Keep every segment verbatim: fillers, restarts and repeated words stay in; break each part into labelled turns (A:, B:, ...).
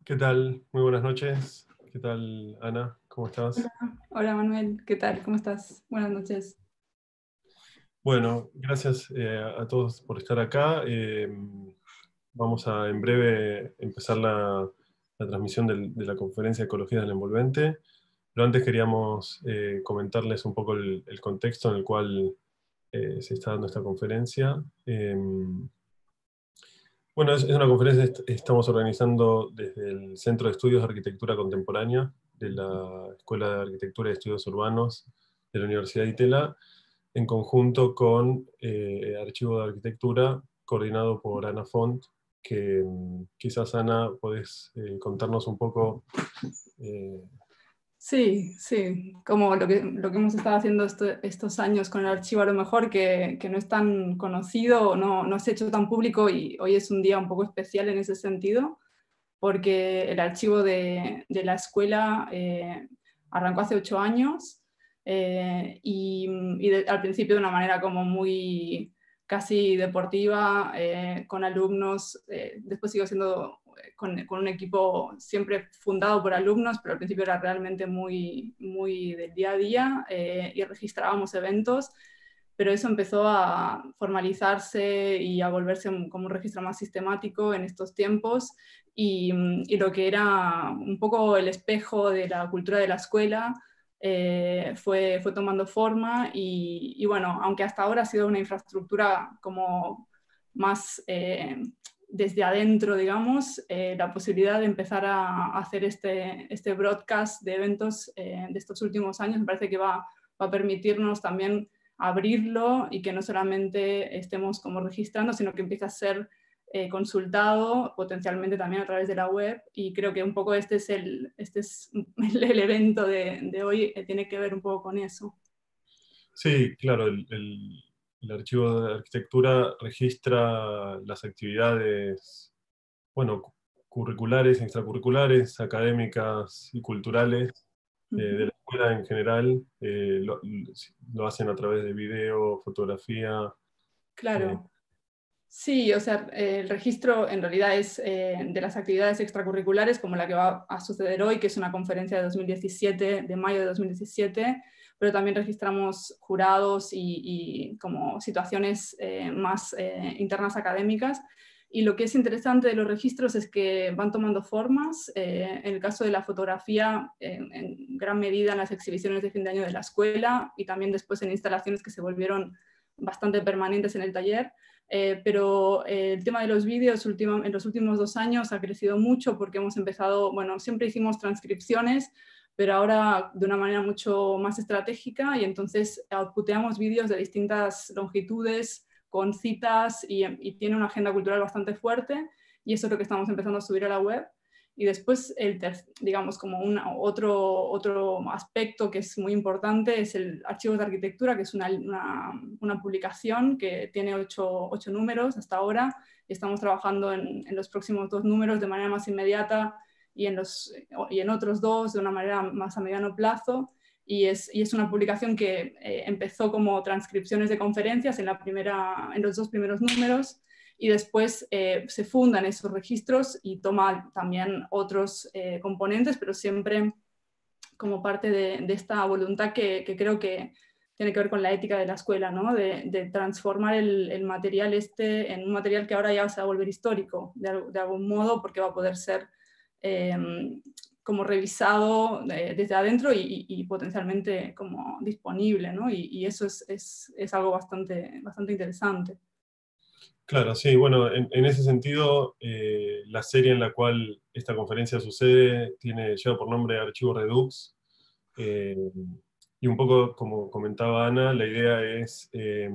A: ¿Qué tal? Muy buenas noches. ¿Qué tal, Ana? ¿Cómo estás?
B: Hola, hola Manuel, ¿qué tal? ¿Cómo estás? Buenas noches.
A: Bueno, gracias eh, a todos por estar acá. Eh, vamos a en breve empezar la, la transmisión del- de la conferencia Ecología del Envolvente, pero antes queríamos eh, comentarles un poco el, el contexto en el cual eh, se está dando esta conferencia. Eh, bueno, es, es una conferencia que est- estamos organizando desde el Centro de Estudios de Arquitectura Contemporánea de la Escuela de Arquitectura y Estudios Urbanos de la Universidad de Itela, en conjunto con eh, Archivo de Arquitectura, coordinado por Ana Font, que mm, quizás, Ana, podés eh, contarnos un poco. eh,
B: Sí, sí, como lo que, lo que hemos estado haciendo esto- estos años con el archivo a lo mejor, que, que no es tan conocido, no, no se ha hecho tan público y hoy es un día un poco especial en ese sentido, porque el archivo de, de la escuela eh, arrancó hace ocho años eh, y, y de- al principio de una manera como muy casi deportiva, eh, con alumnos, eh, después siguió siendo eh, con, con, un equipo siempre fundado por alumnos, pero al principio era realmente muy, muy del día a día eh, y registrábamos eventos, pero eso empezó a formalizarse y a volverse un, como un registro más sistemático en estos tiempos y, y, lo que era un poco el espejo de la cultura de la escuela eh, fue, fue tomando forma y, y, bueno, aunque hasta ahora ha sido una infraestructura como más eh, desde adentro, digamos, eh, la posibilidad de empezar a hacer este, este broadcast de eventos eh, de estos últimos años me parece que va, va a permitirnos también abrirlo y que no solamente estemos como registrando, sino que empiece a ser eh, consultado potencialmente también a través de la web, y creo que un poco este es el, este es el, el evento de, de hoy, eh, tiene que ver un poco con eso.
A: sí, claro, el, el- el Archivo de Arquitectura registra las actividades, bueno, cu- curriculares, extracurriculares, académicas y culturales
B: Uh
A: eh, de
B: -huh.
A: la escuela en general. Eh, lo, lo hacen a través de video, fotografía. eh,
B: Claro. Sí, o sea, eh, el registro en realidad es eh, de las actividades extracurriculares como la que va a suceder hoy, que es una conferencia de dos mil diecisiete, de mayo de dos mil diecisiete, pero también registramos jurados y, y como situaciones eh, más eh, internas académicas. Y lo que es interesante de los registros es que van tomando formas. Eh, en el caso de la fotografía, en, en gran medida en las exhibiciones de fin de año de la escuela y también después en instalaciones que se volvieron bastante permanentes en el taller. Eh, pero eh, el tema de los vídeos último, en los últimos dos años ha crecido mucho porque hemos empezado, bueno, siempre hicimos transcripciones, pero ahora de una manera mucho más estratégica, y entonces outputeamos vídeos de distintas longitudes con citas y, y tiene una agenda cultural bastante fuerte, y eso es lo que estamos empezando a subir a la web. Y después, el digamos, como un, otro, otro aspecto que es muy importante es el Archivos de Arquitectura, que es una, una, una publicación que tiene ocho, ocho, números hasta ahora, y estamos trabajando en, en los próximos dos números de manera más inmediata y en, los, y en otros dos de una manera más a mediano plazo. Y es, y es una publicación que eh, empezó como transcripciones de conferencias en, la primera, en los dos primeros números, y después eh, se fundan esos registros y toma también otros eh, componentes, pero siempre como parte de, de esta voluntad que, que, creo que tiene que ver con la ética de la escuela, ¿no? de, de, transformar el, el, material este en un material que ahora ya se va a volver histórico, de, de algún modo, porque va a poder ser eh, como revisado eh, desde adentro y, y, y, potencialmente como disponible, ¿no? y, y eso es, es, es algo bastante, bastante interesante.
A: Claro, sí, bueno, en, en ese sentido, eh, la serie en la cual esta conferencia sucede tiene, lleva por nombre Archivo Redux, eh, y un poco como comentaba Ana, la idea es eh,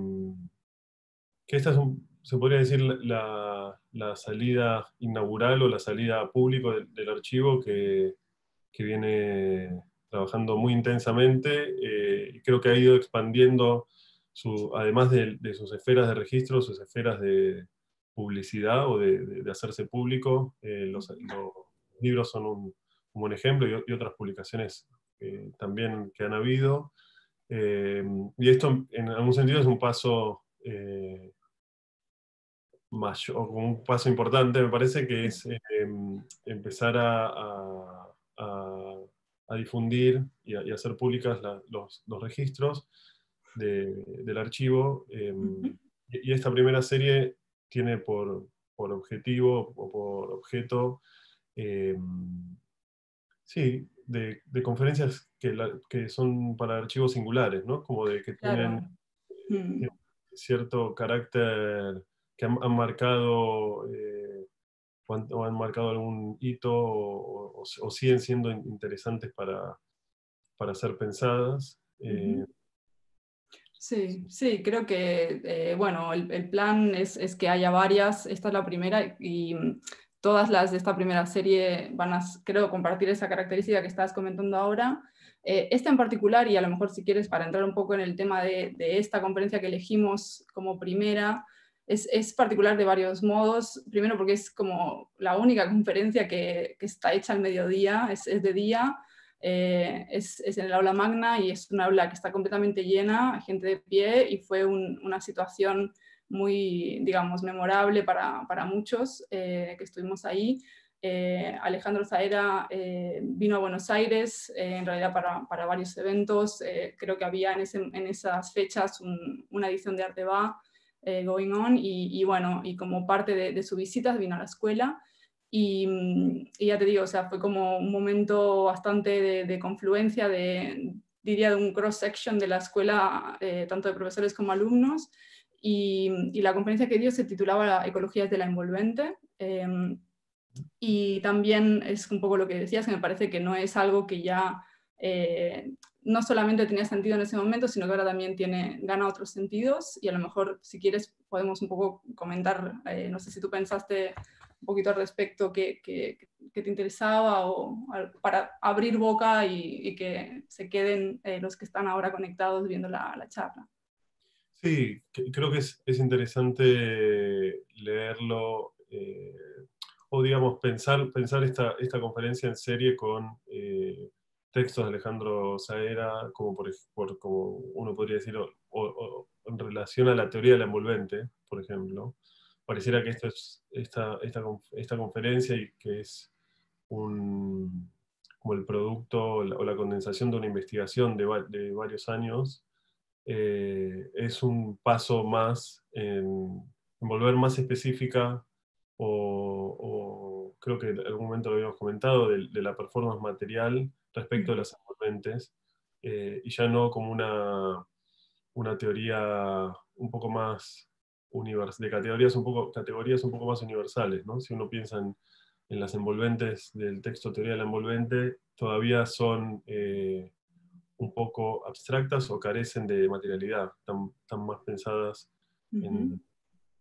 A: que esta es, un- se podría decir, la, la salida inaugural o la salida a público del, del archivo que, que viene trabajando muy intensamente, eh, y creo que ha ido expandiendo, su, además de, de sus esferas de registro, sus esferas de publicidad o de, de- de hacerse público. Eh, los, los libros son un, un buen ejemplo, y, y otras publicaciones eh, también que han habido. Eh, y esto en algún sentido es un paso eh, mayor, o como un paso importante, me parece que es eh, empezar a, a, a, a difundir y a, y a hacer públicas la, los, los registros de, del archivo. Eh,
B: Ujú.
A: y, y esta primera serie tiene por, por objetivo o por objeto, eh, sí, de, de conferencias que, la- que son para archivos singulares, ¿no? Como de que tienen
B: Claro. Mm.
A: tienen cierto carácter, que han, han marcado, eh, o, han, o han marcado algún hito, o, o- o siguen siendo interesantes para, para ser pensadas. Eh,
B: Ujú. Sí, sí, creo que, eh, bueno, el, el plan es, es que haya varias, esta es la primera y mm, todas las de esta primera serie van a, creo, compartir esa característica que estabas comentando ahora. Eh, esta en particular, y a lo mejor si quieres para entrar un poco en el tema de, de esta conferencia que elegimos como primera, es, es particular de varios modos. Primero porque es como la única conferencia que, que está hecha al mediodía, es, es de día. Eh, es, es, en el aula magna y es un aula que está completamente llena, gente de pie, y fue un, una situación muy, digamos, memorable para, para muchos eh, que estuvimos ahí. Eh, Alejandro Zaera eh, vino a Buenos Aires eh, en realidad para, para varios eventos. Eh, creo que había en, ese, en esas fechas un, una edición de Arteba eh, going on y, y bueno, y como parte de, de su visita vino a la escuela. Y, y, ya te digo, o sea, fue como un momento bastante de, de confluencia, de, diría de un cross-section de la escuela, eh, tanto de profesores como alumnos. Y, y, la conferencia que dio se titulaba Ecologías de la envolvente. Eh, y también es un poco lo que decías, que me parece que no es algo que ya eh, no solamente tenía sentido en ese momento, sino que ahora también tiene, gana otros sentidos. Y a lo mejor, si quieres, podemos un poco comentar, eh, no sé si tú pensaste un poquito al respecto que, que, que te interesaba o para abrir boca y, y que se queden eh, los que están ahora conectados viendo la, la charla.
A: sí, que- creo que es, es interesante leerlo, eh, o digamos, pensar, pensar esta, esta conferencia en serie con eh, textos de Alejandro Saera, como, por, ej- por- como uno podría decir, o, o- o en relación a la teoría del envolvente, por ejemplo. Pareciera que esto es, esta, esta, conf- esta conferencia, y que es un, como el producto o la, o la condensación de una investigación de, va- de varios años, eh, es un paso más en, en volver más específica, o, o creo que en algún momento lo habíamos comentado, de, de la performance material respecto de las envolventes, eh, y ya no como una, una teoría un poco más univers de categorías un poco, categorías un poco más universales, ¿no? Si uno piensa en, en las envolventes del texto Teoría del Envolvente, todavía son eh, un poco abstractas o carecen de materialidad, están, están más pensadas
B: Uh-huh.
A: en,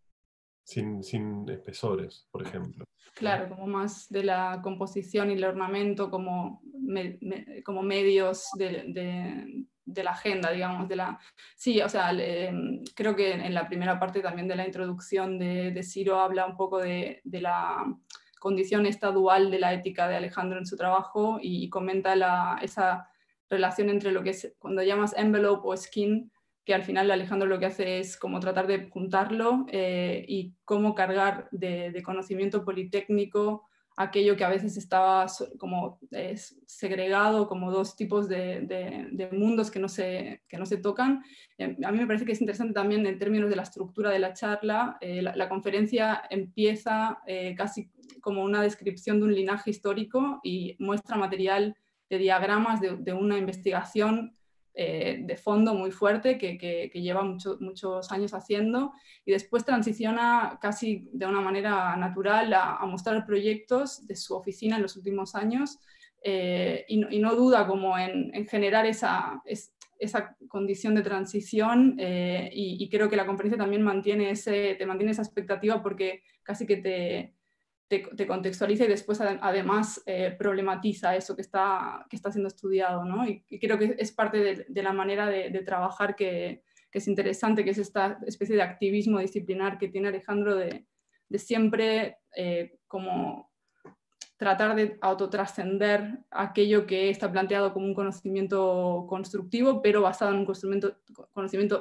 A: sin, sin espesores, por ejemplo, ¿no?
B: Claro, como más de la composición y el ornamento como, me, me, como medios de, de, de, la agenda, digamos. De la... Sí, o sea, le, creo que en la primera parte también de la introducción de, de Ciro habla un poco de, de la condición esta dual de la ética de Alejandro en su trabajo y, y comenta la, esa relación entre lo que es, cuando llamas envelope o skin, que al final Alejandro lo que hace es como tratar de juntarlo eh, y cómo cargar de, de, conocimiento politécnico aquello que a veces estaba como eh, segregado, como dos tipos de, de, de mundos que no, se, que no se tocan. Eh, a mí me parece que es interesante también en términos de la estructura de la charla. Eh, la, la conferencia empieza eh, casi como una descripción de un linaje histórico y muestra material de diagramas de, de una investigación Eh, de fondo muy fuerte que, que, que lleva mucho, muchos años haciendo, y después transiciona casi de una manera natural a, a mostrar proyectos de su oficina en los últimos años eh, y, no, y no duda como en, en generar esa, es, esa condición de transición eh, y, y creo que la conferencia también mantiene ese, te mantiene esa expectativa porque casi que te Te, te, contextualiza y después además eh, problematiza eso que está, que está siendo estudiado, ¿no? Y, y creo que es parte de, de la manera de, de trabajar que, que, es interesante, que es esta especie de activismo disciplinar que tiene Alejandro de, de siempre eh, como tratar de autotrascender aquello que está planteado como un conocimiento constructivo, pero basado en un conocimiento, conocimiento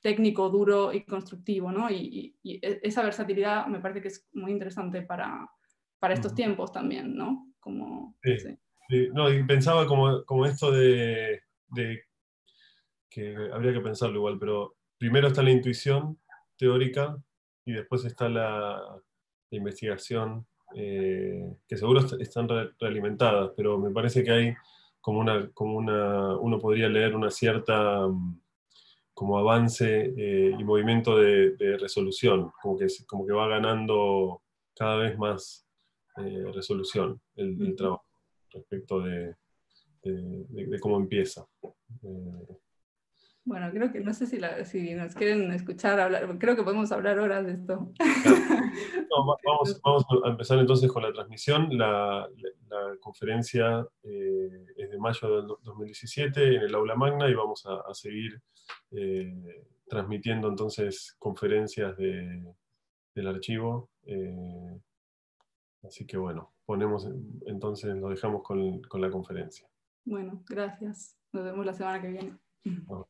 B: técnico, duro y constructivo, ¿no? Y, y, y esa versatilidad me parece que es muy interesante para, para estos
A: Uh-huh.
B: tiempos también, ¿no? Como,
A: Sí,
B: sí.
A: sí. No, y pensaba como, como esto de, de que habría que pensarlo igual, pero primero está la intuición teórica y después está la, la investigación, eh, que seguro est- están re- realimentadas, pero me parece que hay como una, como una, uno podría leer una cierta mm, como avance eh, y movimiento de, de resolución, como que, se- como que va ganando cada vez más eh, resolución el, el
B: Ujú.
A: trabajo respecto de, de- de- de cómo empieza. Eh,
B: Bueno, creo que no sé si, la, si nos quieren escuchar hablar, creo que podemos hablar horas de esto.
A: claro. No, va- vamos, vamos a empezar entonces con la transmisión. La, la- la conferencia eh, es de mayo del do- dos mil diecisiete en el aula magna y vamos a, a seguir eh, transmitiendo entonces conferencias de- del archivo. eh, así que bueno, ponemos en- entonces lo dejamos con, con la conferencia.
B: Bueno, gracias. Nos vemos la semana que viene.
A: ¿No?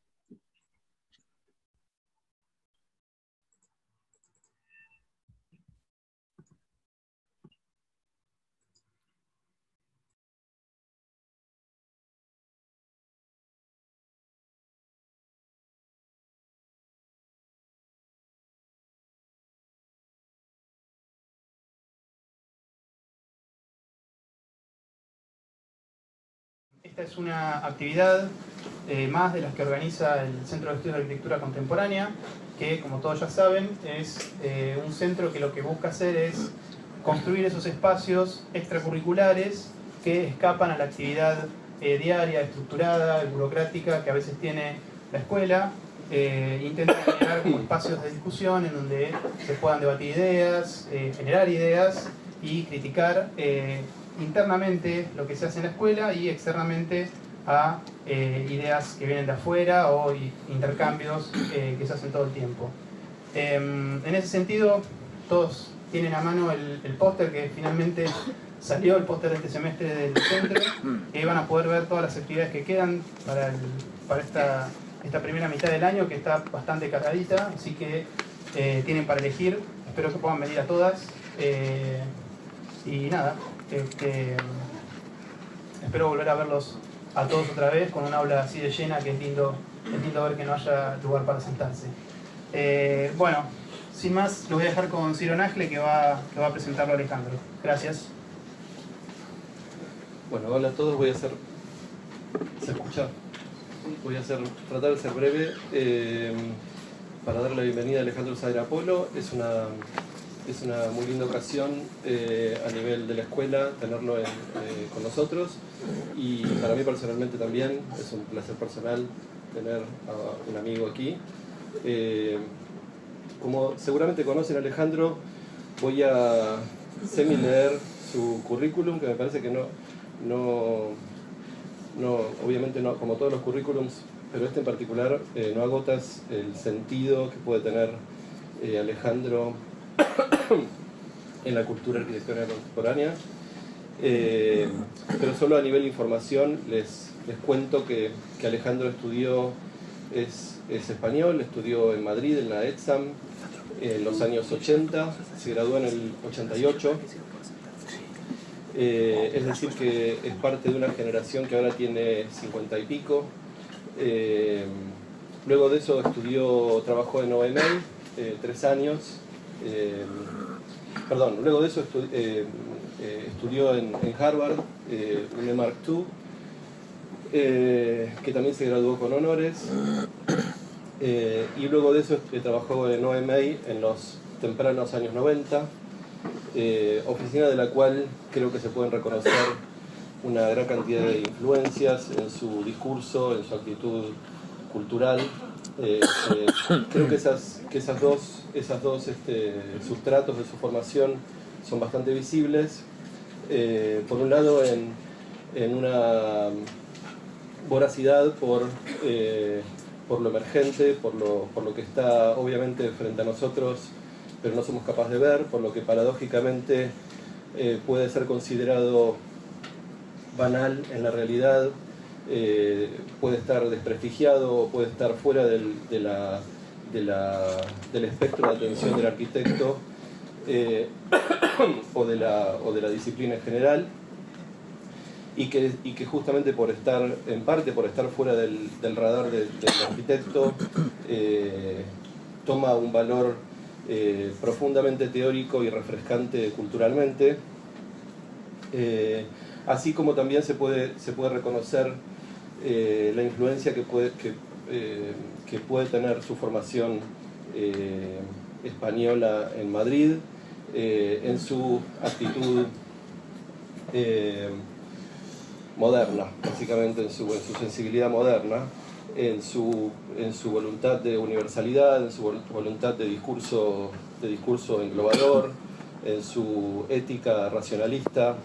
C: Esta es una actividad eh, más de las que organiza el Centro de Estudios de Arquitectura Contemporánea, que como todos ya saben es eh, un centro que lo que busca hacer es construir esos espacios extracurriculares que escapan a la actividad eh, diaria, estructurada, burocrática que a veces tiene la escuela. Eh, intenta generar como espacios de discusión en donde se puedan debatir ideas, eh, generar ideas y criticar eh, internamente lo que se hace en la escuela y externamente a eh, ideas que vienen de afuera o intercambios eh, que se hacen todo el tiempo. Eh, en ese sentido, todos tienen a mano el, el póster que finalmente salió, el póster de este semestre del centro, que van a poder ver todas las actividades que quedan para, el, para esta, esta primera mitad del año, que está bastante cargadita, así que eh, tienen para elegir. Espero que puedan venir a todas. Eh, y nada, este, espero volver a verlos a todos otra vez con un aula así de llena, que es lindo, es lindo ver que no haya lugar para sentarse. Eh, bueno, sin más, lo voy a dejar con Ciro Nájle, que va, que va a presentarlo a Alejandro. Gracias.
D: Bueno, hola a todos, voy a hacer... ¿Se escucha? Voy a hacer, tratar de ser breve eh, para darle la bienvenida a Alejandro Saera Polo. Es una, es una muy linda ocasión eh, a nivel de la escuela tenerlo en, eh, con nosotros, y para mí personalmente también es un placer personal tener a un amigo aquí. Eh, como seguramente conocen a Alejandro, voy a semi-leer su currículum, que me parece que no, no, no, obviamente no, como todos los currículums, pero este en particular eh, no agotas el sentido que puede tener eh, Alejandro en la cultura arquitectónica contemporánea. Eh, pero solo a nivel de información les, les cuento que, que Alejandro estudió, es, es español, estudió en Madrid, en la ETSAM, en los años ochenta, se graduó en el ochenta y ocho. Eh, es decir, que es parte de una generación que ahora tiene cincuenta y pico. Eh, luego de eso estudió, trabajó en O M A, eh, tres años. Eh, perdón, luego de eso estu eh, eh, estudió en, en Harvard, eh, un M A R C dos, eh, que también se graduó con honores. Eh, y luego de eso eh, trabajó en O M A en los tempranos años noventa. Eh, oficina de la cual creo que se pueden reconocer una gran cantidad de influencias en su discurso, en su actitud cultural. Eh, eh, creo que esas, que esas dos, esas dos este, sustratos de su formación son bastante visibles. Eh, por un lado, en, en una voracidad por, eh, por lo emergente, por lo, por lo que está obviamente frente a nosotros, pero no somos capaces de ver, por lo que paradójicamente eh, puede ser considerado banal en la realidad, eh, puede estar desprestigiado o puede estar fuera del, de, la, de la, del espectro de atención del arquitecto eh, o, de la, o de la disciplina en general, y que, y que justamente por estar, en parte por estar fuera del, del radar de, del arquitecto, eh, toma un valor eh, profundamente teórico y refrescante culturalmente, eh, así como también se puede, se puede reconocer eh, la influencia que puede, que, eh, que puede tener su formación eh, española en Madrid, eh, en su actitud eh, moderna, básicamente en su, en su sensibilidad moderna, en su, en su voluntad de universalidad, en su voluntad de discurso, de discurso englobador, en su ética racionalista,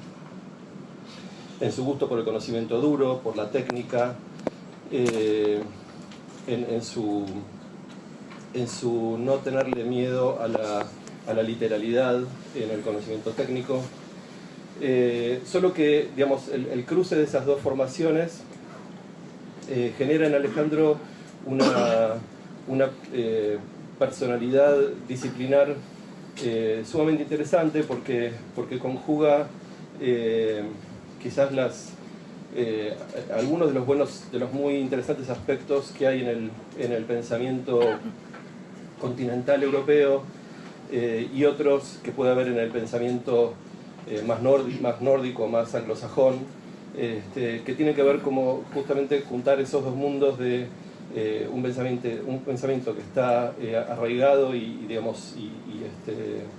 D: en su gusto por el conocimiento duro, por la técnica, eh, en, en, su, en su no tenerle miedo a la, a la literalidad en el conocimiento técnico. Eh, solo que, digamos, el, el cruce de esas dos formaciones eh, genera en Alejandro una, una eh, personalidad disciplinar eh, sumamente interesante, porque, porque conjuga eh, quizás las, eh, algunos de los buenos, de los muy interesantes aspectos que hay en el, en el pensamiento continental europeo eh, y otros que puede haber en el pensamiento Eh, más, nórdico, más nórdico, más anglosajón, este, que tiene que ver como justamente juntar esos dos mundos de eh, un, pensamiento, un pensamiento que está eh, arraigado y, y digamos, y, y este,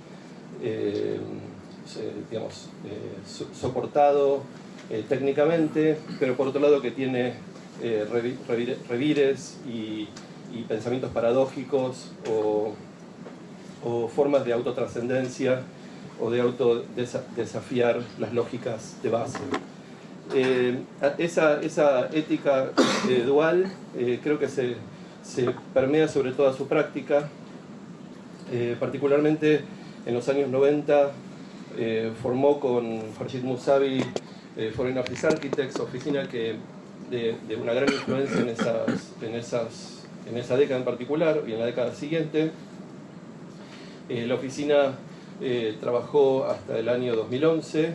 D: eh, digamos eh, so, soportado eh, técnicamente, pero por otro lado que tiene eh, revire, revires y, y pensamientos paradójicos o, o formas de autotrascendencia o de autodesafiar las lógicas de base. Eh, esa, esa ética eh, dual eh, creo que se, se permea sobre toda su práctica, eh, particularmente en los años noventa eh, formó con Farshid Musavi eh, Foreign Office Architects, oficina que de, de una gran influencia en, esas, en, esas, en esa década en particular y en la década siguiente. Eh, la oficina Eh, trabajó hasta el año dos mil once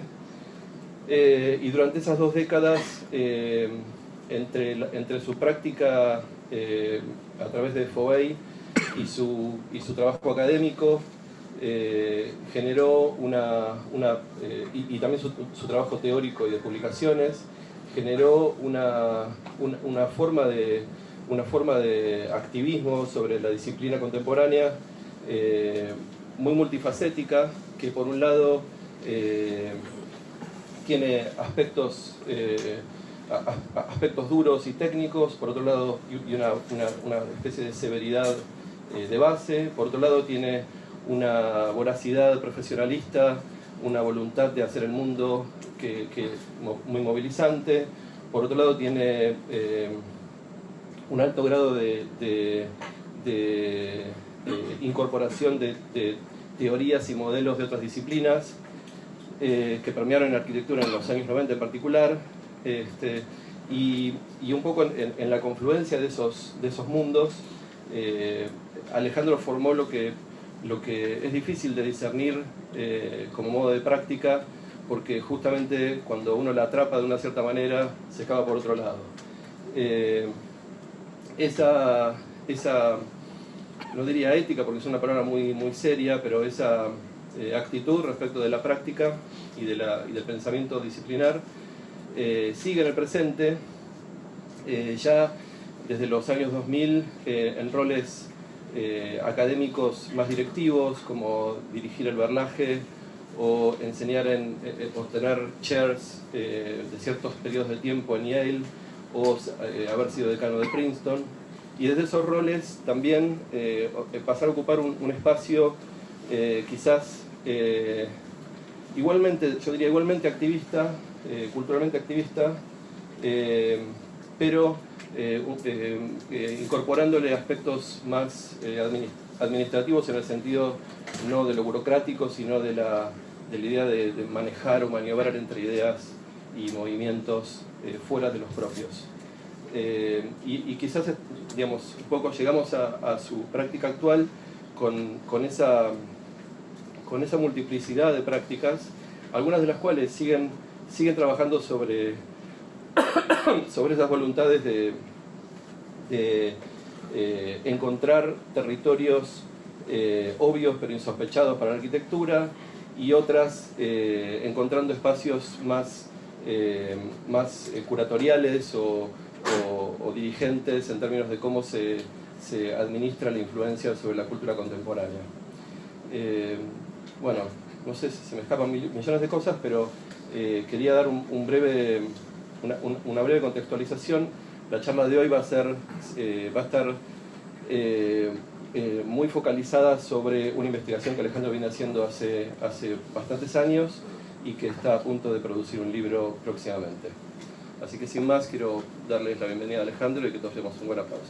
D: eh, y durante esas dos décadas eh, entre, la, entre su práctica eh, a través de FOEI y su, y su trabajo académico eh, generó una, una eh, y, y también su, su trabajo teórico y de publicaciones generó una, una, una, forma de, una forma de activismo sobre la disciplina contemporánea eh, muy multifacética, que por un lado eh, tiene aspectos, eh, a, a, aspectos duros y técnicos, por otro lado y una, una, una especie de severidad eh, de base, por otro lado tiene una voracidad profesionalista, una voluntad de hacer el mundo que, que muy movilizante, por otro lado tiene eh, un alto grado de, de, de Eh, incorporación de, de teorías y modelos de otras disciplinas eh, que permearon en la arquitectura en los años noventa en particular, este, y, y un poco en, en la confluencia de esos, de esos mundos eh, Alejandro formó lo que, lo que es difícil de discernir eh, como modo de práctica, porque justamente cuando uno la atrapa de una cierta manera se acaba por otro lado. Eh, esa, esa no diría ética porque es una palabra muy, muy seria, pero esa eh, actitud respecto de la práctica y, de la, y del pensamiento disciplinar eh, sigue en el presente, eh, ya desde los años dos mil eh, en roles eh, académicos más directivos, como dirigir el Berlage o enseñar en, eh, obtener chairs eh, de ciertos periodos de tiempo en Yale o eh, haber sido decano de Princeton. Y desde esos roles también eh, pasar a ocupar un, un espacio eh, quizás eh, igualmente, yo diría igualmente activista, eh, culturalmente activista, eh, pero eh, eh, eh, incorporándole aspectos más eh, administrativos en el sentido no de lo burocrático, sino de la, de la idea de, de manejar o maniobrar entre ideas y movimientos eh, fuera de los propios. eh, y, y quizás, digamos, un poco llegamos a, a su práctica actual con, con, esa, con esa multiplicidad de prácticas, algunas de las cuales siguen, siguen trabajando sobre, sobre esas voluntades de, de eh, encontrar territorios eh, obvios pero insospechados para la arquitectura, y otras eh, encontrando espacios más, eh, más eh, curatoriales o, o, o dirigentes en términos de cómo se, se administra la influencia sobre la cultura contemporánea. Eh, bueno, no sé si se me escapan mil, millones de cosas, pero eh, quería dar un, un breve, una, un, una breve contextualización. La charla de hoy va a, ser, eh, va a estar eh, eh, muy focalizada sobre una investigación que Alejandro viene haciendo hace, hace bastantes años y que está a punto de producir un libro próximamente. Así que sin más, quiero darles la bienvenida a Alejandro y que todos demos un buen aplauso.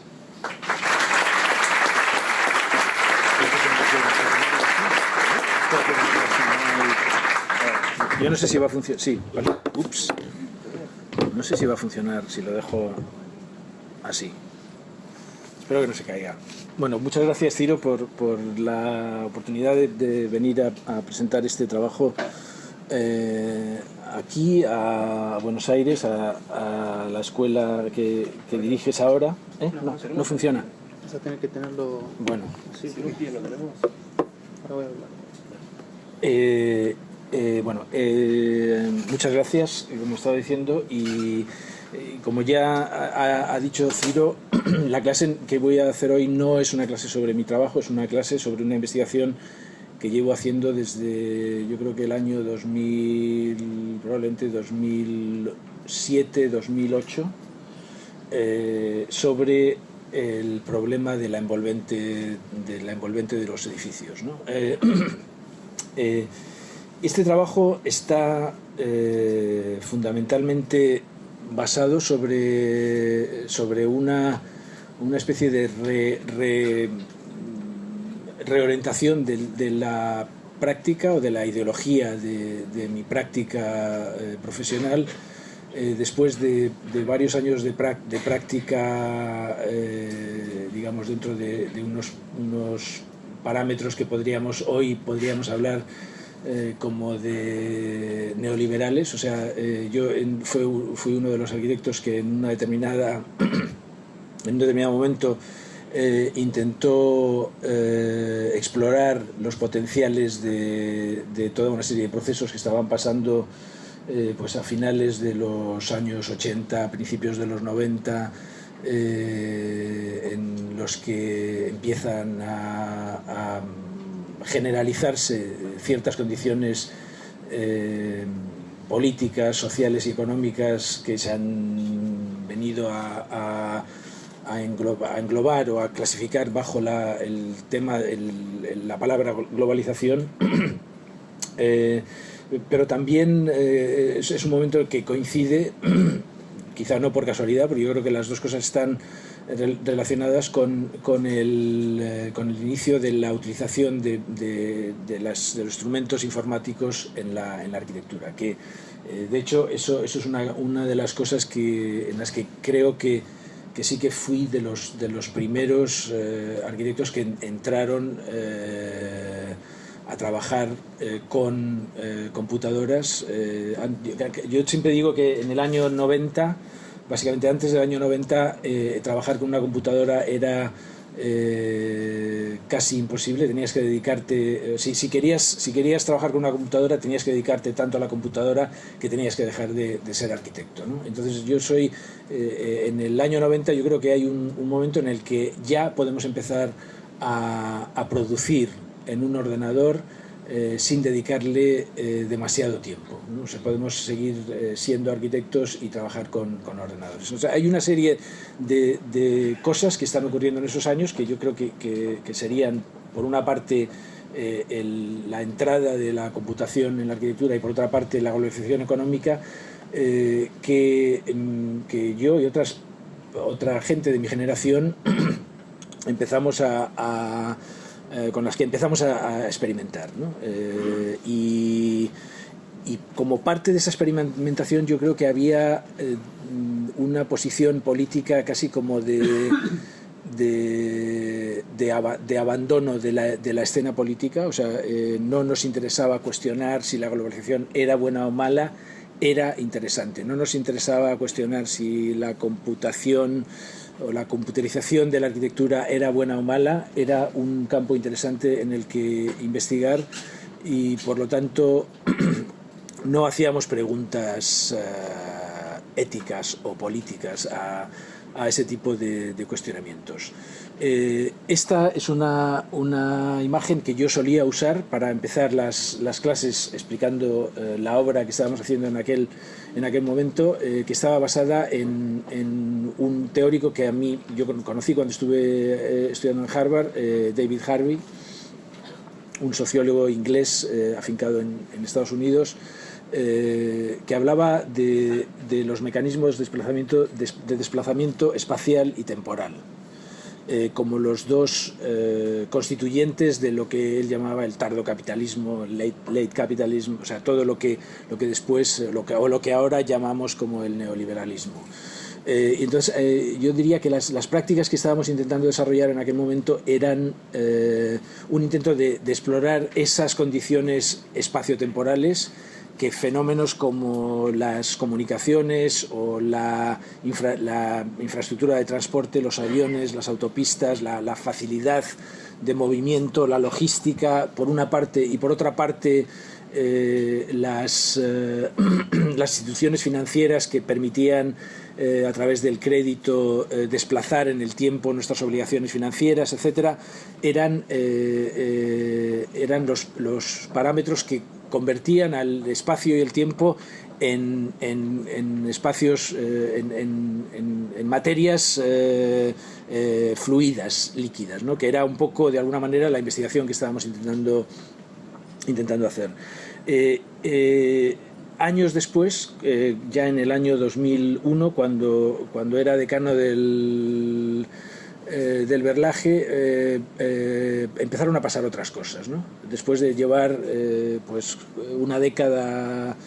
E: Yo no sé si va a funcionar. Sí, vale. Ups. No sé si va a funcionar si lo dejo así. Espero que no se caiga. Bueno, muchas gracias, Ciro, por, por la oportunidad de, de venir a, a presentar este trabajo eh, aquí a Buenos Aires, a, a la escuela que, que diriges ahora. ¿Eh? No, no, no funciona.
C: Vas a tener que tenerlo.
E: Bueno.
C: Sí, sí.
D: ¿Lo tenemos?
C: Ahora voy a hablar.
E: Eh, eh, bueno, eh, muchas gracias, como estaba diciendo, y eh, como ya ha, ha dicho Ciro, la clase que voy a hacer hoy no es una clase sobre mi trabajo, es una clase sobre una investigación que llevo haciendo desde, yo creo que el año dos mil, probablemente dos mil siete, dos mil ocho, eh, sobre el problema de la envolvente de la envolvente de los edificios, ¿no? Eh, eh, este trabajo está eh, fundamentalmente basado sobre, sobre una, una especie de re, re, reorientación de, de la práctica o de la ideología de, de mi práctica eh, profesional eh, después de, de varios años de, pra, de práctica, eh, digamos, dentro de, de unos, unos parámetros que podríamos hoy podríamos hablar eh, como de neoliberales. O sea, eh, yo en, fue, fui uno de los arquitectos que en una determinada en un determinado momento eh, intentó eh, explorar los potenciales de, de toda una serie de procesos que estaban pasando eh, pues a finales de los años ochenta, principios de los noventa, eh, en los que empiezan a, a generalizarse ciertas condiciones eh, políticas, sociales y económicas que se han venido a, a, a, englobar, a englobar o a clasificar bajo la, el tema, el, el, la palabra globalización. eh, pero también eh, es, es un momento que coincide, quizá no por casualidad, pero yo creo que las dos cosas están relacionadas con, con, el, eh, con el inicio de la utilización de, de, de, las, de los instrumentos informáticos en la, en la arquitectura, que eh, de hecho eso, eso es una, una de las cosas que, en las que creo que, que sí que fui de los, de los primeros eh, arquitectos que entraron eh, a trabajar eh, con eh, computadoras. Eh, yo siempre digo que en el año noventa, básicamente antes del año noventa, eh, trabajar con una computadora era eh, casi imposible. Tenías que dedicarte, eh, si, si, querías, si querías trabajar con una computadora, tenías que dedicarte tanto a la computadora que tenías que dejar de, de ser arquitecto, ¿no? Entonces yo soy, eh, en el año noventa yo creo que hay un, un momento en el que ya podemos empezar a, a producir en un ordenador Eh, sin dedicarle eh, demasiado tiempo, ¿no? O sea, podemos seguir eh, siendo arquitectos y trabajar con, con ordenadores. O sea, hay una serie de, de cosas que están ocurriendo en esos años que yo creo que, que, que serían, por una parte, eh, el, la entrada de la computación en la arquitectura y por otra parte la globalización económica, eh, que, que yo y otras, otra gente de mi generación empezamos a, a Eh, con las que empezamos a, a experimentar, ¿no? Eh, y, y como parte de esa experimentación yo creo que había eh, una posición política casi como de, de, de, ab de abandono de la, de la escena política. O sea, eh, no nos interesaba cuestionar si la globalización era buena o mala, era interesante. No nos interesaba cuestionar si la computación o la computerización de la arquitectura era buena o mala, era un campo interesante en el que investigar y, por lo tanto, no hacíamos preguntas uh, éticas o políticas a, a ese tipo de, de cuestionamientos. Eh, esta es una, una imagen que yo solía usar para empezar las, las clases explicando eh, la obra que estábamos haciendo en aquel, en aquel momento, eh, que estaba basada en, en un teórico que a mí yo conocí cuando estuve eh, estudiando en Harvard, eh, David Harvey, un sociólogo inglés eh, afincado en, en Estados Unidos, eh, que hablaba de, de los mecanismos de desplazamiento, de, de desplazamiento espacial y temporal. Eh, como los dos eh, constituyentes de lo que él llamaba el tardo capitalismo, late, late capitalism, o sea, todo lo que, lo que después, lo que, o lo que ahora llamamos como el neoliberalismo. Eh, entonces, eh, yo diría que las, las prácticas que estábamos intentando desarrollar en aquel momento eran eh, un intento de, de explorar esas condiciones espaciotemporales que fenómenos como las comunicaciones o la, infra, la infraestructura de transporte, los aviones, las autopistas, la, la facilidad de movimiento, la logística, por una parte, y por otra parte eh, las, eh, las instituciones financieras que permitían eh, a través del crédito eh, desplazar en el tiempo nuestras obligaciones financieras, etcétera, eran, eh, eh, eran los, los parámetros que convertían al espacio y el tiempo en, en, en espacios, eh, en, en, en materias eh, eh, fluidas, líquidas, ¿no? Que era un poco, de alguna manera, la investigación que estábamos intentando, intentando hacer. Eh, eh, años después, eh, ya en el año dos mil uno, cuando, cuando era decano del... Eh, del Verlaje, eh, eh, empezaron a pasar otras cosas, ¿no? Después de llevar eh, pues una década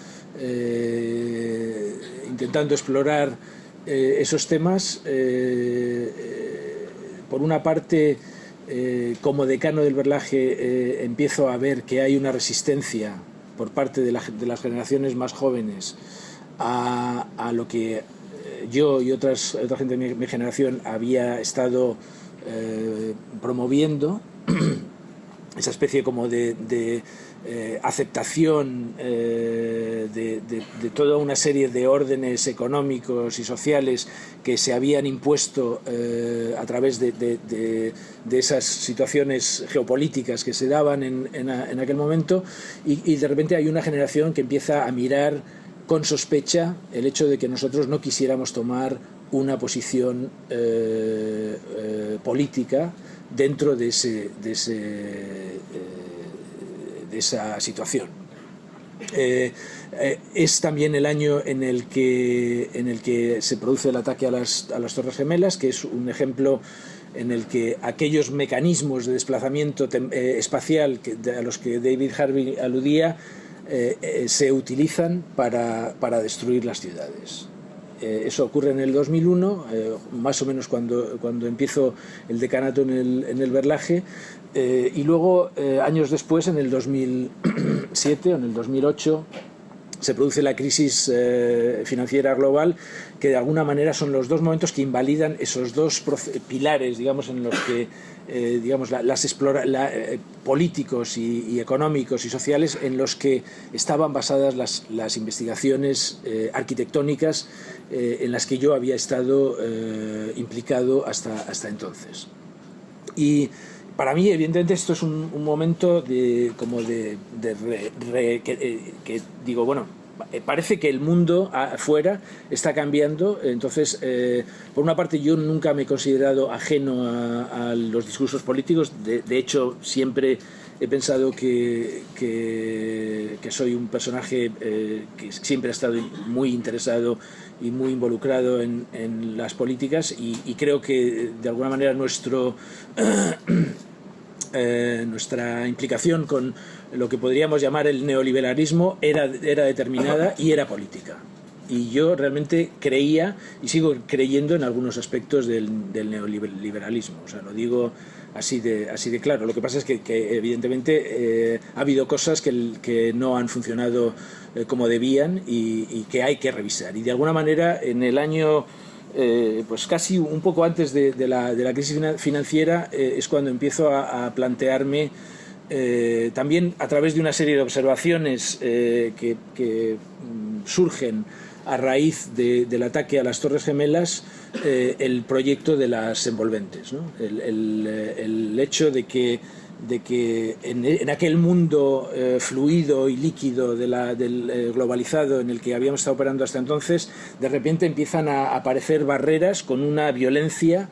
E: eh, intentando explorar eh, esos temas, eh, eh, por una parte, eh, como decano del Verlaje, eh, empiezo a ver que hay una resistencia por parte de, la, de las generaciones más jóvenes a, a lo que yo y otras, otra gente de mi, mi generación había estado eh, promoviendo, esa especie como de, de eh, aceptación eh, de, de, de toda una serie de órdenes económicos y sociales que se habían impuesto eh, a través de, de, de, de esas situaciones geopolíticas que se daban en, en, a, en aquel momento, y, y de repente hay una generación que empieza a mirar con sospecha el hecho de que nosotros no quisiéramos tomar una posición eh, eh, política dentro de, ese, de, ese, eh, de esa situación. Eh, eh, es también el año en el que, en el que se produce el ataque a las, a las Torres Gemelas, que es un ejemplo en el que aquellos mecanismos de desplazamiento eh, espacial que, a los que David Harvey aludía Eh, eh, se utilizan para, para destruir las ciudades. Eh, eso ocurre en el dos mil uno, eh, más o menos cuando, cuando empiezo el decanato en el, en el Verlaje, eh, y luego, eh, años después, en el dos mil siete o en el dos mil ocho, se produce la crisis eh, financiera global, que de alguna manera son los dos momentos que invalidan esos dos pilares, digamos, en los que eh, digamos, la, las explora la, eh, políticos y, y económicos y sociales en los que estaban basadas las, las investigaciones eh, arquitectónicas eh, en las que yo había estado eh, implicado hasta, hasta entonces. Y para mí, evidentemente, esto es un, un momento de, como de, de re, re, que, eh, que digo, bueno, parece que el mundo afuera está cambiando. Entonces, eh, por una parte, yo nunca me he considerado ajeno a, a los discursos políticos. De, de hecho, siempre he pensado que, que, que soy un personaje eh, que siempre ha estado muy interesado y muy involucrado en, en las políticas, y, y creo que de alguna manera nuestro eh, nuestra implicación con lo que podríamos llamar el neoliberalismo era, era determinada y era política. y yo realmente creía y sigo creyendo en algunos aspectos del, del neoliberalismo, o sea, lo digo así de, así de claro. Lo que pasa es que, que evidentemente eh, ha habido cosas que, que no han funcionado eh, como debían y, y que hay que revisar, y de alguna manera en el año eh, pues casi un poco antes de, de, la, de la crisis financiera eh, es cuando empiezo a, a plantearme eh, también a través de una serie de observaciones eh, que, que surgen a raíz de, del ataque a las Torres Gemelas, eh, el proyecto de las envolventes, ¿no? el, el, el hecho de que, de que en, en aquel mundo eh, fluido y líquido de la, del eh, globalizado en el que habíamos estado operando hasta entonces, de repente empiezan a aparecer barreras con una violencia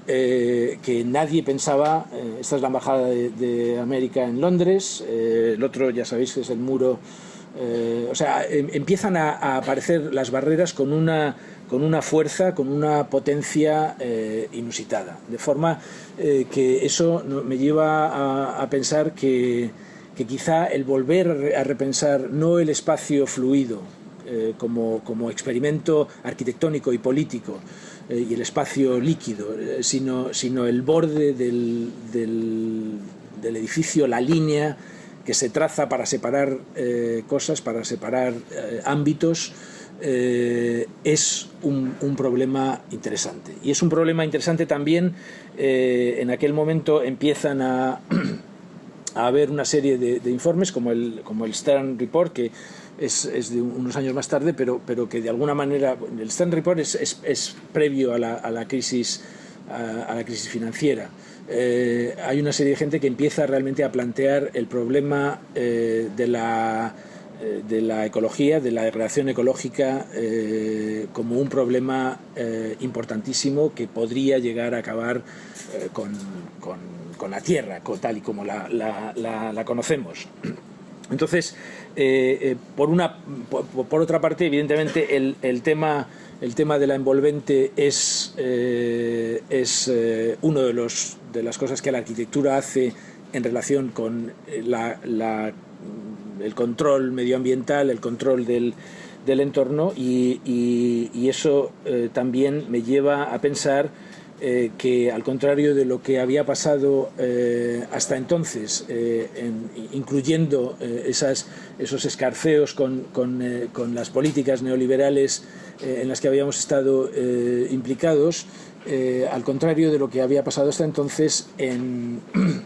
E: eh, que nadie pensaba. Eh, esta es la embajada de, de América en Londres, eh, el otro ya sabéis que es el muro. Eh, o sea, em, empiezan a, a aparecer las barreras con una, con una fuerza, con una potencia eh, inusitada, de forma eh, que eso me lleva a, a pensar que, que quizá el volver a repensar no el espacio fluido eh, como, como experimento arquitectónico y político eh, y el espacio líquido, eh, sino, sino el borde del, del, del edificio, la línea que se traza para separar eh, cosas, para separar eh, ámbitos, eh, es un, un problema interesante. Y es un problema interesante también, eh, en aquel momento empiezan a, a haber una serie de, de informes, como el, como el Stern Report, que es, es de unos años más tarde, pero, pero que de alguna manera, el Stern Report es, es, es previo a la, a la crisis, a, a la crisis financiera. Eh, hay una serie de gente que empieza realmente a plantear el problema eh, de, la, eh, de la ecología, de la degradación ecológica, eh, como un problema eh, importantísimo que podría llegar a acabar eh, con, con, con la Tierra, tal y como la, la, la, la conocemos. Entonces, eh, eh, por, una, por, por otra parte, evidentemente, el, el tema... El tema de la envolvente es, eh, es eh, uno de, los, de las cosas que la arquitectura hace en relación con la, la, el control medioambiental, el control del, del entorno, y, y, y eso eh, también me lleva a pensar eh, que, al contrario de lo que había pasado eh, hasta entonces, eh, en, incluyendo eh, esas, esos escarceos con, con, eh, con las políticas neoliberales eh, en las que habíamos estado eh, implicados, eh, al contrario de lo que había pasado hasta entonces en...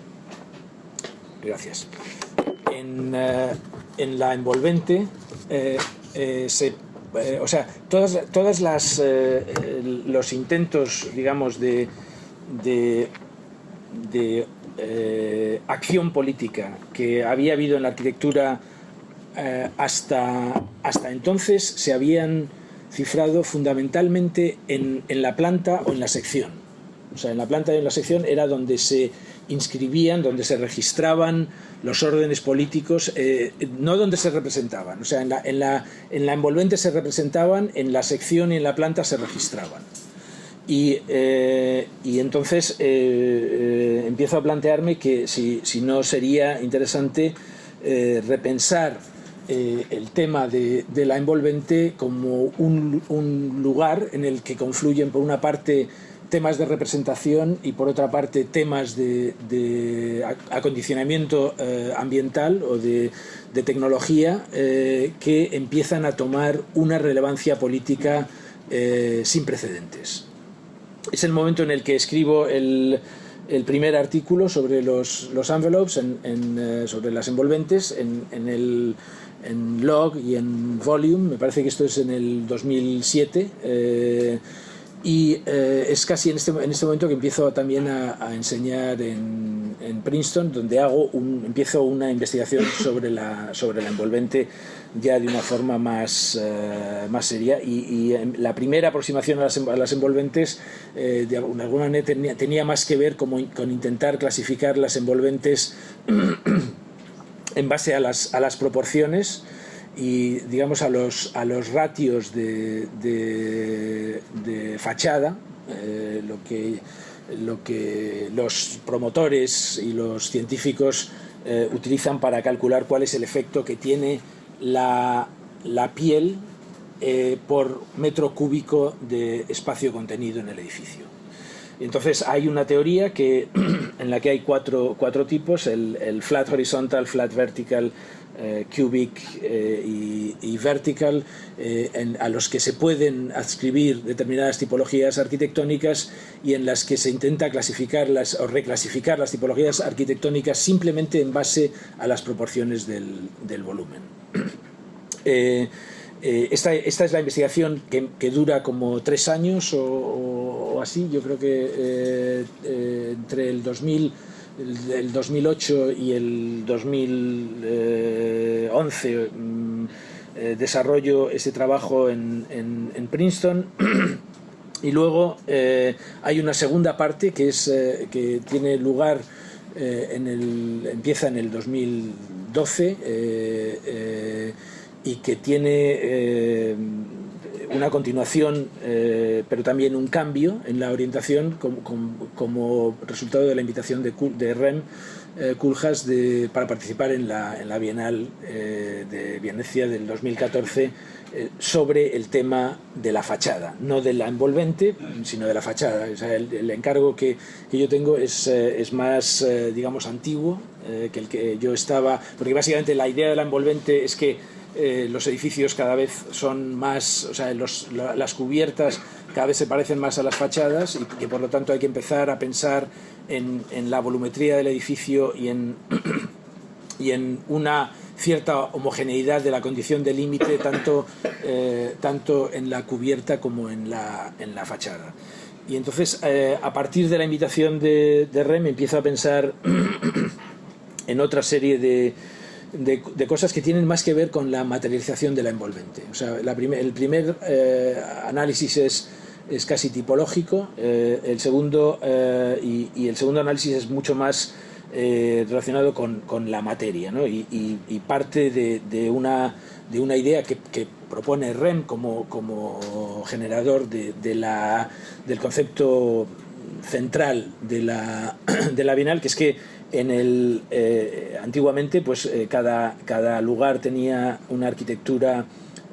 E: Gracias. En, uh, en la envolvente eh, eh, se... Eh, o sea, todas, todas las eh, los intentos, digamos, de, de, de eh, acción política que había habido en la arquitectura eh, hasta, hasta entonces se habían cifrado fundamentalmente en, en la planta o en la sección. O sea, en la planta y en la sección era donde se inscribían, donde se registraban los órdenes políticos, eh, no donde se representaban. O sea, en la, en, la, en la envolvente se representaban, en la sección y en la planta se registraban. Y, eh, y entonces eh, eh, empiezo a plantearme que si, si no sería interesante eh, repensar eh, el tema de, de la envolvente como un, un lugar en el que confluyen, por una parte, temas de representación y, por otra parte, temas de, de acondicionamiento eh, ambiental o de, de tecnología eh, que empiezan a tomar una relevancia política eh, sin precedentes. Es el momento en el que escribo el, el primer artículo sobre los, los envelopes, en, en, eh, sobre las envolventes, en, en el en Log y en Volume. Me parece que esto es en el dos mil siete. Eh, Y eh, es casi en este, en este momento que empiezo también a, a enseñar en, en Princeton, donde hago un, empiezo una investigación sobre la, sobre la envolvente ya de una forma más, uh, más seria. Y, y la primera aproximación a las, a las envolventes eh, de alguna manera tenía, tenía más que ver como, con intentar clasificar las envolventes en base a las, a las proporciones y, digamos, a los, a los ratios de, de, de fachada, eh, lo, que, lo que los promotores y los científicos eh, utilizan para calcular cuál es el efecto que tiene la, la piel eh, por metro cúbico de espacio contenido en el edificio. Entonces hay una teoría que, en la que hay cuatro, cuatro tipos, el, el flat horizontal, flat vertical, eh, cubic eh, y, y vertical, eh, en, a los que se pueden adscribir determinadas tipologías arquitectónicas y en las que se intenta clasificarlas o reclasificar las tipologías arquitectónicas simplemente en base a las proporciones del, del volumen. Eh, Eh, esta, esta es la investigación que, que dura como tres años o, o, o así. Yo creo que eh, eh, entre el, dos mil, el, el dos mil ocho y el dos mil once mm, eh, desarrollo ese trabajo en, en, en Princeton. Y luego eh, hay una segunda parte que, es, eh, que tiene lugar, eh, en el, empieza en el dos mil doce, eh, eh, y que tiene eh, una continuación, eh, pero también un cambio en la orientación como, como, como resultado de la invitación de, de Rem eh, Koolhaas de, para participar en la, en la Bienal eh, de Venecia del dos mil catorce eh, sobre el tema de la fachada, no de la envolvente, sino de la fachada. O sea, el, el encargo que, que yo tengo es, eh, es más, eh, digamos, antiguo eh, que el que yo estaba, porque básicamente la idea de la envolvente es que Eh, los edificios cada vez son más, o sea, los, la, las cubiertas cada vez se parecen más a las fachadas y que por lo tanto hay que empezar a pensar en, en la volumetría del edificio y en, y en una cierta homogeneidad de la condición de límite tanto, eh, tanto en la cubierta como en la, en la fachada. Y entonces, eh, a partir de la invitación de, de Rem, empiezo a pensar en otra serie de De, de cosas que tienen más que ver con la materialización de la envolvente. O sea, la primer, el primer eh, análisis es, es casi tipológico, eh, el segundo eh, y, y el segundo análisis es mucho más eh, relacionado con, con la materia, ¿no? y, y, y parte de, de, una, de una idea que, que propone Rem como, como generador de, de la, del concepto central de la, de la Bienal, que es que en el, eh, antiguamente pues, eh, cada, cada lugar tenía una arquitectura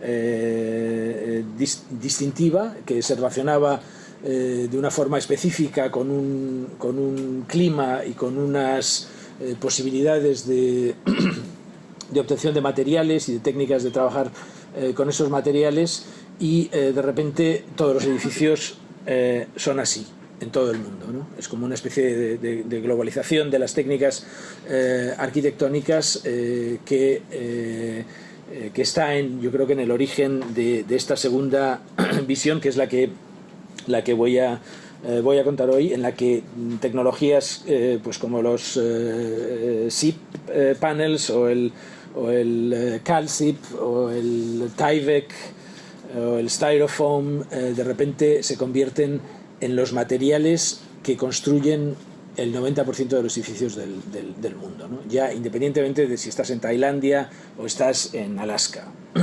E: eh, dis, distintiva que se relacionaba eh, de una forma específica con un, con un clima y con unas eh, posibilidades de, de obtención de materiales y de técnicas de trabajar eh, con esos materiales, y eh, de repente todos los edificios eh, son así en todo el mundo, ¿no? Es como una especie de, de, de globalización de las técnicas eh, arquitectónicas eh, que, eh, eh, que está en, yo creo que en el origen de, de esta segunda visión, que es la que, la que voy a eh, voy a contar hoy, en la que tecnologías eh, pues como los eh, S I P eh, panels o el, o el eh, Calcip o el Tyvek o el Styrofoam eh, de repente se convierten en los materiales que construyen el noventa por ciento de los edificios del, del, del mundo, ¿no? Ya independientemente de si estás en Tailandia o estás en Alaska.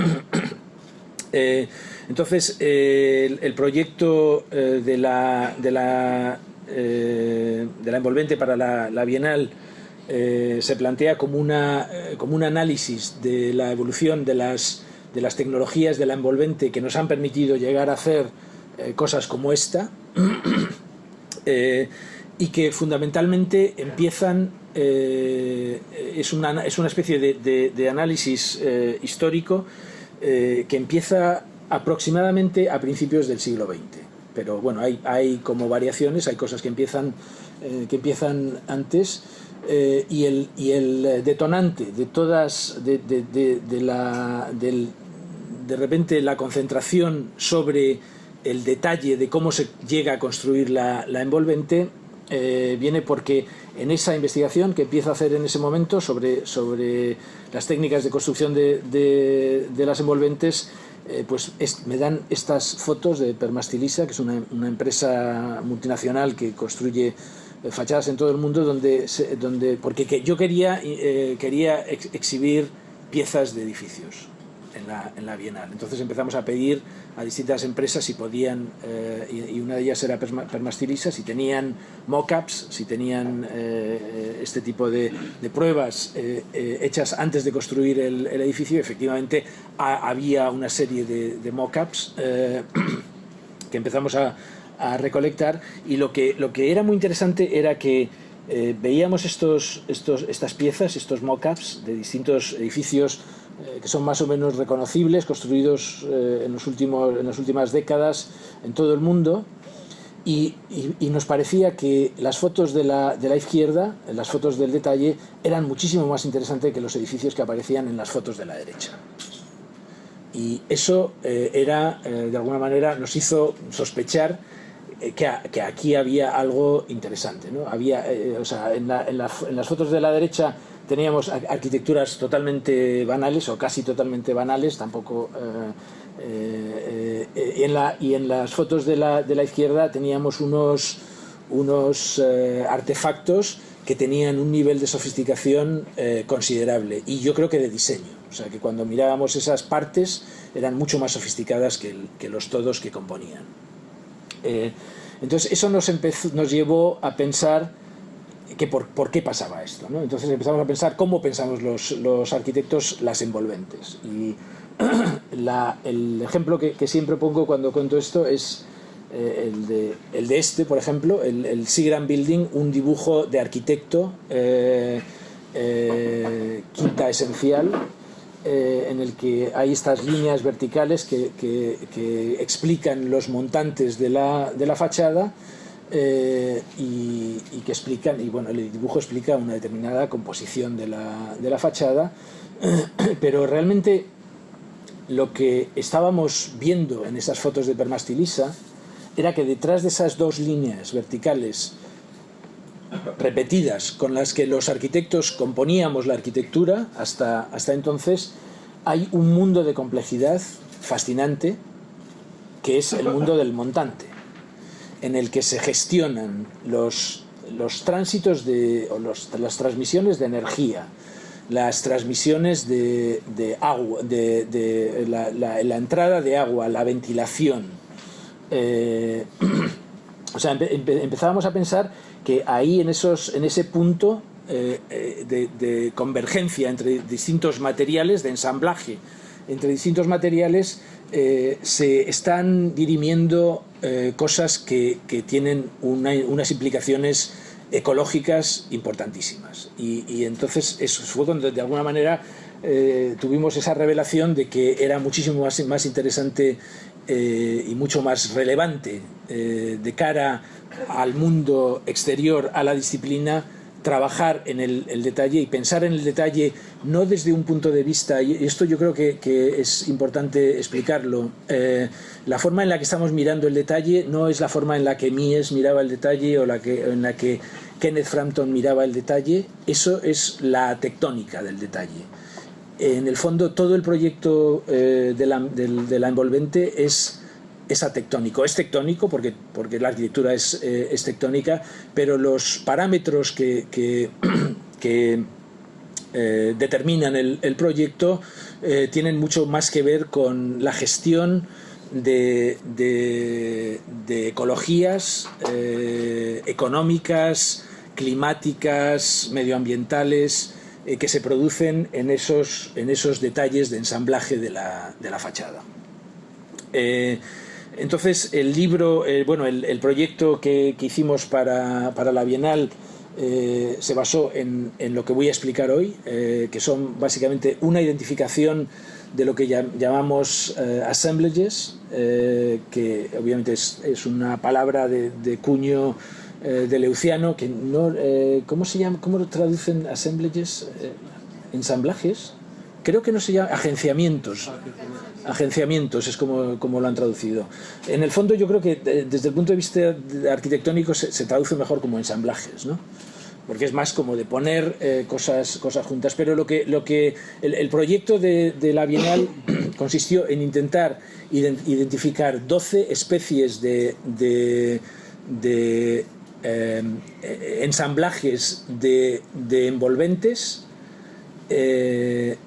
E: eh, entonces, eh, el, el proyecto eh, de, la, de, la, eh, de la envolvente para la, la Bienal eh, se plantea como, una, eh, como un análisis de la evolución de las, de las tecnologías de la envolvente que nos han permitido llegar a hacer eh, cosas como esta. eh, y que fundamentalmente empiezan, eh, es, una, es una especie de, de, de análisis eh, histórico eh, que empieza aproximadamente a principios del siglo veinte, pero bueno, hay, hay como variaciones, hay cosas que empiezan, eh, que empiezan antes, eh, y, el, y el detonante de todas, de, de, de, de, la, del, de repente la concentración sobre el detalle de cómo se llega a construir la, la envolvente eh, viene porque en esa investigación que empiezo a hacer en ese momento sobre, sobre las técnicas de construcción de, de, de las envolventes, eh, pues es, me dan estas fotos de Permastilisa, que es una, una empresa multinacional que construye fachadas en todo el mundo, donde, se, donde porque que yo quería, eh, quería ex, exhibir piezas de edificios. en la, en la Bienal. Entonces empezamos a pedir a distintas empresas si podían, eh, y, y una de ellas era Permastilisa, si tenían mock-ups, si tenían eh, este tipo de, de pruebas eh, eh, hechas antes de construir el, el edificio. Efectivamente a, había una serie de, de mock-ups eh, que empezamos a, a recolectar, y lo que, lo que era muy interesante era que eh, veíamos estos, estos, estas piezas, estos mock-ups de distintos edificios eh, que son más o menos reconocibles, construidos eh, en, los últimos, en las últimas décadas en todo el mundo, y, y, y nos parecía que las fotos de la, de la izquierda, las fotos del detalle, eran muchísimo más interesantes que los edificios que aparecían en las fotos de la derecha. Y eso eh, era, eh, de alguna manera, nos hizo sospechar eh, que, a, que aquí había algo interesante, ¿no? Había, eh, o sea, en, la, en, la, en las fotos de la derecha teníamos arquitecturas totalmente banales, o casi totalmente banales, tampoco... Eh, eh, eh, y, en la, y en las fotos de la, de la izquierda teníamos unos, unos eh, artefactos que tenían un nivel de sofisticación eh, considerable, y yo creo que de diseño. O sea, que cuando mirábamos esas partes eran mucho más sofisticadas que, el, que los todos que componían. Eh, entonces eso nos, empezó, nos llevó a pensar que por, por qué pasaba esto, ¿no? Entonces empezamos a pensar cómo pensamos los, los arquitectos las envolventes. Y la, el ejemplo que, que siempre pongo cuando cuento esto es eh, el, de, el de este, por ejemplo, el, el Seagram Building, un dibujo de arquitecto, eh, eh, quinta esencial, eh, en el que hay estas líneas verticales que, que, que explican los montantes de la, de la fachada, eh, y, y que explican, y bueno, el dibujo explica una determinada composición de la, de la fachada, pero realmente lo que estábamos viendo en esas fotos de Permastilisa era que detrás de esas dos líneas verticales repetidas con las que los arquitectos componíamos la arquitectura hasta, hasta entonces, hay un mundo de complejidad fascinante, que es el mundo del montante, en el que se gestionan los, los tránsitos de, o los, las transmisiones de energía, las transmisiones de, de agua, de, de la, la, la entrada de agua, la ventilación. Eh, o sea, empe, empe, empezábamos a pensar que ahí en, esos, en ese punto eh, de, de convergencia entre distintos materiales, de ensamblaje entre distintos materiales, eh, se están dirimiendo eh, cosas que, que tienen una, unas implicaciones ecológicas importantísimas, y, y entonces eso fue cuando de alguna manera eh, tuvimos esa revelación de que era muchísimo más, más interesante eh, y mucho más relevante eh, de cara al mundo exterior, a la disciplina, trabajar en el, el detalle y pensar en el detalle no desde un punto de vista, y esto yo creo que, que es importante explicarlo, eh, la forma en la que estamos mirando el detalle no es la forma en la que Mies miraba el detalle o la que, en la que Kenneth Frampton miraba el detalle. Eso es la tectónica del detalle. En el fondo todo el proyecto eh, de, la, de, de la envolvente es es atectónico, es tectónico porque, porque la arquitectura es, eh, es tectónica, pero los parámetros que, que, que eh, determinan el, el proyecto eh, tienen mucho más que ver con la gestión de, de, de ecologías eh, económicas, climáticas, medioambientales, eh, que se producen en esos, en esos detalles de ensamblaje de la, de la fachada. Eh, Entonces el libro, eh, bueno, el, el proyecto que, que hicimos para, para la Bienal eh, se basó en, en lo que voy a explicar hoy, eh, que son básicamente una identificación de lo que llamamos eh, assemblages, eh, que obviamente es, es una palabra de, de cuño eh, de Leuciano, que no, eh, ¿cómo se llama? ¿Cómo lo traducen assemblages? Eh, ¿Ensamblajes? Creo que no se llama agenciamientos. Agenciamientos es como, como lo han traducido. En el fondo yo creo que desde el punto de vista arquitectónico se, se traduce mejor como ensamblajes, ¿no? Porque es más como de poner eh, cosas, cosas juntas. Pero lo que, lo que el, el proyecto de, de la Bienal consistió en intentar identificar doce especies de, de, de eh, ensamblajes de, de envolventes eh,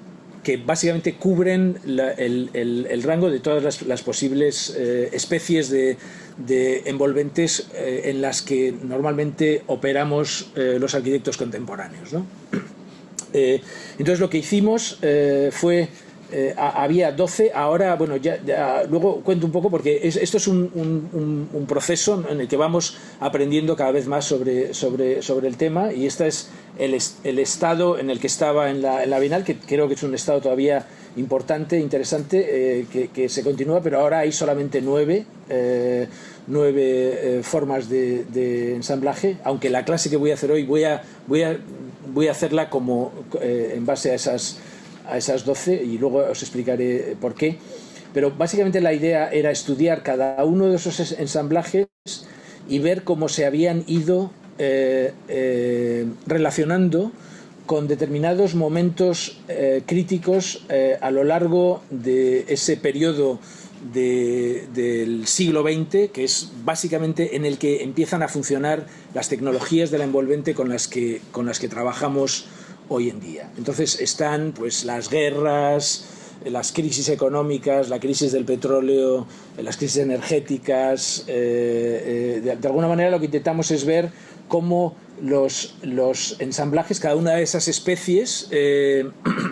E: que básicamente cubren la, el, el, el rango de todas las, las posibles eh, especies de, de envolventes eh, en las que normalmente operamos eh, los arquitectos contemporáneos, ¿no? Eh, entonces lo que hicimos eh, fue, eh, a, había doce, ahora, bueno, ya, ya luego cuento un poco porque es, esto es un, un, un proceso en el que vamos aprendiendo cada vez más sobre, sobre, sobre el tema, y este es el, el estado en el que estaba en la, en la Bienal, que creo que es un estado todavía importante, interesante, eh, que, que se continúa, pero ahora hay solamente nueve, eh, nueve eh, formas de, de ensamblaje, aunque la clase que voy a hacer hoy voy a, voy a, voy a hacerla como eh, en base a esas, a esas doce, y luego os explicaré por qué. Pero básicamente la idea era estudiar cada uno de esos ensamblajes y ver cómo se habían ido eh, eh, relacionando con determinados momentos eh, críticos eh, a lo largo de ese periodo de, del siglo veinte, que es básicamente en el que empiezan a funcionar las tecnologías de la envolvente con las que, con las que trabajamos hoy en día. Entonces están pues las guerras, las crisis económicas, la crisis del petróleo, las crisis energéticas. Eh, eh, de, de alguna manera lo que intentamos es ver cómo los, los ensamblajes, cada una de esas especies eh,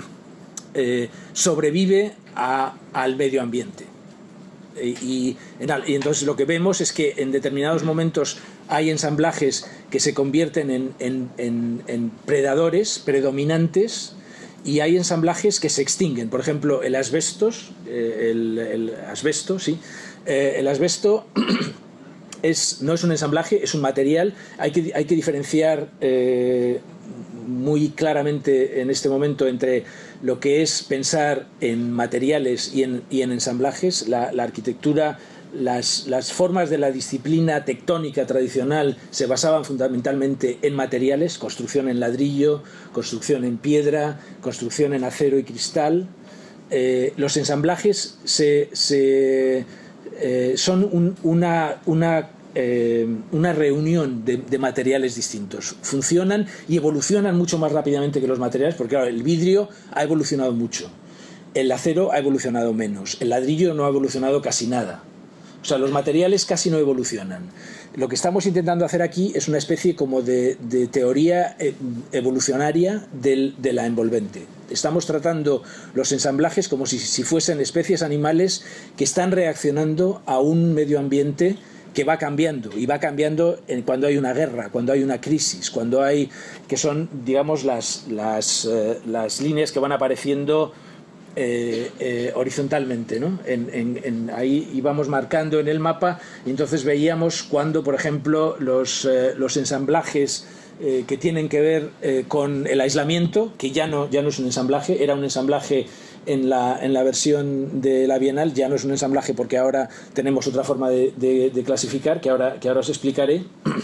E: eh, sobrevive a, al medio ambiente. Y, y, y entonces lo que vemos es que en determinados momentos hay ensamblajes que se convierten en, en, en, en predadores predominantes, y hay ensamblajes que se extinguen. Por ejemplo, el asbestos, eh, el, el asbesto, sí, eh, el asbesto es, no es un ensamblaje, es un material. Hay que, hay que diferenciar eh, muy claramente en este momento entre lo que es pensar en materiales y en, y en ensamblajes. La, la arquitectura, las, las formas de la disciplina tectónica tradicional se basaban fundamentalmente en materiales: construcción en ladrillo, construcción en piedra, construcción en acero y cristal. Eh, los ensamblajes se, se, eh, son un, una, una Eh, una reunión de, de materiales distintos. Funcionan y evolucionan mucho más rápidamente que los materiales, porque claro, el vidrio ha evolucionado mucho, el acero ha evolucionado menos, el ladrillo no ha evolucionado casi nada. O sea, los materiales casi no evolucionan. Lo que estamos intentando hacer aquí es una especie como de, de teoría evolucionaria del, de la envolvente. Estamos tratando los ensamblajes como si, si fuesen especies animales que están reaccionando a un medio ambiente que va cambiando, y va cambiando en cuando hay una guerra, cuando hay una crisis, cuando hay, que son, digamos, las, las, eh, las líneas que van apareciendo eh, eh, horizontalmente, ¿no? En, en, en, ahí íbamos marcando en el mapa, y entonces veíamos cuando, por ejemplo, los, eh, los ensamblajes eh, que tienen que ver eh, con el aislamiento, que ya no, ya no es un ensamblaje, era un ensamblaje en la, en la versión de la Bienal, ya no es un ensamblaje porque ahora tenemos otra forma de, de, de clasificar, que ahora, que ahora os explicaré.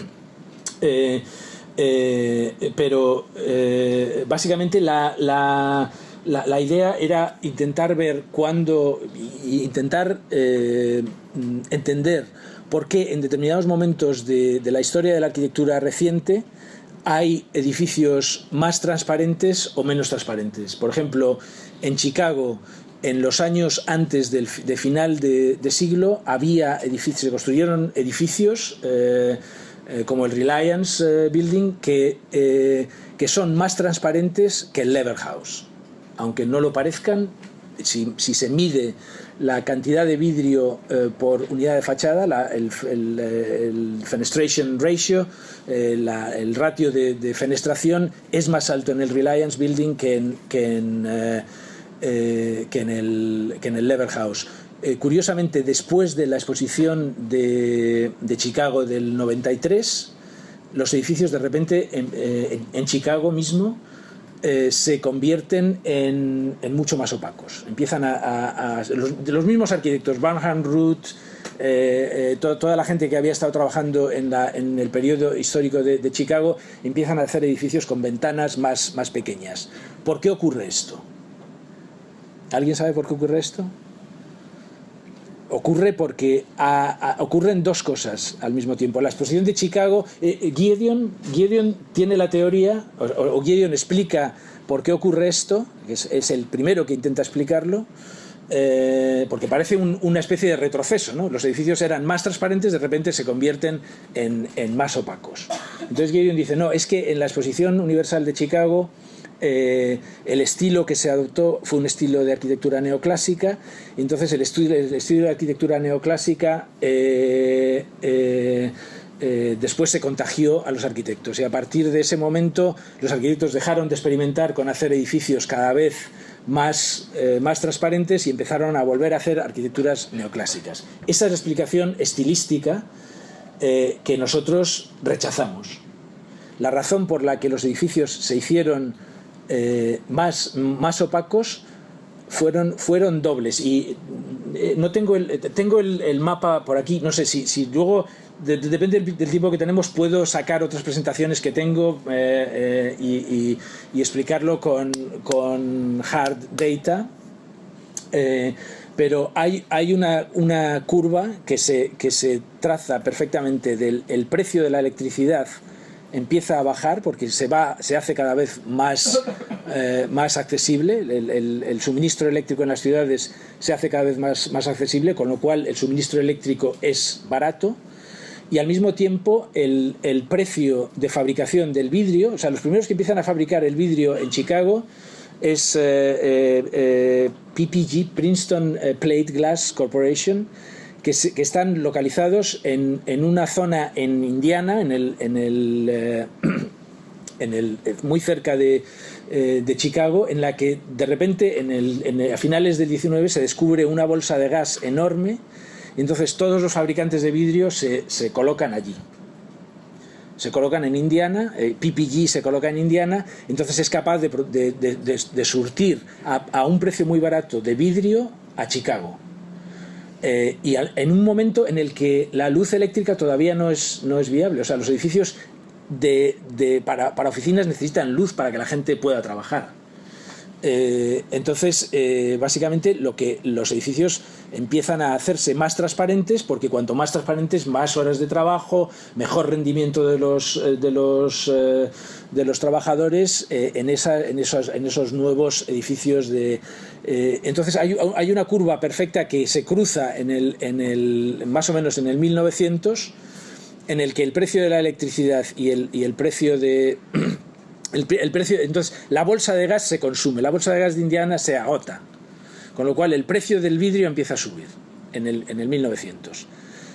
E: Eh, eh, pero eh, básicamente la, la, la, la idea era intentar ver cuándo, intentar eh, entender por qué en determinados momentos de, de la historia de la arquitectura reciente hay edificios más transparentes o menos transparentes. Por ejemplo, en Chicago, en los años antes del de final de, de siglo, había edificios, se construyeron edificios eh, eh, como el Reliance eh, Building que, eh, que son más transparentes que el Lever House. Aunque no lo parezcan, si, si se mide la cantidad de vidrio eh, por unidad de fachada, la, el, el, el fenestration ratio, eh, la, el ratio de, de fenestración es más alto en el Reliance Building que en, que en, eh, eh, que en, el, que en el Lever House. Eh, curiosamente, después de la exposición de, de Chicago del noventa y tres, los edificios de repente en, eh, en, en Chicago mismo Eh, se convierten en, en mucho más opacos. Empiezan a, a, a los, los mismos arquitectos, Barnham, Root, eh, eh, to, toda la gente que había estado trabajando en, la, en el periodo histórico de, de Chicago, empiezan a hacer edificios con ventanas más, más pequeñas. ¿Por qué ocurre esto? ¿Alguien sabe por qué ocurre esto? O, ocurre porque a, a, ocurren dos cosas al mismo tiempo. La exposición de Chicago, eh, Gideon, Gideon tiene la teoría, o, o Gideon explica por qué ocurre esto, es, es el primero que intenta explicarlo, eh, porque parece un, una especie de retroceso, ¿no? Los edificios eran más transparentes, de repente se convierten en, en más opacos. Entonces Gideon dice, no, es que en la Exposición Universal de Chicago Eh, el estilo que se adoptó fue un estilo de arquitectura neoclásica, y entonces el estilo, el estilo de arquitectura neoclásica eh, eh, eh, después se contagió a los arquitectos, y a partir de ese momento los arquitectos dejaron de experimentar con hacer edificios cada vez más, eh, más transparentes y empezaron a volver a hacer arquitecturas neoclásicas. Esa es la explicación estilística eh, que nosotros rechazamos. La razón por la que los edificios se hicieron Eh, más, más opacos fueron, fueron dobles, y eh, no tengo el, tengo el, el mapa por aquí, no sé si, si luego de, de, depende del, del tiempo que tenemos, puedo sacar otras presentaciones que tengo eh, eh, y, y, y explicarlo con, con hard data, eh, pero hay, hay una, una curva que se, que se traza perfectamente del el precio de la electricidad. Empieza a bajar porque se va, se hace cada vez más, eh, más accesible. El, el, el suministro eléctrico en las ciudades se hace cada vez más, más accesible, con lo cual el suministro eléctrico es barato, y al mismo tiempo el, el precio de fabricación del vidrio, o sea, los primeros que empiezan a fabricar el vidrio en Chicago es eh, eh, eh, P P G, Princeton Plate Glass Corporation, Que, se, que están localizados en, en una zona en Indiana, en el, en el, eh, en el, muy cerca de, eh, de Chicago, en la que de repente en el, en el, a finales del diecinueve se descubre una bolsa de gas enorme, y entonces todos los fabricantes de vidrio se, se colocan allí. Se colocan en Indiana, eh, P P G se coloca en Indiana, entonces es capaz de, de, de, de, de surtir a, a un precio muy barato de vidrio a Chicago. Eh, y al, en un momento en el que la luz eléctrica todavía no es, no es viable, o sea, los edificios de, de, para, para oficinas necesitan luz para que la gente pueda trabajar. Eh, entonces, eh, básicamente, lo que los edificios empiezan a hacerse más transparentes, porque cuanto más transparentes, más horas de trabajo, mejor rendimiento de los, de los, eh, de los trabajadores eh, en, esa, en, esos, en esos nuevos edificios. De, eh, entonces, hay, hay una curva perfecta que se cruza en el, en el, más o menos en el mil novecientos, en el que el precio de la electricidad y el, y el precio de... El, el precio, entonces, la bolsa de gas se consume, la bolsa de gas de Indiana se agota, con lo cual el precio del vidrio empieza a subir en el, en el mil novecientos.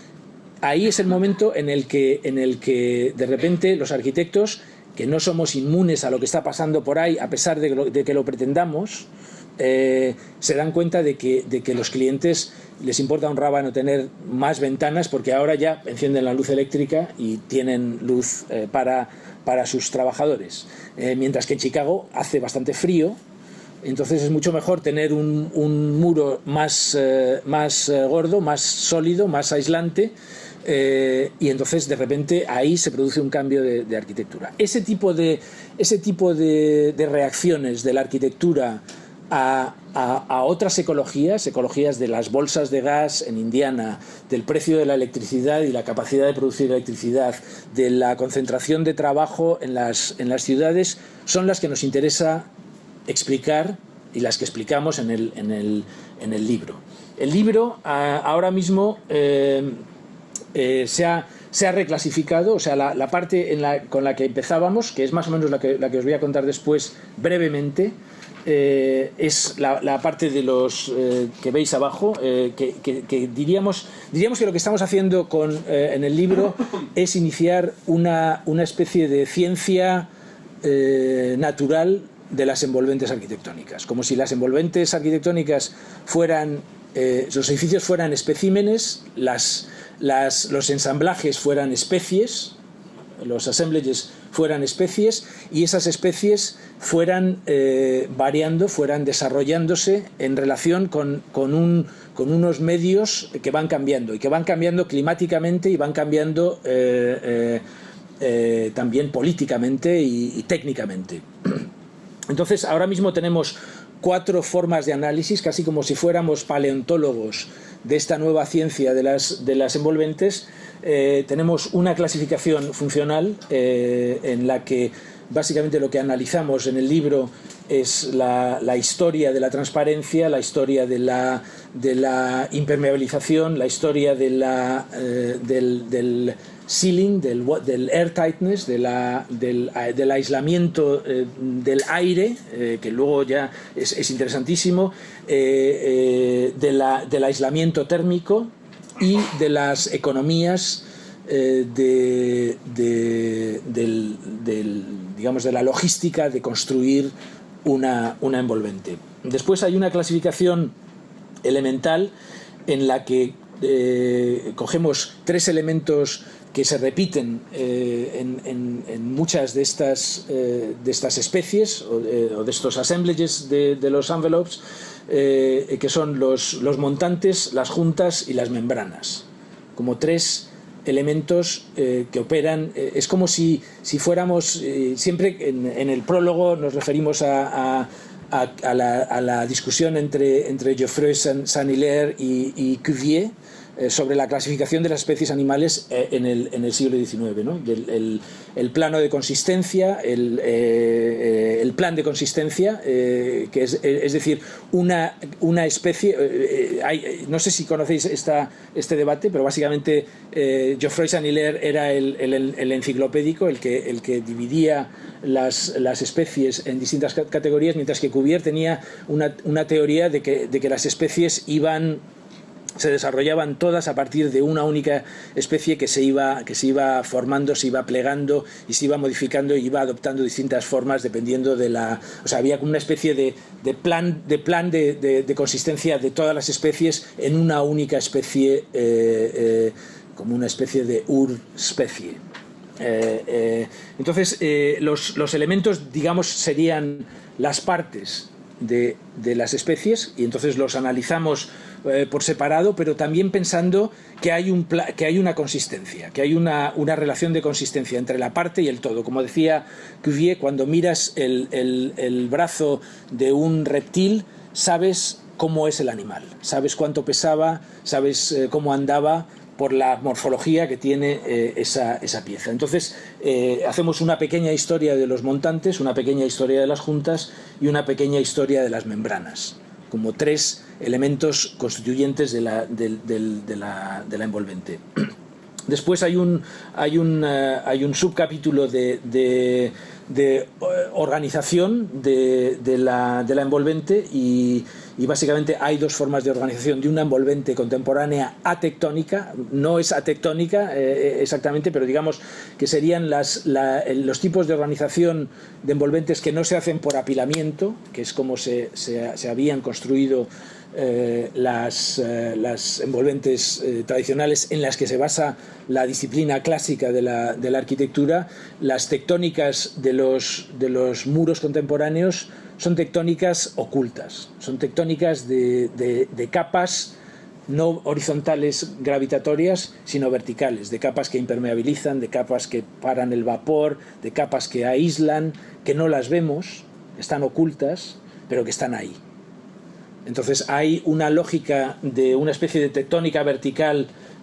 E: Ahí es el momento en el que, en el que de repente los arquitectos, que no somos inmunes a lo que está pasando por ahí, a pesar de, lo, de que lo pretendamos, eh, se dan cuenta de que, de que los clientes les importa un rábano tener más ventanas, porque ahora ya encienden la luz eléctrica y tienen luz eh, para... para sus trabajadores, eh, mientras que en Chicago hace bastante frío, entonces es mucho mejor tener un, un muro más, eh, más eh, gordo, más sólido, más aislante, eh, y entonces de repente ahí se produce un cambio de, de arquitectura. Ese tipo de, ese tipo de, de reacciones de la arquitectura A, a, a otras ecologías, ecologías de las bolsas de gas en Indiana, del precio de la electricidad y la capacidad de producir electricidad, de la concentración de trabajo en las, en las ciudades, son las que nos interesa explicar y las que explicamos en el, en el, en el libro. El libro a, ahora mismo eh, eh, se ha... se ha reclasificado, o sea, la, la parte en la, con la que empezábamos, que es más o menos la que, la que os voy a contar después brevemente, eh, es la, la parte de los eh, que veis abajo, eh, que, que, que diríamos, diríamos que lo que estamos haciendo con, eh, en el libro es iniciar una, una especie de ciencia eh, natural de las envolventes arquitectónicas, como si las envolventes arquitectónicas fueran, eh, los edificios fueran especímenes, las Las, los ensamblajes fueran especies, los assemblages fueran especies, y esas especies fueran eh, variando, fueran desarrollándose en relación con, con, un, con unos medios que van cambiando, y que van cambiando climáticamente y van cambiando eh, eh, eh, también políticamente y, y técnicamente. Entonces, ahora mismo tenemos cuatro formas de análisis, casi como si fuéramos paleontólogos de esta nueva ciencia de las, de las envolventes. Eh, tenemos una clasificación funcional eh, en la que básicamente lo que analizamos en el libro es la, la historia de la transparencia, la historia de la, de la impermeabilización, la historia de la, eh, del, del sealing, del, del air tightness, de la, del, del aislamiento eh, del aire, eh, que luego ya es, es interesantísimo, eh, eh, de la, del aislamiento térmico y de las economías eh, de, de, del, del, digamos, de la logística de construir una, una envolvente. Después hay una clasificación elemental en la que eh, cogemos tres elementos que se repiten eh, en, en, en muchas de estas, eh, de estas especies o de, o de estos assemblages de, de los envelopes, eh, que son los, los montantes, las juntas y las membranas, como tres elementos eh, que operan. Eh, es como si, si fuéramos, eh, siempre en, en el prólogo nos referimos a, a, a, a, la, a la discusión entre, entre Geoffroy Saint-Hilaire y, y Cuvier eh, sobre la clasificación de las especies animales eh, en, el, en el siglo diecinueve, ¿no? El, el, el plano de consistencia, el, eh, el plan de consistencia, eh, que es, es decir, una, una especie, eh, hay, no sé si conocéis esta, este debate, pero básicamente eh, Geoffroy Saint-Hilaire era el, el, el enciclopédico, el que, el que dividía las, las especies en distintas categorías, mientras que Cuvier tenía una, una teoría de que, de que las especies iban se desarrollaban todas a partir de una única especie que se iba, que se iba formando, se iba plegando y se iba modificando y iba adoptando distintas formas dependiendo de la... O sea, había como una especie de, de plan, de, plan de, de, de consistencia de todas las especies en una única especie, eh, eh, como una especie de urspecie. Eh, eh, entonces, eh, los, los elementos, digamos, serían las partes de, de las especies y entonces los analizamos eh, por separado, pero también pensando que hay, un que hay una consistencia, que hay una, una relación de consistencia entre la parte y el todo. Como decía Cuvier, cuando miras el, el, el brazo de un reptil, sabes cómo es el animal, sabes cuánto pesaba, sabes eh, cómo andaba, por la morfología que tiene eh, esa, esa pieza. Entonces, eh, hacemos una pequeña historia de los montantes, una pequeña historia de las juntas y una pequeña historia de las membranas, como tres elementos constituyentes de la, de, de, de la, de la envolvente. Después hay un, hay un, uh, hay un subcapítulo de, de, de organización de, de, la, de la envolvente y, y básicamente hay dos formas de organización de una envolvente contemporánea atectónica. No es atectónica eh, exactamente, pero digamos que serían las, la, los tipos de organización de envolventes que no se hacen por apilamiento, que es como se, se, se habían construido Eh, las, eh, las envolventes eh, tradicionales en las que se basa la disciplina clásica de la, de la arquitectura. Las tectónicas de los, de los muros contemporáneos son tectónicas ocultas, son tectónicas de, de, de capas no horizontales gravitatorias, sino verticales, de capas que impermeabilizan, de capas que paran el vapor, de capas que aíslan, que no las vemos, están ocultas, pero que están ahí. Entonces hay una lógica de una especie de tectónica vertical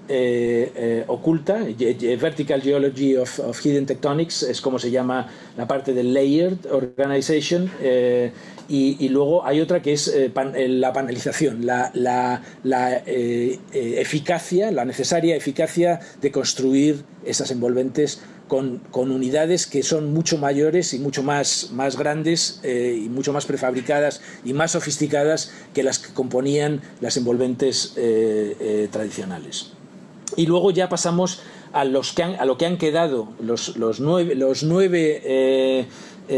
E: eh, eh, oculta, Vertical Geology of, of Hidden Tectonics, es como se llama la parte del Layered Organization, eh, y, y luego hay otra que es eh, pan, la panelización, la, la, la eh, eh, eficacia, la necesaria eficacia de construir esas envolventes Con, con unidades que son mucho mayores y mucho más, más grandes eh, y mucho más prefabricadas y más sofisticadas que las que componían las envolventes eh, eh, tradicionales. Y luego ya pasamos a, los que han, a lo que han quedado los, los nueve, los nueve eh,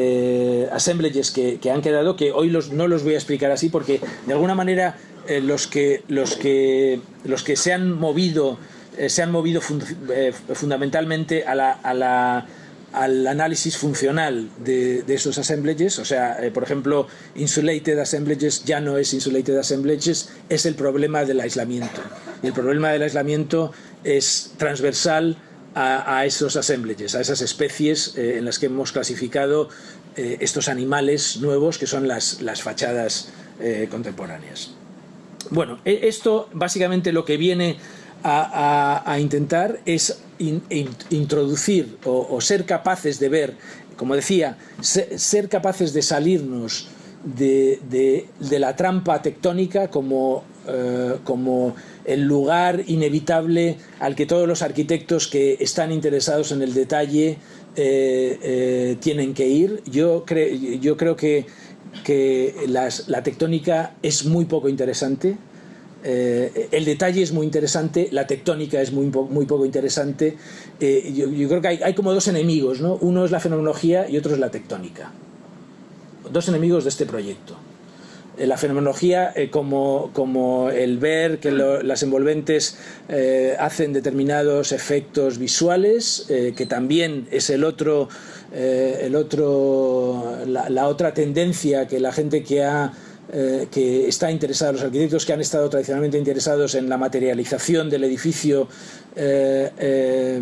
E: eh, assemblages que, que han quedado, que hoy los, no los voy a explicar así porque de alguna manera eh, los, que, los, que, los que se han movido se han movido fund eh, fundamentalmente a la, a la, al análisis funcional de, de esos assemblages. O sea, eh, por ejemplo, insulated assemblages ya no es insulated assemblages, es el problema del aislamiento. Y el problema del aislamiento es transversal a, a esos assemblages, a esas especies eh, en las que hemos clasificado eh, estos animales nuevos que son las, las fachadas eh, contemporáneas. Bueno, esto básicamente lo que viene a, a, a intentar es in, in, introducir o, o ser capaces de ver, como decía, ser, ser capaces de salirnos de, de, de la trampa tectónica como, eh, como el lugar inevitable al que todos los arquitectos que están interesados en el detalle eh, eh, tienen que ir. Yo, cre yo creo que, que las, la tectónica es muy poco interesante. Eh, el detalle es muy interesante, la tectónica es muy, po muy poco interesante. Eh, yo, yo creo que hay, hay como dos enemigos, ¿no? Uno es la fenomenología y otro es la tectónica. Dos enemigos de este proyecto. Eh, la fenomenología eh, como, como el ver que lo, las envolventes eh, hacen determinados efectos visuales, eh, que también es el otro, eh, el otro la, la otra tendencia que la gente que ha Eh, que está interesada, los arquitectos que han estado tradicionalmente interesados en la materialización del edificio eh, eh,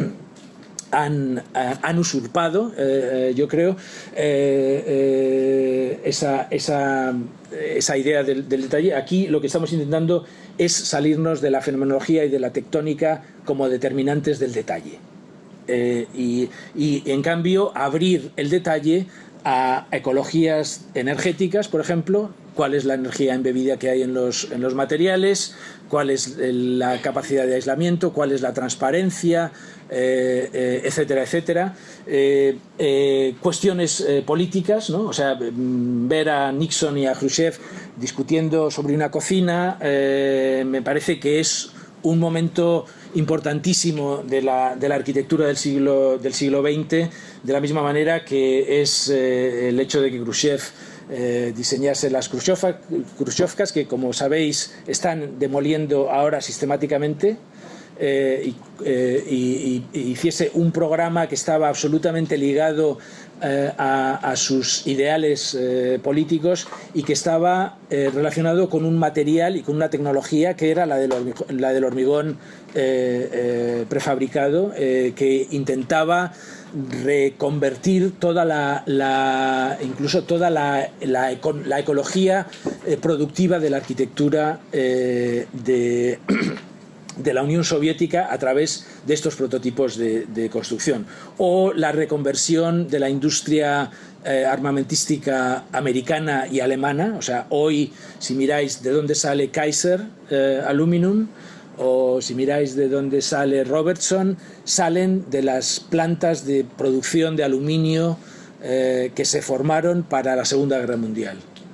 E: han, han usurpado, eh, yo creo, eh, eh, esa, esa, esa idea del, del detalle. Aquí lo que estamos intentando es salirnos de la fenomenología y de la tectónica como determinantes del detalle. Eh, y, y en cambio abrir el detalle a ecologías energéticas, por ejemplo, cuál es la energía embebida que hay en los, en los materiales, cuál es la capacidad de aislamiento, cuál es la transparencia, eh, eh, etcétera, etcétera. Eh, eh, cuestiones eh, políticas, ¿no? O sea, ver a Nixon y a Khrushchev discutiendo sobre una cocina, eh, me parece que es un momento importantísimo de la, de la arquitectura del siglo, del siglo veinte, de la misma manera que es eh, el hecho de que Khrushchev eh, diseñase las Khrushchevkas, que como sabéis están demoliendo ahora sistemáticamente, eh, y, eh, y, y hiciese un programa que estaba absolutamente ligado eh, a, a sus ideales eh, políticos y que estaba eh, relacionado con un material y con una tecnología que era la del hormigón, la del hormigón eh, eh, prefabricado, eh, que intentaba reconvertir toda la, la incluso toda la, la, eco, la ecología eh, productiva de la arquitectura eh, de de la Unión Soviética a través de estos prototipos de, de construcción, o la reconversión de la industria eh, armamentística americana y alemana. O sea, hoy si miráis de dónde sale Kaiser eh, Aluminum, o si miráis de dónde sale Robertson, salen de las plantas de producción de aluminio eh, que se formaron para la Segunda Guerra Mundial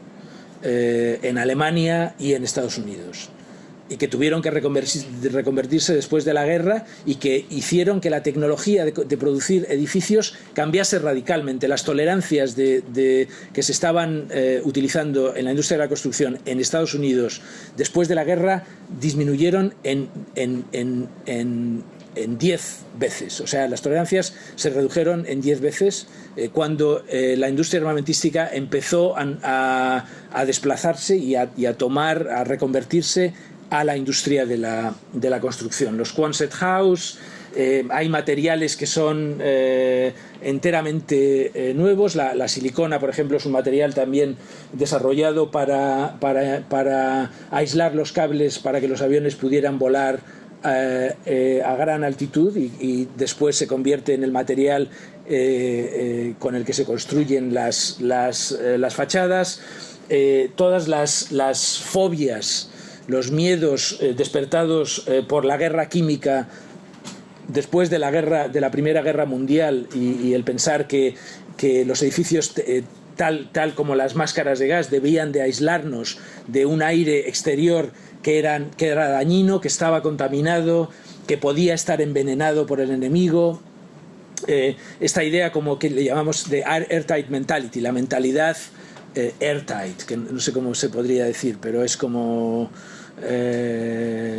E: eh, en Alemania y en Estados Unidos, y que tuvieron que reconvertirse después de la guerra, y que hicieron que la tecnología de, de producir edificios cambiase radicalmente. Las tolerancias de, de, que se estaban eh, utilizando en la industria de la construcción en Estados Unidos después de la guerra disminuyeron en, en, en, en, en diez veces. O sea, las tolerancias se redujeron en diez veces eh, cuando eh, la industria armamentística empezó a, a, a desplazarse y a, y a tomar, a reconvertirse a la industria de la, de la construcción. Los Quonset House, eh, hay materiales que son eh, enteramente eh, nuevos. La, la silicona, por ejemplo, es un material también desarrollado para, para, para aislar los cables para que los aviones pudieran volar eh, eh, a gran altitud, y, y después se convierte en el material eh, eh, con el que se construyen las, las, eh, las fachadas. Eh, todas las, las fobias, los miedos eh, despertados eh, por la guerra química después de la guerra, de la Primera Guerra Mundial, y, y el pensar que, que los edificios eh, tal, tal como las máscaras de gas debían de aislarnos de un aire exterior que, eran, que era dañino, que estaba contaminado, que podía estar envenenado por el enemigo. Eh, esta idea como que le llamamos de airtight mentality, la mentalidad eh, airtight, que no sé cómo se podría decir, pero es como... Eh,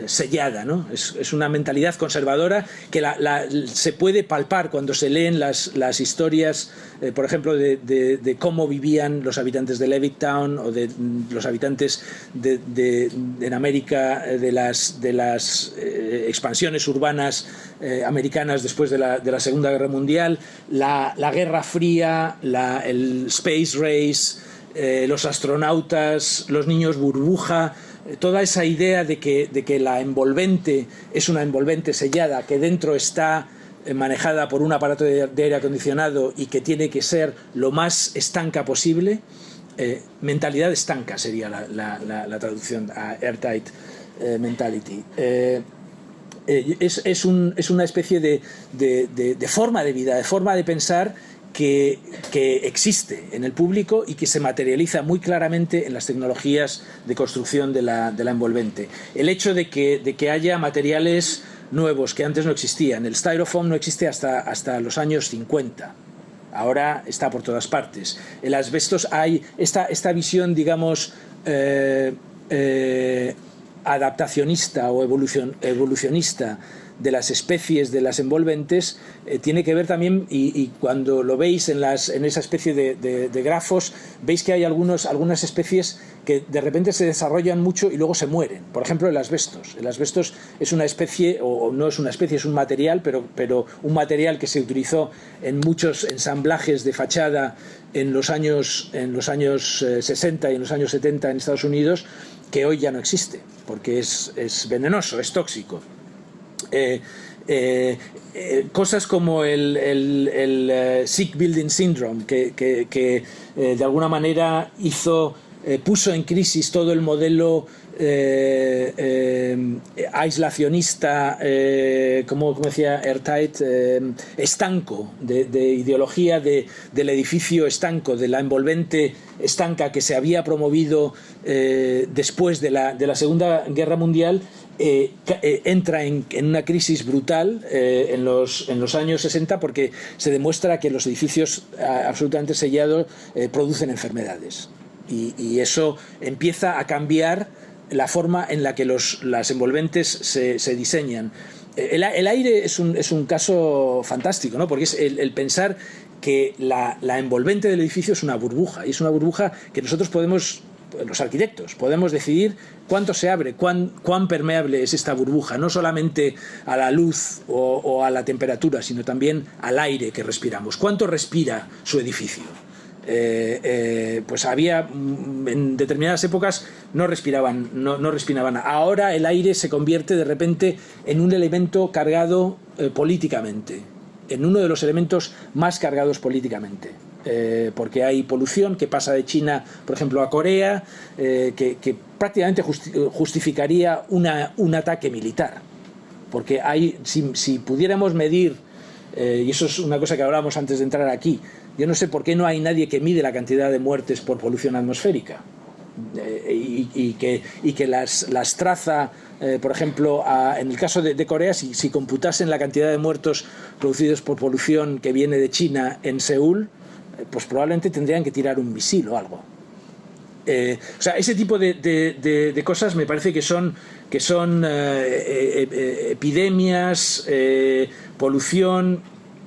E: sellada, ¿no? Es, es una mentalidad conservadora que la, la, se puede palpar cuando se leen las, las historias, eh, por ejemplo, de, de, de cómo vivían los habitantes de Levittown o de los habitantes de, de, de, en América de las, de las eh, expansiones urbanas eh, americanas después de la, de la Segunda Guerra Mundial, la, la Guerra Fría, la, el Space Race, eh, los astronautas, los niños burbuja. Toda esa idea de que, de que la envolvente es una envolvente sellada, que dentro está manejada por un aparato de, de aire acondicionado y que tiene que ser lo más estanca posible, eh, mentalidad estanca sería la, la, la, la traducción a airtight eh, mentality. Eh, eh, es, es, un, es una especie de, de, de, de forma de vida, de forma de pensar Que, que existe en el público y que se materializa muy claramente en las tecnologías de construcción de la, de la envolvente. El hecho de que, de que haya materiales nuevos que antes no existían. El styrofoam no existe hasta, hasta los años cincuenta. Ahora está por todas partes. El asbestos, hay esta, esta visión, digamos, eh, eh, adaptacionista o evolucion, evolucionista de las especies de las envolventes, eh, tiene que ver también, y, y cuando lo veis en, las, en esa especie de, de, de grafos, veis que hay algunos, algunas especies que de repente se desarrollan mucho y luego se mueren. Por ejemplo, el asbestos. El asbestos es una especie, o no es una especie, es un material, pero, pero un material que se utilizó en muchos ensamblajes de fachada en los años, en los años eh, sesenta y en los años setenta en Estados Unidos, que hoy ya no existe, porque es, es venenoso, es tóxico. Eh, eh, eh, cosas como el, el, el uh, Sick Building Syndrome, que, que, que eh, de alguna manera hizo, eh, puso en crisis todo el modelo eh, eh, aislacionista, eh, como, como decía Airtight, eh, estanco, de, de ideología de, del edificio estanco, de la envolvente estanca que se había promovido eh, después de la, de la Segunda Guerra Mundial. Eh, eh, entra en, en una crisis brutal eh, en, los, en los años sesenta, porque se demuestra que los edificios a, absolutamente sellados eh, producen enfermedades, y, y eso empieza a cambiar la forma en la que los, las envolventes se, se diseñan. El, el aire es un, es un caso fantástico, ¿no? Porque es el, el pensar que la, la envolvente del edificio es una burbuja, y es una burbuja que nosotros podemos, los arquitectos, podemos decidir cuánto se abre, cuán, cuán permeable es esta burbuja, no solamente a la luz o, o a la temperatura, sino también al aire que respiramos. ¿Cuánto respira su edificio? Eh, eh, pues había, en determinadas épocas no respiraban, no, no respiraban. Ahora el aire se convierte de repente en un elemento cargado eh, políticamente, en uno de los elementos más cargados políticamente. Eh, porque hay polución que pasa de China, por ejemplo, a Corea, eh, que, que prácticamente justi justificaría una, un ataque militar. Porque hay, si, si pudiéramos medir, eh, y eso es una cosa que hablábamos antes de entrar aquí, yo no sé por qué no hay nadie que mide la cantidad de muertes por polución atmosférica. Eh, y, y que, y que las, las traza, eh, por ejemplo, a, en el caso de, de Corea, si, si computasen la cantidad de muertos producidos por polución que viene de China en Seúl, pues probablemente tendrían que tirar un misil o algo. Eh, o sea, ese tipo de, de, de, de cosas me parece que son, que son eh, eh, epidemias, eh, polución,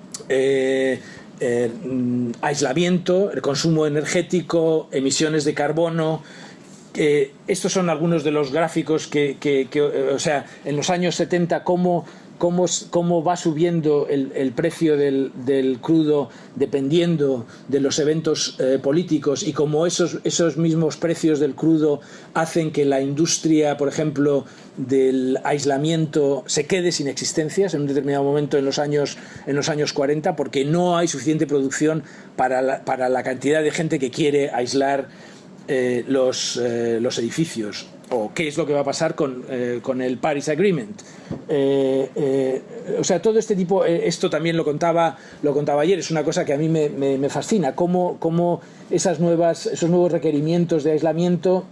E: eh, eh, aislamiento, el consumo energético, emisiones de carbono. Eh, estos son algunos de los gráficos que, que, que o sea, en los años setenta, cómo Cómo, cómo va subiendo el, el precio del, del crudo dependiendo de los eventos eh, políticos, y cómo esos, esos mismos precios del crudo hacen que la industria, por ejemplo, del aislamiento se quede sin existencias en un determinado momento en los años, en los años cuarenta, porque no hay suficiente producción para la, para la cantidad de gente que quiere aislar eh, los, eh, los edificios. O qué es lo que va a pasar con, eh, con el Paris Agreement. Eh, eh, o sea, todo este tipo, eh, esto también lo contaba, lo contaba ayer, es una cosa que a mí me, me, me fascina, cómo, cómo esas nuevas, esos nuevos requerimientos de aislamiento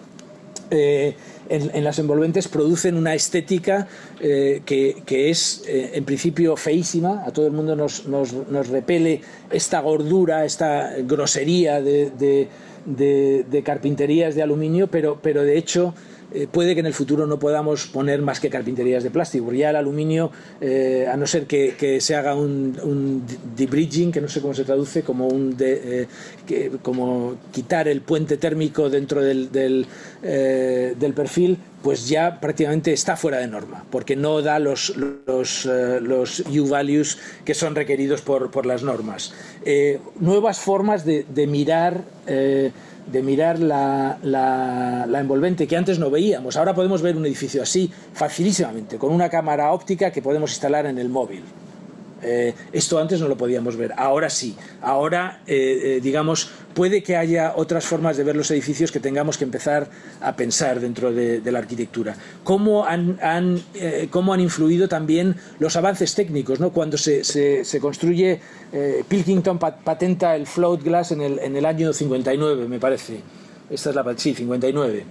E: eh, en, en las envolventes producen una estética eh, que, que es eh, en principio feísima. A todo el mundo nos, nos, nos repele esta gordura, esta grosería de, de De, de carpinterías de aluminio, pero, pero de hecho eh, puede que en el futuro no podamos poner más que carpinterías de plástico, porque ya el aluminio, eh, a no ser que, que se haga un, un debridging, que no sé cómo se traduce, como, un de, eh, que, como quitar el puente térmico dentro del, del, eh, del perfil, pues ya prácticamente está fuera de norma, porque no da los, los, uh, los U-values que son requeridos por, por las normas. Eh, nuevas formas de, de mirar, eh, de mirar la, la, la envolvente que antes no veíamos. Ahora podemos ver un edificio así facilísimamente, con una cámara óptica que podemos instalar en el móvil. Eh, esto antes no lo podíamos ver, ahora sí. Ahora, eh, eh, digamos, puede que haya otras formas de ver los edificios que tengamos que empezar a pensar dentro de, de la arquitectura. ¿Cómo han, han, eh, cómo han influido también los avances técnicos, ¿no? Cuando se, se, se construye, eh, Pilkington patenta el float glass en el, en el año cincuenta y nueve, me parece. Esta es la, sí, cincuenta y nueve.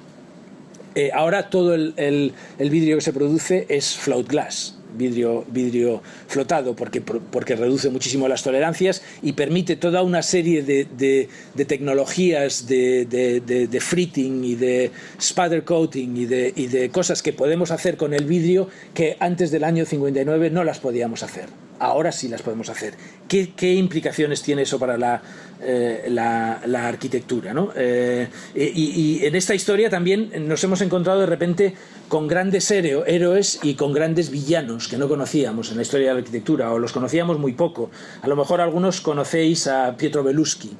E: Eh, ahora todo el, el, el vidrio que se produce es float glass. Vidrio, vidrio flotado, porque, porque reduce muchísimo las tolerancias y permite toda una serie de, de, de tecnologías de, de, de, de fritting y de spatter coating y de, y de cosas que podemos hacer con el vidrio que antes del año cincuenta y nueve no las podíamos hacer. Ahora sí las podemos hacer. ¿Qué, qué implicaciones tiene eso para la, eh, la, la arquitectura, ¿no? Eh, y, y en esta historia también nos hemos encontrado de repente con grandes héroes y con grandes villanos que no conocíamos en la historia de la arquitectura, o los conocíamos muy poco. A lo mejor algunos conocéis a Pietro Beluschi,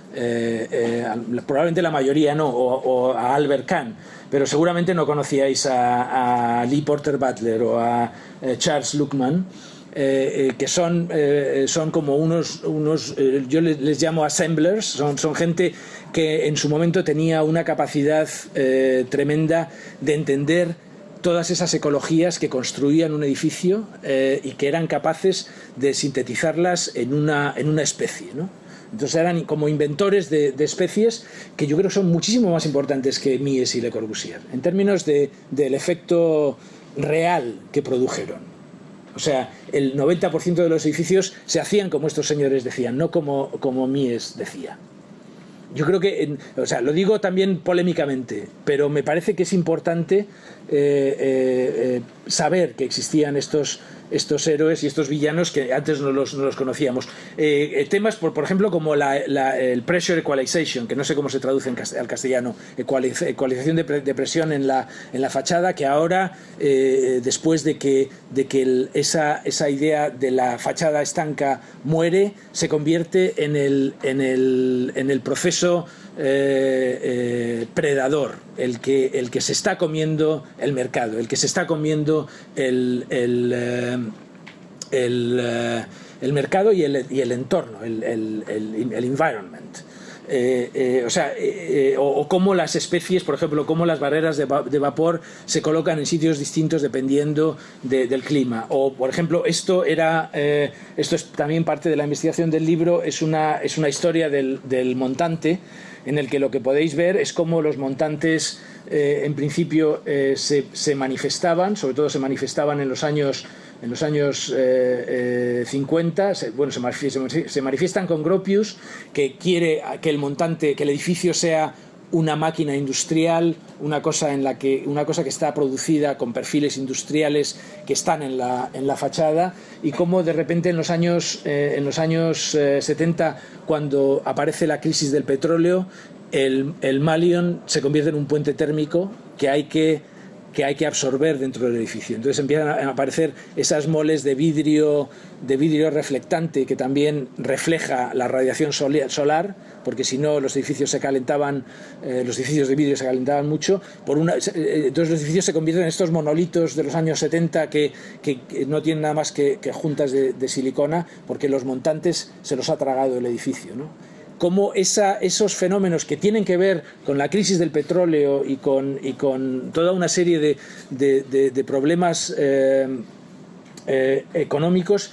E: eh, eh, probablemente la mayoría no, o, o a Albert Kahn, pero seguramente no conocíais a, a Lee Porter Butler o a eh, Charles Luckman. Eh, eh, que son, eh, son como unos, unos eh, yo les, les llamo assemblers, son, son gente que en su momento tenía una capacidad eh, tremenda de entender todas esas ecologías que construían un edificio eh, y que eran capaces de sintetizarlas en una, en una especie, ¿no? Entonces eran como inventores de, de especies que yo creo que son muchísimo más importantes que Mies y Le Corbusier en términos de, del efecto real que produjeron. O sea, el noventa por ciento de los edificios se hacían como estos señores decían, no como, como Mies decía. Yo creo que, en, o sea, lo digo también polémicamente, pero me parece que es importante eh, eh, saber que existían estos, estos héroes y estos villanos que antes no los, no los conocíamos. Eh, temas, por, por ejemplo, como la, la, el pressure equalization, que no sé cómo se traduce en cast al castellano, ecualiz ecualización de, pre de presión en la, en la fachada, que ahora, eh, después de que, de que el, esa, esa idea de la fachada estanca muere, se convierte en el, en el, en el proceso eh, eh, predador, el que, el que se está comiendo el mercado, el que se está comiendo el, el, eh, el, eh, el mercado y el, y el entorno, el, el, el, el environment. Eh, eh, o sea, eh, o, o cómo las especies, por ejemplo, cómo las barreras de, va de vapor se colocan en sitios distintos dependiendo de, del clima. O, por ejemplo, esto era, eh, esto es también parte de la investigación del libro, es una, es una historia del, del montante, en el que lo que podéis ver es cómo los montantes, eh, en principio, eh, se, se manifestaban, sobre todo se manifestaban en los años en los años eh, eh, cincuenta, se, bueno, se, manifiestan, se manifiestan con Gropius, que quiere que el montante, que el edificio sea una máquina industrial, una cosa en la que una cosa que está producida con perfiles industriales que están en la, en la fachada, y cómo de repente en los años eh, en los años eh, setenta, cuando aparece la crisis del petróleo, el, el Malion se convierte en un puente térmico que hay que que hay que absorber dentro del edificio. Entonces empiezan a aparecer esas moles de vidrio, de vidrio reflectante que también refleja la radiación solar, porque si no los edificios se calentaban, eh, los edificios de vidrio se calentaban mucho. Por una, entonces los edificios se convierten en estos monolitos de los años setenta que, que, que no tienen nada más que, que juntas de, de silicona, porque los montantes se los ha tragado el edificio, ¿no? Cómo esa, esos fenómenos que tienen que ver con la crisis del petróleo y con, y con toda una serie de, de, de, de problemas eh, eh, económicos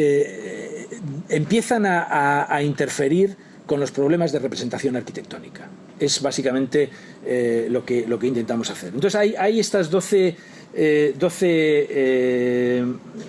E: eh, empiezan a, a, a interferir con los problemas de representación arquitectónica. Es básicamente eh, lo, que, lo que intentamos hacer. Entonces hay, hay estas doce, eh, doce, eh,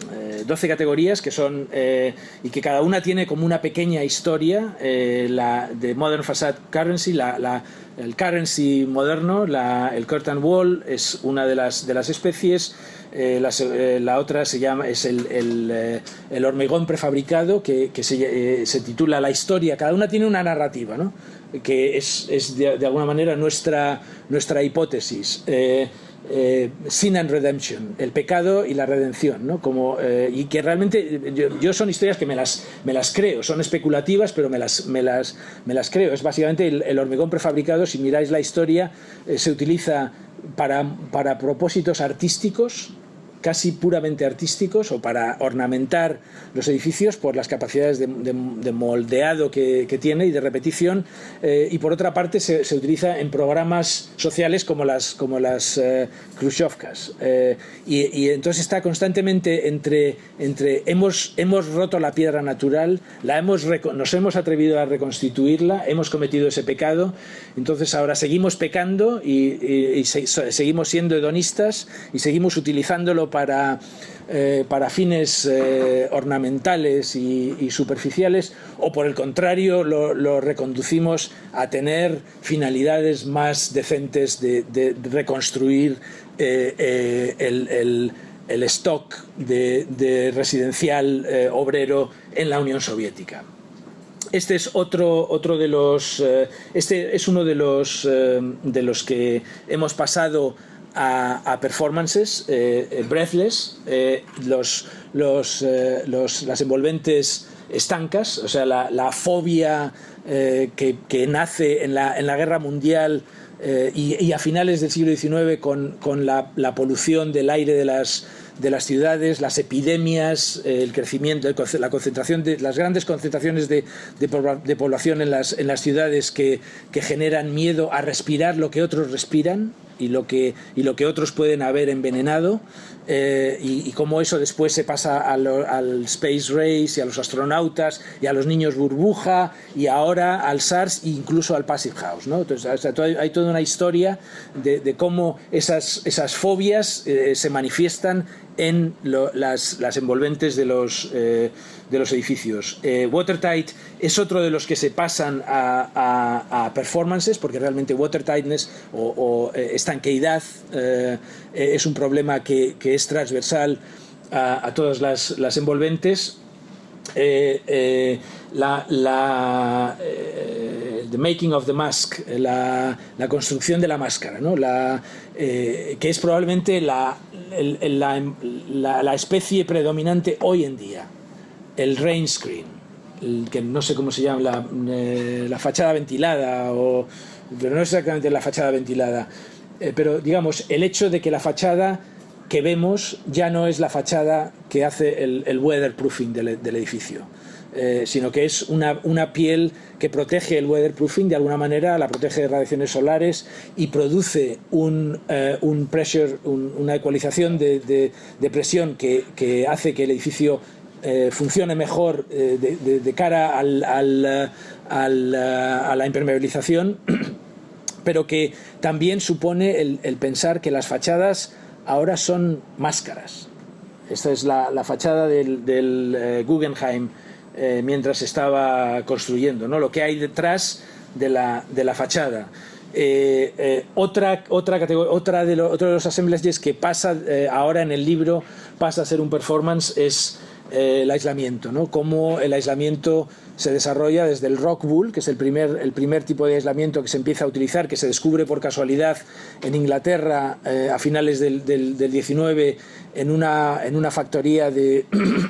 E: doce categorías que son, eh, y que cada una tiene como una pequeña historia. Eh, la de Modern Facade Currency, la, la, el currency moderno, la, el curtain wall es una de las, de las especies. Eh, la, eh, la otra se llama, es el, el, eh, el hormigón prefabricado, que, que se, eh, se titula La historia. Cada una tiene una narrativa, ¿no? Que es, es de, de alguna manera nuestra, nuestra hipótesis. Eh, eh, Sin and Redemption, el pecado y la redención, ¿no? Como, eh, y que realmente yo, yo son historias que me las, me las creo, son especulativas, pero me las, me las, me las creo. Es básicamente el, el hormigón prefabricado. Si miráis la historia, eh, se utiliza para, para propósitos artísticos, casi puramente artísticos, o para ornamentar los edificios por las capacidades de, de, de moldeado que, que tiene y de repetición, eh, y por otra parte se, se utiliza en programas sociales como las, como las eh, Khrushchevkas, eh, y, y entonces está constantemente entre, entre hemos, hemos roto la piedra natural, la hemos, nos hemos atrevido a reconstituirla, hemos cometido ese pecado, entonces ahora seguimos pecando y, y, y se, seguimos siendo hedonistas y seguimos utilizándolo para, eh, para fines eh, ornamentales y, y superficiales, o por el contrario lo, lo reconducimos a tener finalidades más decentes de, de reconstruir eh, eh, el, el, el stock de, de residencial eh, obrero en la Unión Soviética. Este es otro, otro de los, eh, este es uno de los, eh, de los que hemos pasado A, a performances, eh, Breathless, eh, los, los, eh, los, las envolventes estancas, o sea, la, la fobia eh, que, que nace en la, en la Guerra Mundial eh, y, y a finales del siglo diecinueve con, con la, la polución del aire de las, de las ciudades, las epidemias, eh, el crecimiento, la concentración de las grandes concentraciones de, de, de población en las, en las ciudades que, que generan miedo a respirar lo que otros respiran y lo que, y lo que otros pueden haber envenenado, eh, y, y cómo eso después se pasa a lo, al Space Race y a los astronautas y a los niños burbuja y ahora al SARS e incluso al Passive House, ¿no? Entonces, o sea, hay toda una historia de, de cómo esas, esas fobias eh, se manifiestan en lo, las, las envolventes de los, eh, de los edificios. Eh, Watertight es otro de los que se pasan a, a, a performances, porque realmente watertightness o, o eh, estanqueidad eh, es un problema que, que es transversal a, a todas las, las envolventes. Eh, eh, la, la eh, the making of the mask, la, la construcción de la máscara, ¿no? La, eh, que es probablemente la, el, la, la, la especie predominante hoy en día, el rain screen, el, que no sé cómo se llama, la, eh, la fachada ventilada, o, pero no es exactamente la fachada ventilada, eh, pero digamos el hecho de que la fachada que vemos ya no es la fachada que hace el, el weatherproofing del, del edificio, eh, sino que es una, una piel que protege el weatherproofing de alguna manera, la protege de radiaciones solares y produce un, eh, un pressure, un, una ecualización de, de, de presión que, que hace que el edificio eh, funcione mejor eh, de, de, de cara al, al, al, a la impermeabilización, pero que también supone el, el pensar que las fachadas ahora son máscaras. Esta es la, la fachada del, del eh, Guggenheim eh, mientras se estaba construyendo, ¿no? Lo que hay detrás de la, de la fachada. Eh, eh, otra, otra, categoría, otra de lo, otro de los assemblages que pasa eh, ahora en el libro pasa a ser un performance es eh, el aislamiento, ¿no? Cómo el aislamiento se desarrolla desde el rock wool, que es el primer, el primer tipo de aislamiento que se empieza a utilizar, que se descubre por casualidad en Inglaterra eh, a finales del, del, del diecinueve en una, en una factoría de,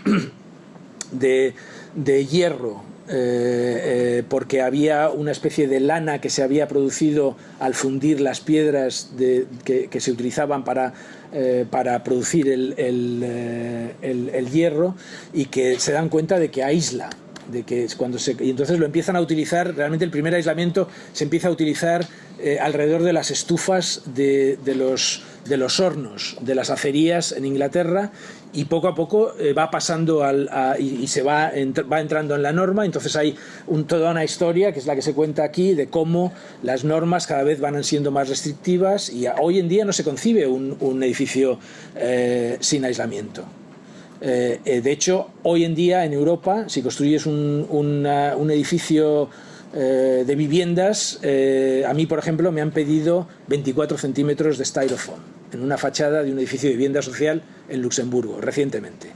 E: de, de hierro, eh, eh, porque había una especie de lana que se había producido al fundir las piedras de, que, que se utilizaban para, eh, para producir el, el, eh, el, el hierro, y que se dan cuenta de que aísla. De que cuando se, y entonces lo empiezan a utilizar, realmente el primer aislamiento se empieza a utilizar eh, alrededor de las estufas de, de, los, de los hornos, de las acerías en Inglaterra, y poco a poco eh, va pasando al, a, y, y se va, ent, va entrando en la norma. Entonces hay un, toda una historia que es la que se cuenta aquí de cómo las normas cada vez van siendo más restrictivas, y a, hoy en día no se concibe un, un edificio eh, sin aislamiento. Eh, eh, de hecho, hoy en día en Europa, si construyes un, una, un edificio eh, de viviendas, eh, a mí, por ejemplo, me han pedido veinticuatro centímetros de styrofoam en una fachada de un edificio de vivienda social en Luxemburgo, recientemente.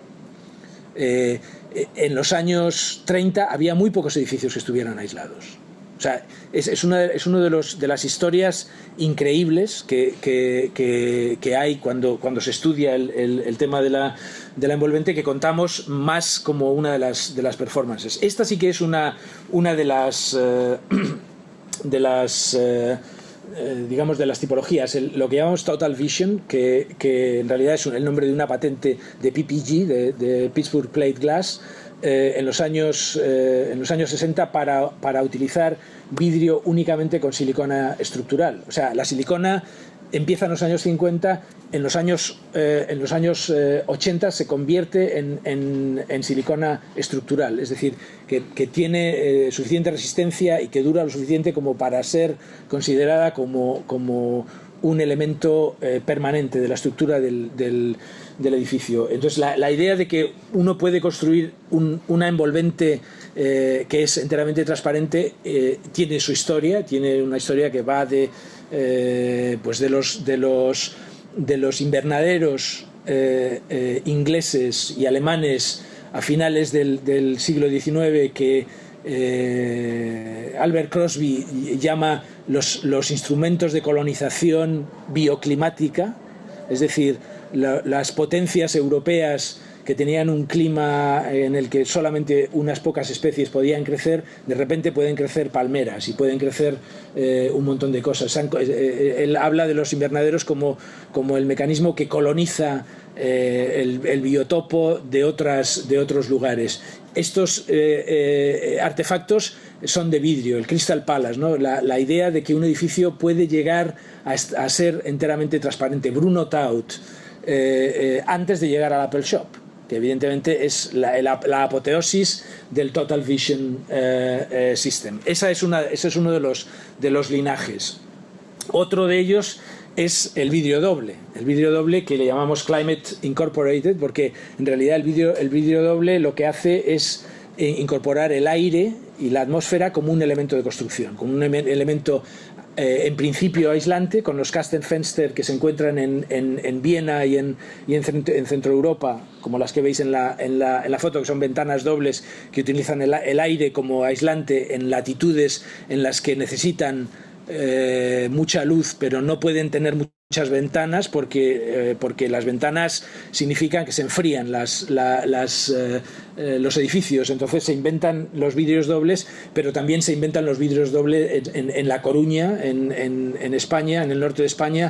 E: Eh, en los años treinta había muy pocos edificios que estuvieran aislados. O sea, es, es una es uno de, los, de las historias increíbles que, que, que, que hay cuando, cuando se estudia el, el, el tema de la, de la envolvente, que contamos más como una de las, de las performances. Esta sí que es una, una de las, eh, de las eh, eh, digamos, de las tipologías, el, lo que llamamos Total Vision, que, que en realidad es un, el nombre de una patente de P P G, de, de Pittsburgh Plate Glass, eh, en, los años, eh, en los años sesenta para, para utilizar vidrio únicamente con silicona estructural. O sea, la silicona empieza en los años cincuenta, en los años, eh, en los años eh, ochenta se convierte en, en, en silicona estructural, es decir, que, que tiene eh, suficiente resistencia y que dura lo suficiente como para ser considerada como, como un elemento eh, permanente de la estructura del, del, del edificio. Entonces, la, la idea de que uno puede construir un, una envolvente eh, que es enteramente transparente eh, tiene su historia, tiene una historia que va de Eh, pues de los de los de los invernaderos eh, eh, ingleses y alemanes a finales del, del siglo diecinueve que eh, Albert Crosby llama los, los instrumentos de colonización bioclimática, es decir, la, las potencias europeas que tenían un clima en el que solamente unas pocas especies podían crecer, de repente pueden crecer palmeras y pueden crecer eh, un montón de cosas. Él habla de los invernaderos como, como el mecanismo que coloniza eh, el, el biotopo de, otras, de otros lugares. Estos eh, eh, artefactos son de vidrio, el Crystal Palace, ¿no? la, la idea de que un edificio puede llegar a, a ser enteramente transparente. Bruno Taut, eh, eh, antes de llegar al Apple Shop, que evidentemente es la, la, la apoteosis del Total Vision eh, eh, System. Esa es una, ese es uno de los, de los linajes. Otro de ellos es el vidrio doble, el vidrio doble que le llamamos Climate Incorporated, porque en realidad el vidrio, el vidrio doble lo que hace es eh, incorporar el aire y la atmósfera como un elemento de construcción, como un elemento Eh, en principio aislante, con los Kastenfenster que se encuentran en, en, en Viena y, en, y en, centro, en Centro Europa, como las que veis en la, en la, en la foto, que son ventanas dobles que utilizan el, el aire como aislante en latitudes en las que necesitan eh, mucha luz, pero no pueden tener muchas ventanas porque, eh, porque las ventanas significan que se enfrían las, la, las, eh, eh, los edificios. Entonces se inventan los vidrios dobles, pero también se inventan los vidrios dobles en, en, en La Coruña, en, en, en España, en el norte de España,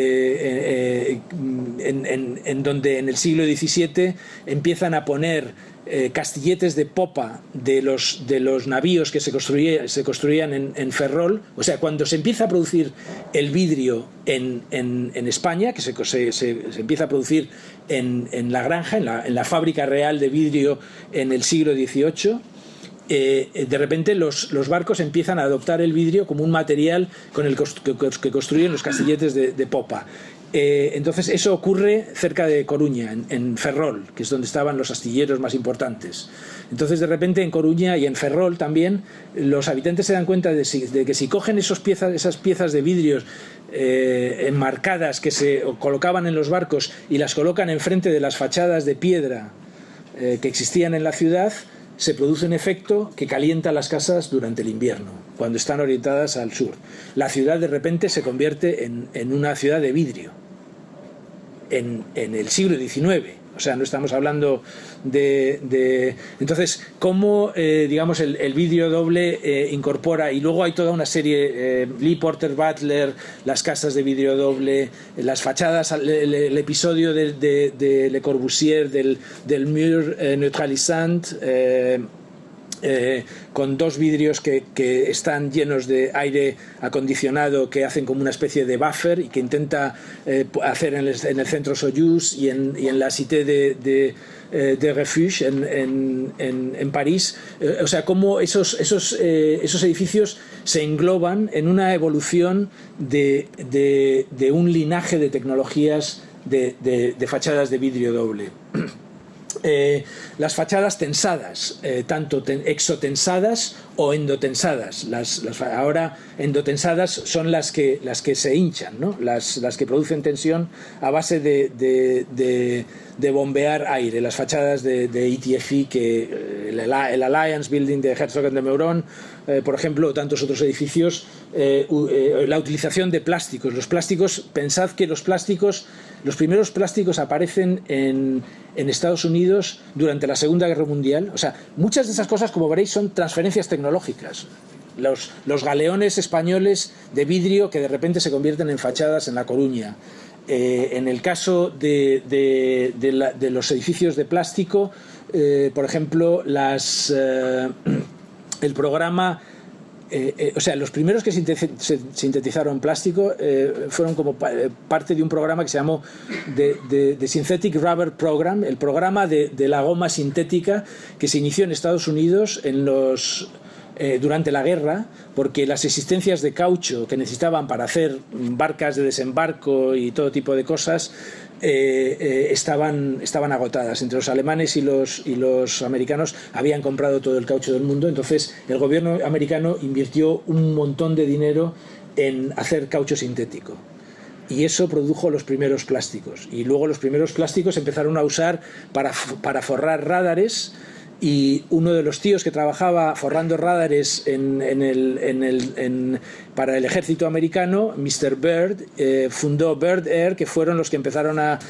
E: eh, eh, en, en, en donde en el siglo diecisiete empiezan a poner Eh, castilletes de popa de los, de los navíos que se, construía, se construían en, en Ferrol. O sea, cuando se empieza a producir el vidrio en, en, en España, que se, se, se empieza a producir en, en La Granja, en la, en la fábrica real de vidrio en el siglo dieciocho, eh, de repente los, los barcos empiezan a adoptar el vidrio como un material con el que, que construyen los castilletes de, de popa. Eh, entonces eso ocurre cerca de Coruña, en, en Ferrol, que es donde estaban los astilleros más importantes. Entonces de repente en Coruña y en Ferrol también los habitantes se dan cuenta de, si, de que si cogen esos piezas, esas piezas de vidrios eh, enmarcadas que se colocaban en los barcos y las colocan enfrente de las fachadas de piedra eh, que existían en la ciudad, se produce un efecto que calienta las casas durante el invierno, cuando están orientadas al sur. La ciudad de repente se convierte en, en una ciudad de vidrio, en, en el siglo diecinueve. O sea, no estamos hablando de... de... Entonces, cómo, eh, digamos, el, el vidrio doble eh, incorpora... Y luego hay toda una serie, eh, Lee Porter Butler, las casas de vidrio doble, las fachadas, el, el, el episodio de, de, de Le Corbusier, del, del mur eh, neutralisant... Eh, Eh, con dos vidrios que, que están llenos de aire acondicionado, que hacen como una especie de buffer y que intenta eh, hacer en el, en el centro Soyuz y en, y en la Cité de, de, de Refuge en, en, en, en París. Eh, o sea, cómo esos, esos, eh, esos edificios se engloban en una evolución de, de, de un linaje de tecnologías de, de, de fachadas de vidrio doble. Eh, las fachadas tensadas, eh, tanto ten, exotensadas o endotensadas. Las, las, ahora endotensadas son las que, las que se hinchan, ¿no? las, las que producen tensión a base de, de, de, de bombear aire. Las fachadas de, de E T F I, que, el, el Alliance Building de Herzog and de Meuron, eh, por ejemplo, o tantos otros edificios, eh, eh, la utilización de plásticos. Los plásticos, pensad que los plásticos, los primeros plásticos aparecen en, en Estados Unidos durante la Segunda Guerra Mundial. O sea, muchas de esas cosas, como veréis, son transferencias tecnológicas. Los, los galeones españoles de vidrio que de repente se convierten en fachadas en La Coruña. Eh, en el caso de, de, de, la, de los edificios de plástico, eh, por ejemplo, las, eh, el programa... Eh, eh, o sea, los primeros que sintetizaron plástico eh, fueron como pa parte de un programa que se llamó The, The, The Synthetic Rubber Program, el programa de, de la goma sintética, que se inició en Estados Unidos en los, eh, durante la guerra, porque las existencias de caucho que necesitaban para hacer barcas de desembarco y todo tipo de cosas Eh, eh, estaban, estaban agotadas. Entre los alemanes y los, y los americanos habían comprado todo el caucho del mundo, entonces el gobierno americano invirtió un montón de dinero en hacer caucho sintético. Y eso produjo los primeros plásticos. Y luego los primeros plásticos empezaron a usar para, para forrar radares. Y uno de los tíos que trabajaba forrando radares en, en el, en el, en, para el ejército americano, mister Byrd, eh, fundó Byrd Air, que fueron los que empezaron a,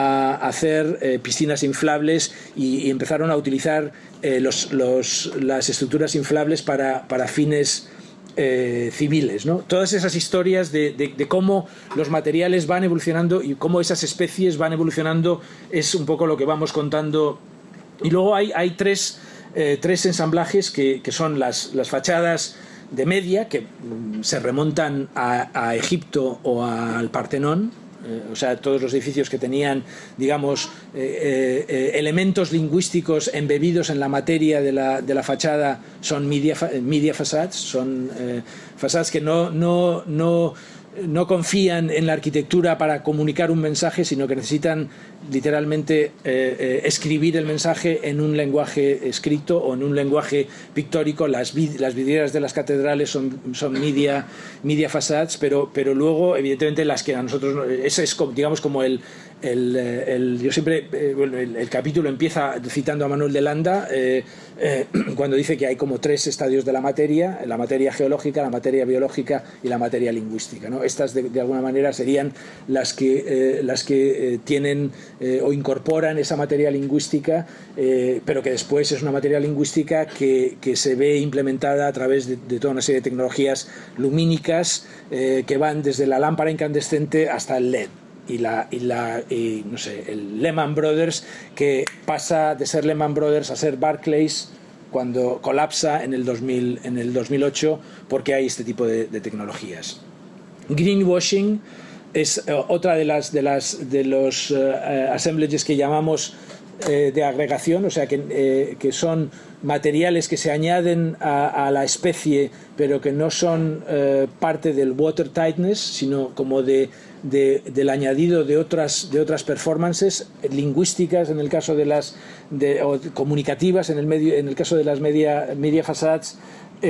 E: a hacer eh, piscinas inflables y, y empezaron a utilizar eh, los, los, las estructuras inflables para, para fines eh, civiles, ¿no? Todas esas historias de, de, de cómo los materiales van evolucionando y cómo esas especies van evolucionando es un poco lo que vamos contando. Y luego hay, hay tres, eh, tres ensamblajes que, que son las, las fachadas de media, que mm, se remontan a, a Egipto o a, al Partenón, eh, o sea, todos los edificios que tenían, digamos, eh, eh, elementos lingüísticos embebidos en la materia de la, de la fachada son media, media facades, son eh, fachadas que no... no, no no confían en la arquitectura para comunicar un mensaje, sino que necesitan literalmente eh, eh, escribir el mensaje en un lenguaje escrito o en un lenguaje pictórico. Las, vid las vidrieras de las catedrales son, son media, media facades, pero, pero luego, evidentemente, las que a nosotros... Ese es, digamos, como el... El, el, yo siempre, eh, el, el capítulo empieza citando a Manuel de Landa eh, eh, cuando dice que hay como tres estadios de la materia: la materia geológica, la materia biológica y la materia lingüística, ¿no? Estas de, de alguna manera serían las que, eh, las que eh, tienen eh, o incorporan esa materia lingüística, eh, pero que después es una materia lingüística que, que se ve implementada a través de, de toda una serie de tecnologías lumínicas eh, que van desde la lámpara incandescente hasta el L E D. Y, la, y, la, y no sé, el Lehman Brothers, que pasa de ser Lehman Brothers a ser Barclays cuando colapsa en el, dos mil, en el dos mil ocho, porque hay este tipo de, de tecnologías. Greenwashing es uh, otra de las de las de los uh, assemblages que llamamos eh, de agregación, o sea que, eh, que son materiales que se añaden a, a la especie, pero que no son eh, parte del water tightness, sino como de De, del añadido de otras, de otras performances lingüísticas en el caso de las de, o comunicativas en el, medio, en el caso de las media, media facades,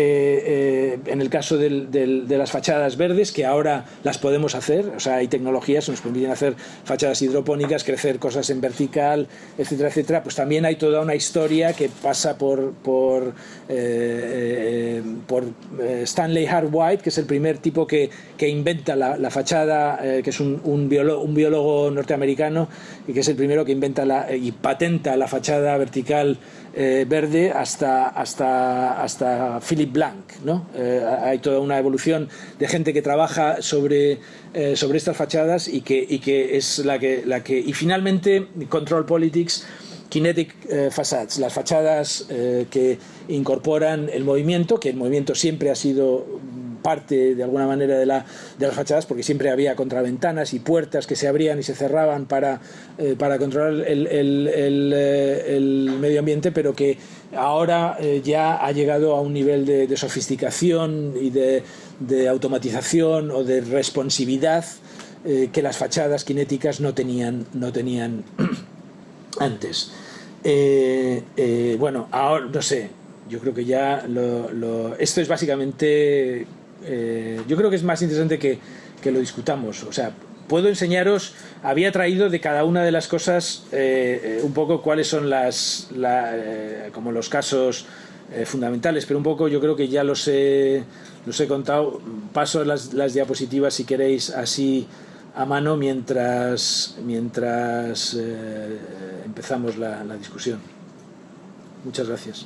E: eh, eh, en el caso del, del, de las fachadas verdes, que ahora las podemos hacer. O sea, hay tecnologías que nos permiten hacer fachadas hidropónicas, crecer cosas en vertical, etcétera, etcétera. Pues también hay toda una historia que pasa por, por, eh, eh, por Stanley Hart White, que es el primer tipo que, que inventa la, la fachada, eh, que es un, un, biólogo, un biólogo norteamericano, y que es el primero que inventa la, y patenta la fachada vertical eh, verde hasta, hasta, hasta Philip Blanc, ¿no? Eh, hay toda una evolución de gente que trabaja sobre, eh, sobre estas fachadas y que, y que es la que, la que... Y finalmente, Control Politics, Kinetic eh, Facades, las fachadas eh, que incorporan el movimiento, que el movimiento siempre ha sido parte de alguna manera de, la, de las fachadas, porque siempre había contraventanas y puertas que se abrían y se cerraban para, eh, para controlar el, el, el, el medio ambiente, pero que ahora eh, ya ha llegado a un nivel de, de sofisticación y de, de automatización o de responsividad eh, que las fachadas cinéticas no tenían, no tenían antes. Eh, eh, bueno, ahora no sé, yo creo que ya lo, lo, esto es básicamente, eh, yo creo que es más interesante que, que lo discutamos. O sea, puedo enseñaros, había traído de cada una de las cosas eh, un poco cuáles son las, la, eh, como los casos eh, fundamentales, pero un poco yo creo que ya los he, los he contado. Paso las, las diapositivas si queréis así a mano mientras, mientras eh, empezamos la, la discusión. Muchas gracias.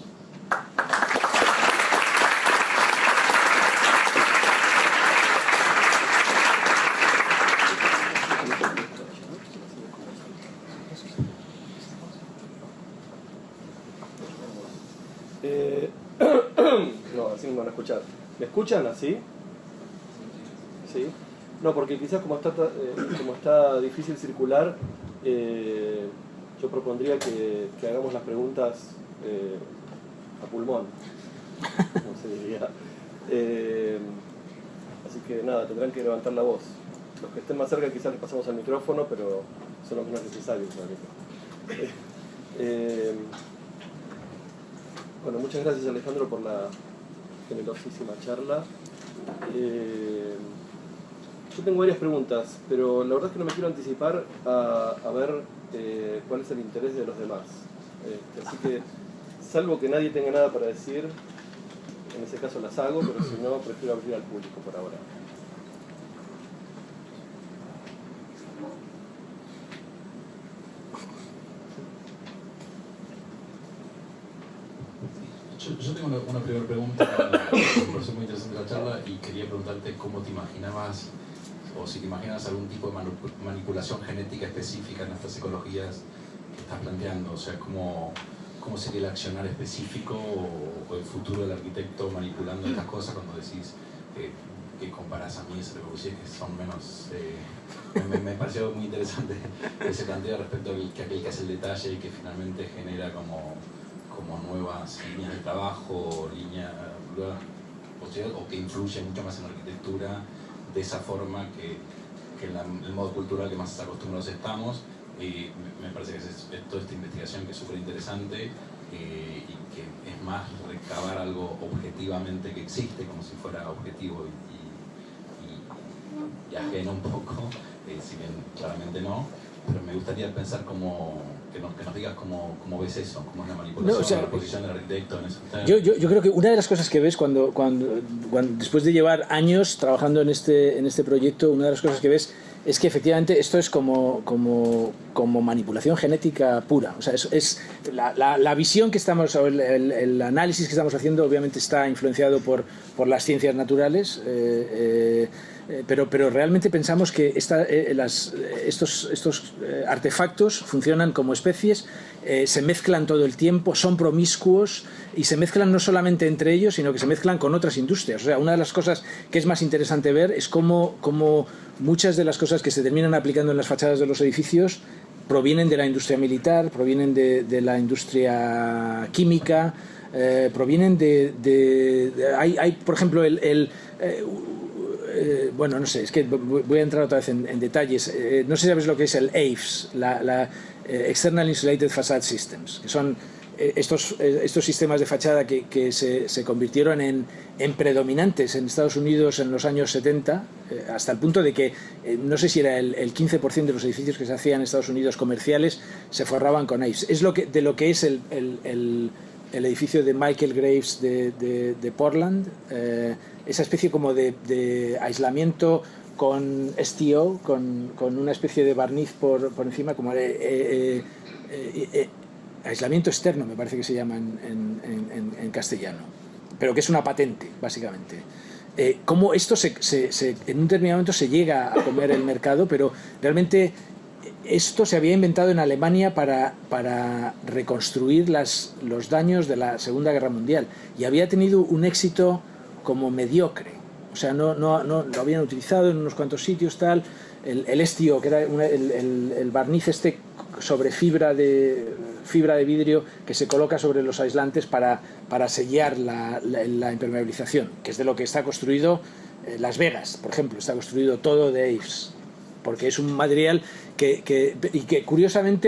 D: Eh, no, así me van a escuchar. ¿Me escuchan así? ¿Sí? No, porque quizás como está, eh, como está difícil circular, eh, yo propondría que, que hagamos las preguntas eh, a pulmón, como se diría. Eh, así que nada, tendrán que levantar la voz. Los que estén más cerca quizás les pasamos al micrófono, pero son los menos necesarios. Eh, eh, bueno, muchas gracias Alejandro por la generosísima charla. Eh, Yo tengo varias preguntas, pero la verdad es que no me quiero anticipar a, a ver eh, cuál es el interés de los demás. Este, así que, salvo que nadie tenga nada para decir, en ese caso las hago, pero si no, prefiero abrir al público por ahora.
F: Yo, yo tengo una, una primera pregunta, me pareció muy interesante la charla y quería preguntarte cómo te imaginabas, o si te imaginas algún tipo de manipulación genética específica en estas ecologías que estás planteando. O sea, cómo, cómo sería el accionar específico o, o el futuro del arquitecto manipulando estas cosas cuando decís que, que comparás a mí esa revolución que son menos... Eh, me, me pareció muy interesante ese planteo respecto al que aquel que hace el detalle y que finalmente genera como, como nuevas líneas de trabajo, líneas, o que influye mucho más en la arquitectura de esa forma que, que la, el modo cultural que más acostumbrados estamos. Y me, me parece que es, es toda esta investigación que es súper interesante eh, y que es más recabar algo objetivamente que existe, como si fuera objetivo y, y, y ajeno un poco, eh, si bien claramente no, pero me gustaría pensar cómo, que, nos, que nos digas cómo, cómo ves eso, cómo es la manipulación, no, o sea, la posición del arquitecto en eso.
E: Yo, yo, yo creo que una de las cosas que ves cuando, cuando, cuando después de llevar años trabajando en este, en este proyecto, una de las cosas que ves es que efectivamente esto es como, como, como manipulación genética pura. O sea, es, es la, la, la visión que estamos, el, el, el análisis que estamos haciendo obviamente está influenciado por, por las ciencias naturales, eh, eh, pero, pero realmente pensamos que esta, eh, las, estos, estos eh, artefactos funcionan como especies, eh, se mezclan todo el tiempo, son promiscuos y se mezclan no solamente entre ellos, sino que se mezclan con otras industrias. O sea, una de las cosas que es más interesante ver es cómo, cómo muchas de las cosas que se terminan aplicando en las fachadas de los edificios provienen de la industria militar, provienen de, de la industria química, eh, provienen de... de, de hay, hay, por ejemplo, el... el eh, eh, bueno, no sé, es que voy a entrar otra vez en, en detalles. Eh, no sé si sabes lo que es el A I F S, la, la eh, External Insulated Facade Systems, que son Estos, estos sistemas de fachada que, que se, se convirtieron en, en predominantes en Estados Unidos en los años setenta, eh, hasta el punto de que eh, no sé si era el, el quince por ciento de los edificios que se hacían en Estados Unidos comerciales se forraban con A I F S. Es lo que, de lo que es el, el, el, el edificio de Michael Graves de, de, de Portland, eh, esa especie como de, de aislamiento con S T O, con, con una especie de barniz por, por encima, como... Eh, eh, eh, eh, aislamiento externo, me parece que se llama en, en, en, en castellano, pero que es una patente, básicamente. Eh, cómo esto se, se, se, en un determinado momento se llega a comer el mercado, pero realmente esto se había inventado en Alemania para, para reconstruir las, los daños de la Segunda Guerra Mundial y había tenido un éxito como mediocre. O sea, no, no, no lo habían utilizado en unos cuantos sitios, tal. El, el S T O, que era una, el, el, el barniz este sobre fibra de, fibra de vidrio que se coloca sobre los aislantes para, para sellar la, la, la impermeabilización, que es de lo que está construido eh, Las Vegas, por ejemplo, está construido todo de A I F S, porque es un material que, que, y que curiosamente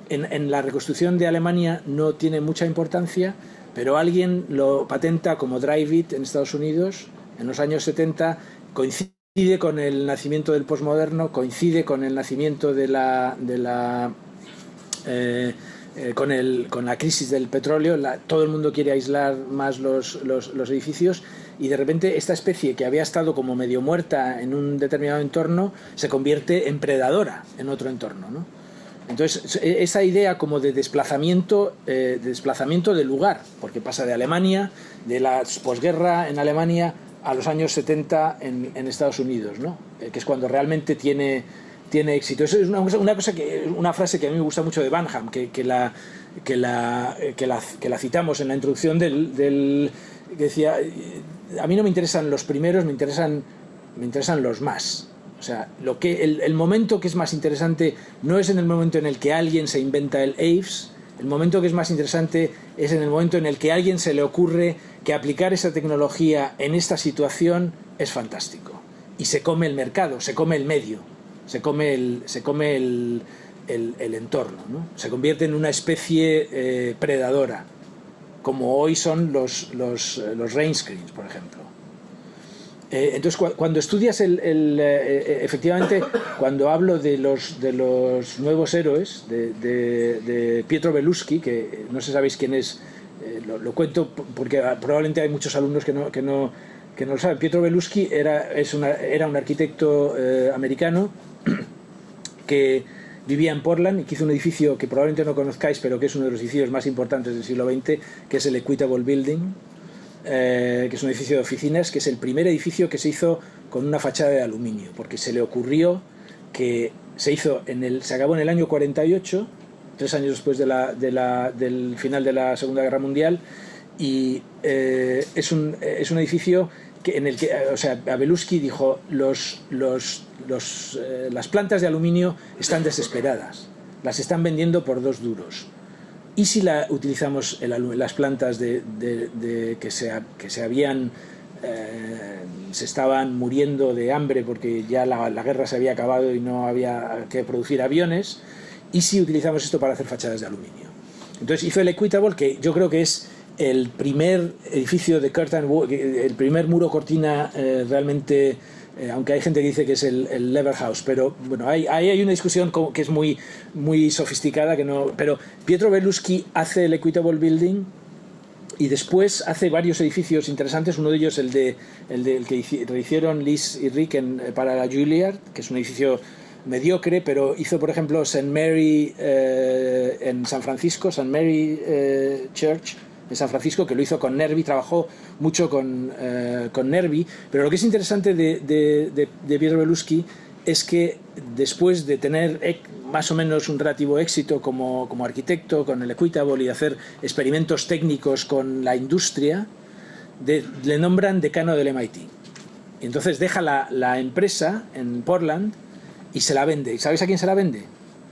E: en, en la reconstrucción de Alemania no tiene mucha importancia, pero alguien lo patenta como Drive It en Estados Unidos en los años setenta, coincide con el nacimiento del posmoderno, coincide con el nacimiento de la, de la eh, eh, con, el, con la crisis del petróleo. La, todo el mundo quiere aislar más los, los, los edificios, y de repente esta especie que había estado como medio muerta en un determinado entorno se convierte en predadora en otro entorno, ¿no? Entonces, esa idea como de desplazamiento, eh, de desplazamiento de lugar, porque pasa de Alemania, de la posguerra en Alemania, a los años setenta en, en Estados Unidos, ¿no? Eh, que es cuando realmente tiene, tiene éxito. Eso es una, una, cosa que, una frase que a mí me gusta mucho de Banham, que, que, la, que, la, que, la, que la citamos en la introducción del, del... que decía, a mí no me interesan los primeros, me interesan, me interesan los más. O sea, lo que, el, el momento que es más interesante no es en el momento en el que alguien se inventa el A I F S, el momento que es más interesante es en el momento en el que a alguien se le ocurre que aplicar esa tecnología en esta situación es fantástico. Y se come el mercado, se come el medio, se come el, se come el, el, el entorno, ¿no? Se convierte en una especie eh, predadora, como hoy son los, los, los rain screens, por ejemplo. Eh, entonces, cu cuando estudias el, el eh, efectivamente, cuando hablo de los, de los nuevos héroes de, de, de Pietro Beluschi, que no sé si sabéis quién es, eh, lo, lo cuento porque probablemente hay muchos alumnos que no, que no, que no lo saben. Pietro Beluschi era, es una, era un arquitecto eh, americano que vivía en Portland y que hizo un edificio que probablemente no conozcáis, pero que es uno de los edificios más importantes del siglo veinte, que es el Equitable Building. Eh, que es un edificio de oficinas, que es el primer edificio que se hizo con una fachada de aluminio, porque se le ocurrió que se hizo en el, se acabó en el año cuarenta y ocho, tres años después de la, de la, del final de la Segunda Guerra Mundial, y eh, es, un, es un edificio que, en el que, o sea, a Beluschi dijo, los, los, los, eh, las plantas de aluminio están desesperadas, las están vendiendo por dos duros. ¿Y si la utilizamos el, las plantas de, de, de que, se, que se habían eh, se estaban muriendo de hambre porque ya la, la guerra se había acabado y no había que producir aviones? ¿Y si utilizamos esto para hacer fachadas de aluminio? Entonces hizo el Equitable, que yo creo que es el primer edificio de curtain wall, el primer muro cortina eh, realmente. Eh, aunque hay gente que dice que es el, el Lever House, pero bueno, ahí hay, hay una discusión que es muy, muy sofisticada, que no, pero Pietro Beluschi hace el Equitable Building y después hace varios edificios interesantes. Uno de ellos el de el, de, el que hicieron Liz y Rick en, para la Juilliard, que es un edificio mediocre, pero hizo por ejemplo Saint Mary eh, en San Francisco, Saint Mary eh, Church en San Francisco, que lo hizo con Nervi, trabajó mucho con, eh, con Nervi, pero lo que es interesante de, de, de, de Pietro Beluschi es que después de tener más o menos un relativo éxito como, como arquitecto con el Equitable y hacer experimentos técnicos con la industria, de, le nombran decano del M I T. Y entonces deja la, la empresa en Portland y se la vende. ¿Y sabéis a quién se la vende?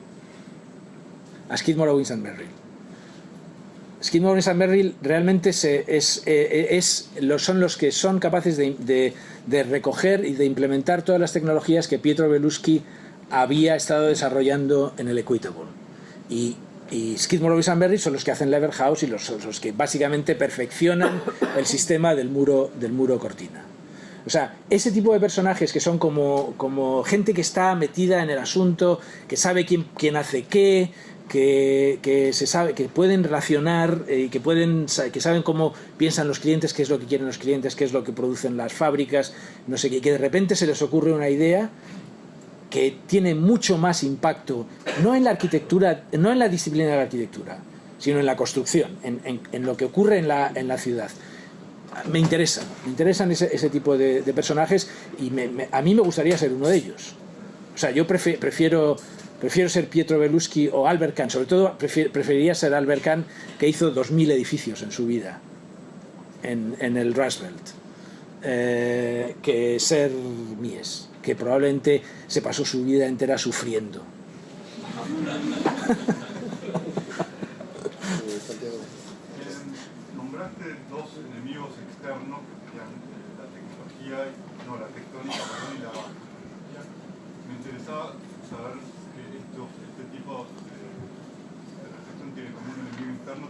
E: A Skidmore, Owings and Merrill. Skidmore, Owings and Merrill realmente se, es, eh, es, los, son los que son capaces de, de, de recoger y de implementar todas las tecnologías que Pietro Beluschi había estado desarrollando en el Equitable. Y, y Skidmore, Owings and Merrill son los que hacen Lever House y los, los que básicamente perfeccionan el sistema del muro, del muro cortina. O sea, ese tipo de personajes que son como, como gente que está metida en el asunto, que sabe quién, quién hace qué, que, que se sabe, que pueden relacionar y eh, que pueden, que saben cómo piensan los clientes, qué es lo que quieren los clientes, qué es lo que producen las fábricas, no sé qué, que de repente se les ocurre una idea que tiene mucho más impacto, no en la arquitectura, no en la disciplina de la arquitectura, sino en la construcción, en, en, en lo que ocurre en la, en la ciudad. Me interesan, me interesan ese, ese tipo de, de personajes y me, me, a mí me gustaría ser uno de ellos. O sea, yo prefiero, prefiero, prefiero ser Pietro Beluschi o Albert Kahn, sobre todo prefier, preferiría ser Albert Kahn, que hizo dos mil edificios en su vida en, en el Rust Belt, eh, que ser Mies, que probablemente se pasó su vida entera sufriendo.
G: Nombraste dos enemigos externos que serían la tecnología, no, la tectónica y la tecnología. Me interesaba saber que estos, este tipo de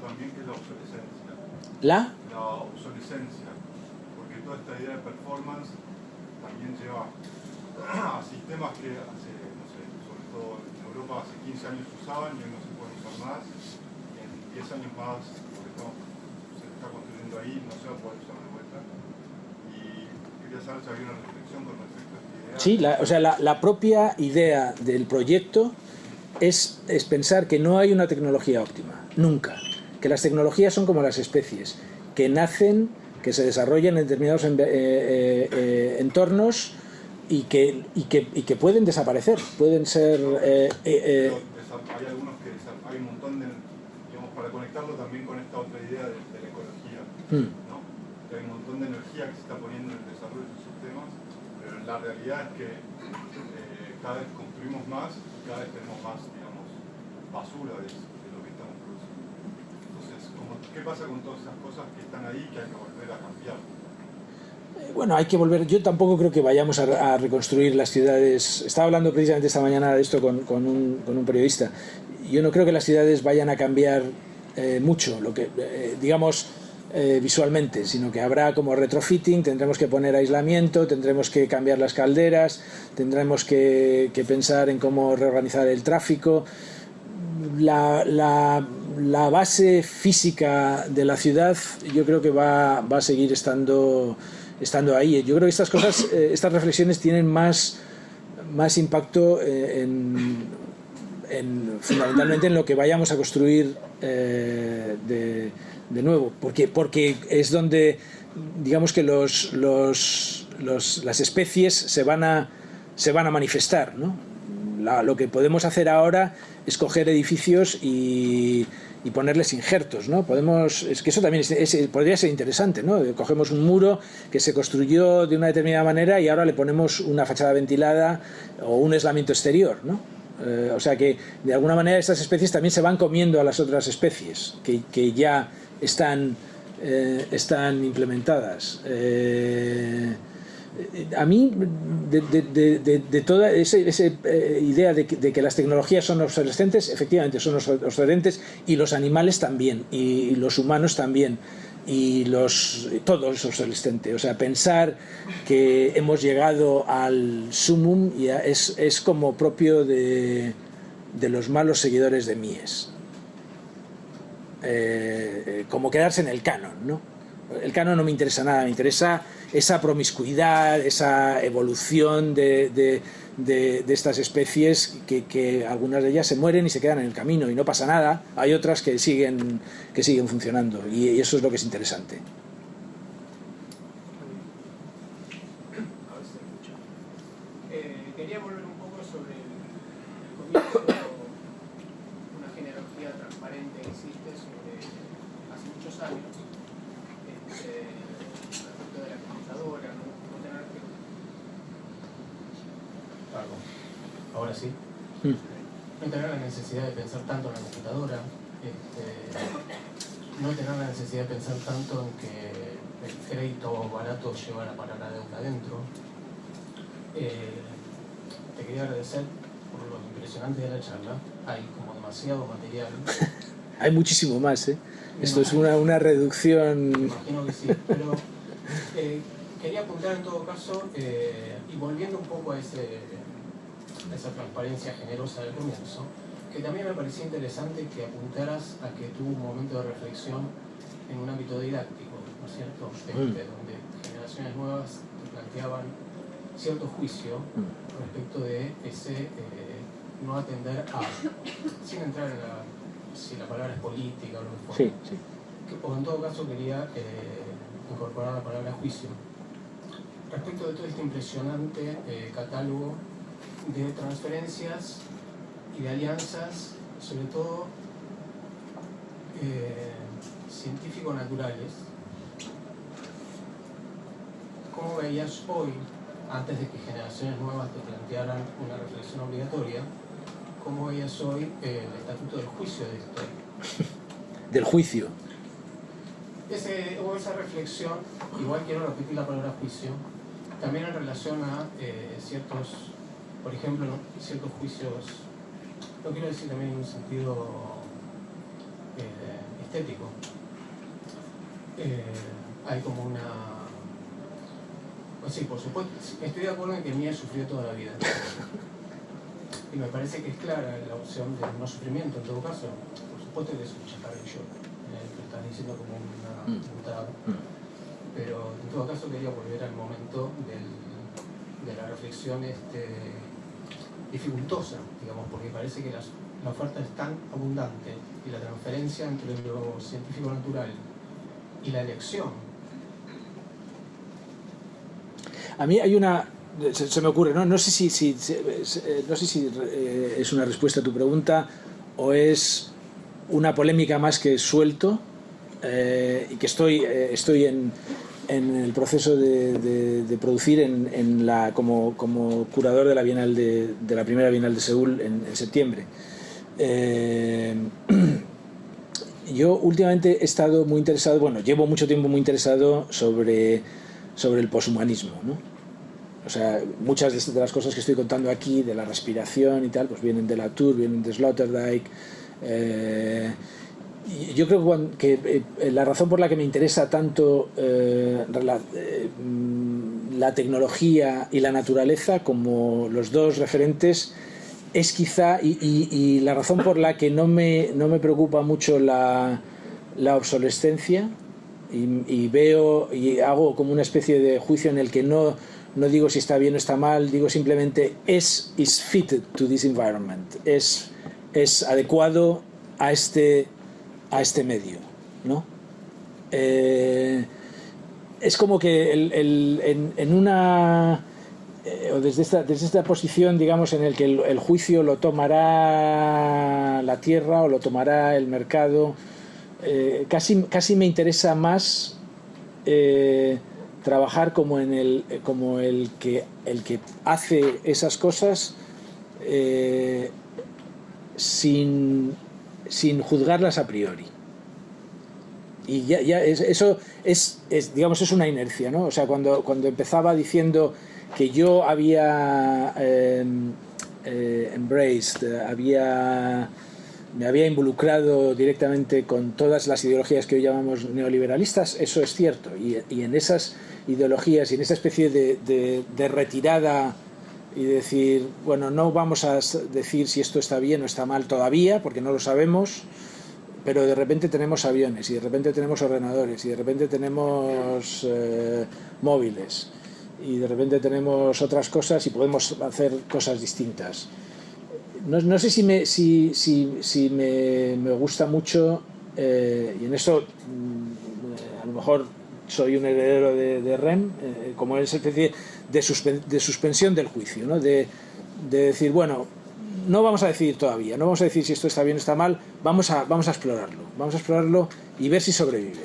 G: también, que es la obsolescencia.
E: ¿La?
G: La obsolescencia, porque toda esta idea de performance también lleva a sistemas que hace, no sé, sobre todo en Europa hace quince años se usaban y hoy no se pueden usar más, y en diez años más, porque estamos, se está construyendo ahí, no se va a poder usar de vuelta. Y quería saber si había una reflexión con respecto a esta idea.
E: Sí, la, o sea, la, la propia idea del proyecto es, es pensar que no hay una tecnología óptima, nunca. Que las tecnologías son como las especies, que nacen, que se desarrollan en determinados en, eh, eh, eh, entornos y que, y, que, y que pueden desaparecer, pueden ser... Eh, eh, eh,
G: hay algunos que hay un montón de, digamos, para conectarlo también con esta otra idea de, de la ecología,
E: hmm.
G: ¿no? Que hay un montón de energía que se está poniendo en el desarrollo de sus sistemas, pero la realidad es que eh, cada vez construimos más y cada vez tenemos más, digamos, basura de, de lo que estamos produciendo. Entonces, como, ¿qué pasa con todas esas cosas que están ahí que hay que volver a cambiar?
E: Bueno, hay que volver. Yo tampoco creo que vayamos a, a reconstruir las ciudades. Estaba hablando precisamente esta mañana de esto con, con, un, con un periodista. Yo no creo que las ciudades vayan a cambiar eh, mucho, lo que eh, digamos eh, visualmente, sino que habrá como retrofitting, tendremos que poner aislamiento, tendremos que cambiar las calderas, tendremos que, que pensar en cómo reorganizar el tráfico. La, la, la base física de la ciudad yo creo que va, va a seguir estando estando ahí. Yo creo que estas cosas, eh, estas reflexiones tienen más, más impacto eh, en, en, fundamentalmente en lo que vayamos a construir eh, de, de nuevo, porque, porque es donde, digamos que los, los, los, las especies se van a, se van a manifestar, ¿no? La, lo que podemos hacer ahora es coger edificios y y ponerles injertos, ¿no? Podemos, es que eso también es, es, podría ser interesante, ¿no? Cogemos un muro que se construyó de una determinada manera y ahora le ponemos una fachada ventilada o un aislamiento exterior, ¿no? Eh, o sea que de alguna manera estas especies también se van comiendo a las otras especies que, que ya están, eh, están implementadas. Eh, a mí, de, de, de, de toda esa, esa eh, idea de que, de que las tecnologías son obsolescentes, efectivamente son obsolescentes, y los animales también, y los humanos también, y los, todo es obsolescente. O sea, pensar que hemos llegado al sumum ya es, es como propio de, de los malos seguidores de Mies. Eh, como quedarse en el canon, ¿no? El canon no me interesa nada, me interesa esa promiscuidad, esa evolución de, de, de, de estas especies que, que algunas de ellas se mueren y se quedan en el camino y no pasa nada. Hay otras que siguen, que siguen funcionando y, y eso es lo que es interesante.
H: Eh, quería volver un poco sobre el, el comienzo, una genealogía transparente que existe sobre hace muchos años.
I: Ahora sí.
E: Mm.
I: No tener la necesidad de pensar tanto en la computadora, este, no tener la necesidad de pensar tanto en que el crédito barato lleva la palabra deuda adentro. Eh, te quería agradecer por lo impresionante de la charla. Hay como demasiado material.
E: Hay muchísimo más, ¿eh? Esto es una, una reducción.
I: Me imagino que sí, pero eh, quería apuntar en todo caso, eh, y volviendo un poco a ese. esa transparencia generosa del comienzo, que también me parecía interesante que apuntaras a que tuvo un momento de reflexión en un ámbito didáctico, ¿no es cierto? Este, mm. Donde generaciones nuevas te planteaban cierto juicio respecto de ese eh, no atender a, sin entrar en la, si la palabra es política o lo que fuera,
E: sí, sí.
I: Que, o en todo caso quería eh, incorporar la palabra juicio respecto de todo este impresionante eh, catálogo de transferencias y de alianzas, sobre todo eh, científico-naturales. ¿Cómo veías hoy, antes de que generaciones nuevas te plantearan una reflexión obligatoria, cómo veías hoy eh, el estatuto del juicio de esto?
E: Del juicio.
I: Ese, o esa reflexión, igual quiero repetir la palabra juicio, también en relación a eh, ciertos, por ejemplo, ¿no? ciertos juicios, no quiero decir también en un sentido eh, estético. Eh, hay como una... Pues sí, por supuesto, estoy de acuerdo en que Mía sufrió toda la vida. Y me parece que es clara la opción del no sufrimiento, en todo caso. Por supuesto que es un chacarrillo, eh, que estás diciendo como una putada. Pero en todo caso quería volver al momento del, de la reflexión este, dificultosa, digamos, porque parece que las, la oferta es tan abundante y la transferencia entre lo científico natural y la elección.
E: A mí hay una... Se, se me ocurre, ¿no? No sé si, si, si, no sé si eh, es una respuesta a tu pregunta o es una polémica más que suelto eh, y que estoy, eh, estoy en, en el proceso de, de, de producir en, en la, como, como curador de la Bienal de, de la primera Bienal de Seúl en, en septiembre. Eh, yo últimamente he estado muy interesado, bueno, llevo mucho tiempo muy interesado sobre, sobre el poshumanismo, ¿no? O sea, muchas de las cosas que estoy contando aquí, de la respiración y tal, pues vienen de Latour, vienen de Sloterdijk. Eh, y yo creo que, que eh, la razón por la que me interesa tanto eh, la, eh, la tecnología y la naturaleza como los dos referentes es quizá, y, y, y la razón por la que no me, no me preocupa mucho la, la obsolescencia, y, y veo y hago como una especie de juicio en el que no... No digo si está bien o está mal, digo simplemente es is fitted to this environment, es, es adecuado a este, a este medio, ¿no? Eh, es como que el, el, en, en una eh, o desde esta, desde esta posición, digamos, en el que el, el juicio lo tomará la tierra o lo tomará el mercado, eh, casi, casi me interesa más eh, trabajar como en el como el que el que hace esas cosas eh, sin sin juzgarlas a priori, y ya, ya es, eso es, es digamos es una inercia, ¿no? O sea, cuando cuando empezaba diciendo que yo había eh, eh, embraced, había me había involucrado directamente con todas las ideologías que hoy llamamos neoliberalistas, eso es cierto, y, y en esas ideologías y en esa especie de, de, de retirada y decir, bueno, no vamos a decir si esto está bien o está mal todavía, porque no lo sabemos, pero de repente tenemos aviones y de repente tenemos ordenadores y de repente tenemos eh, móviles y de repente tenemos otras cosas y podemos hacer cosas distintas. No, no sé si me, si, si, si me, me gusta mucho, eh, y en eso mm, a lo mejor soy un heredero de, de R E M, eh, como esa especie de, suspen, de suspensión del juicio, ¿no? de, de decir, bueno, no vamos a decidir todavía, no vamos a decir si esto está bien o está mal, vamos a, vamos a explorarlo, vamos a explorarlo y ver si sobrevive.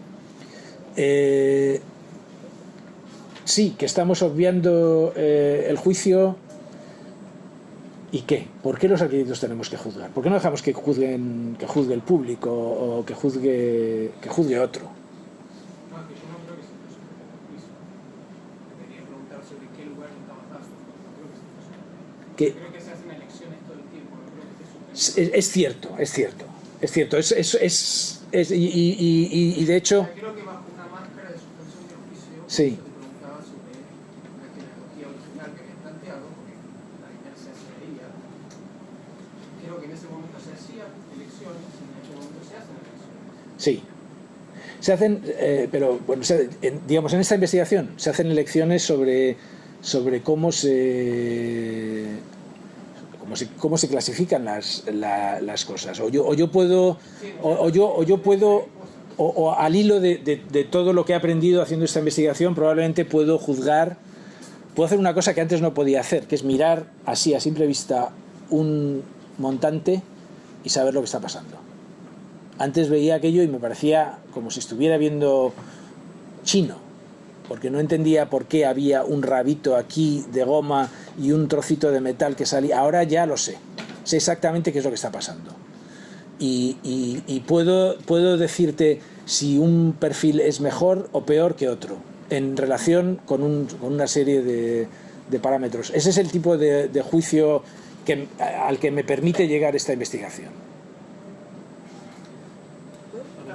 E: Eh, sí, que estamos obviando eh, el juicio. ¿Y qué? ¿Por qué los arquitectos tenemos que juzgar? ¿Por qué no dejamos que juzguen, que juzgue el público o que juzgue, que juzgue otro?
H: No, que yo no creo que se fuese un juicio. Quería preguntar sobre qué lugar está basado. No creo que se fuese un juicio.
E: ¿Qué?
H: Creo que se hacen elecciones todo el tiempo. No creo que
E: es, es, es cierto, es cierto. Es cierto. Es, es, es, es, y, y, y, y de hecho...
H: O sea, creo que bajo una máscara de suspensión del juicio,
E: sí.
H: te preguntaba sobre la tecnología original que habías planteado, porque la inercia se veía. Creo que en ese momento se hacían elecciones y en este momento se hacen elecciones.
E: Sí. Se hacen, eh, pero bueno, se, en, digamos, en esta investigación se hacen elecciones sobre, sobre cómo se... Cómo se, cómo se clasifican las, la, las cosas. O yo, o yo puedo, o, o yo, o yo puedo, o, o al hilo de, de, de todo lo que he aprendido haciendo esta investigación, probablemente puedo juzgar, puedo hacer una cosa que antes no podía hacer, que es mirar así a simple vista un montante y saber lo que está pasando. Antes veía aquello y me parecía como si estuviera viendo chino, porque no entendía por qué había un rabito aquí de goma y un trocito de metal que salía. Ahora ya lo sé, sé exactamente qué es lo que está pasando. Y, y, y puedo, puedo decirte si un perfil es mejor o peor que otro, en relación con, un, con una serie de, de parámetros. Ese es el tipo de, de juicio que, al que me permite llegar esta investigación.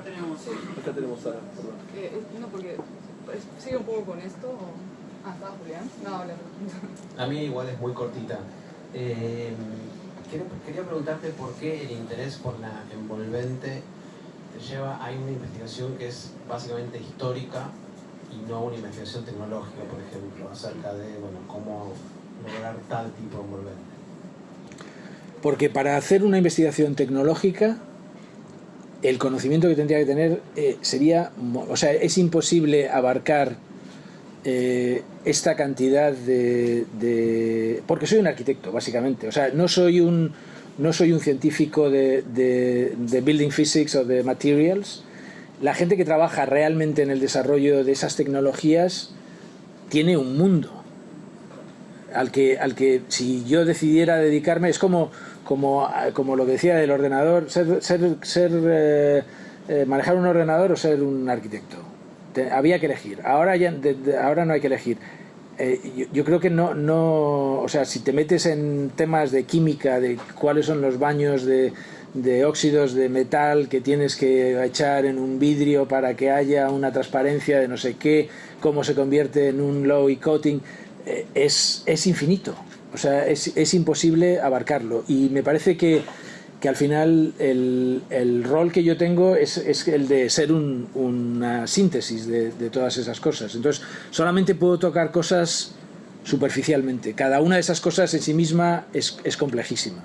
H: acá tenemos...
D: Acá tenemos a Sara, perdón.
B: Eh, no, porque pues, sigue un poco con esto. O... Ah, ¿estaba Julián? No, habla.
I: A mí igual es muy cortita. Eh, quiero, quería preguntarte por qué el interés por la envolvente te lleva a una investigación que es básicamente histórica y no una investigación tecnológica, por ejemplo, acerca de bueno, cómo lograr tal tipo de envolvente.
E: Porque para hacer una investigación tecnológica, el conocimiento que tendría que tener eh, sería, o sea, es imposible abarcar eh, esta cantidad de, de, porque soy un arquitecto, básicamente, o sea, no soy un, no soy un científico de, de, de building physics o de materials. La gente que trabaja realmente en el desarrollo de esas tecnologías tiene un mundo al que, al que si yo decidiera dedicarme, es como Como, como lo que decía del ordenador, ser, ser, ser eh, eh, manejar un ordenador o ser un arquitecto. Te, había que elegir. Ahora ya, de, de, ahora no hay que elegir. Eh, yo, yo creo que no, no, o sea, si te metes en temas de química, de cuáles son los baños de, de óxidos de metal que tienes que echar en un vidrio para que haya una transparencia de no sé qué, cómo se convierte en un low coating, eh, es, es infinito. O sea, es, es imposible abarcarlo. Y me parece que, que al final el, el rol que yo tengo es, es el de ser un, una síntesis de, de todas esas cosas. Entonces, solamente puedo tocar cosas superficialmente. Cada una de esas cosas en sí misma es, es complejísima.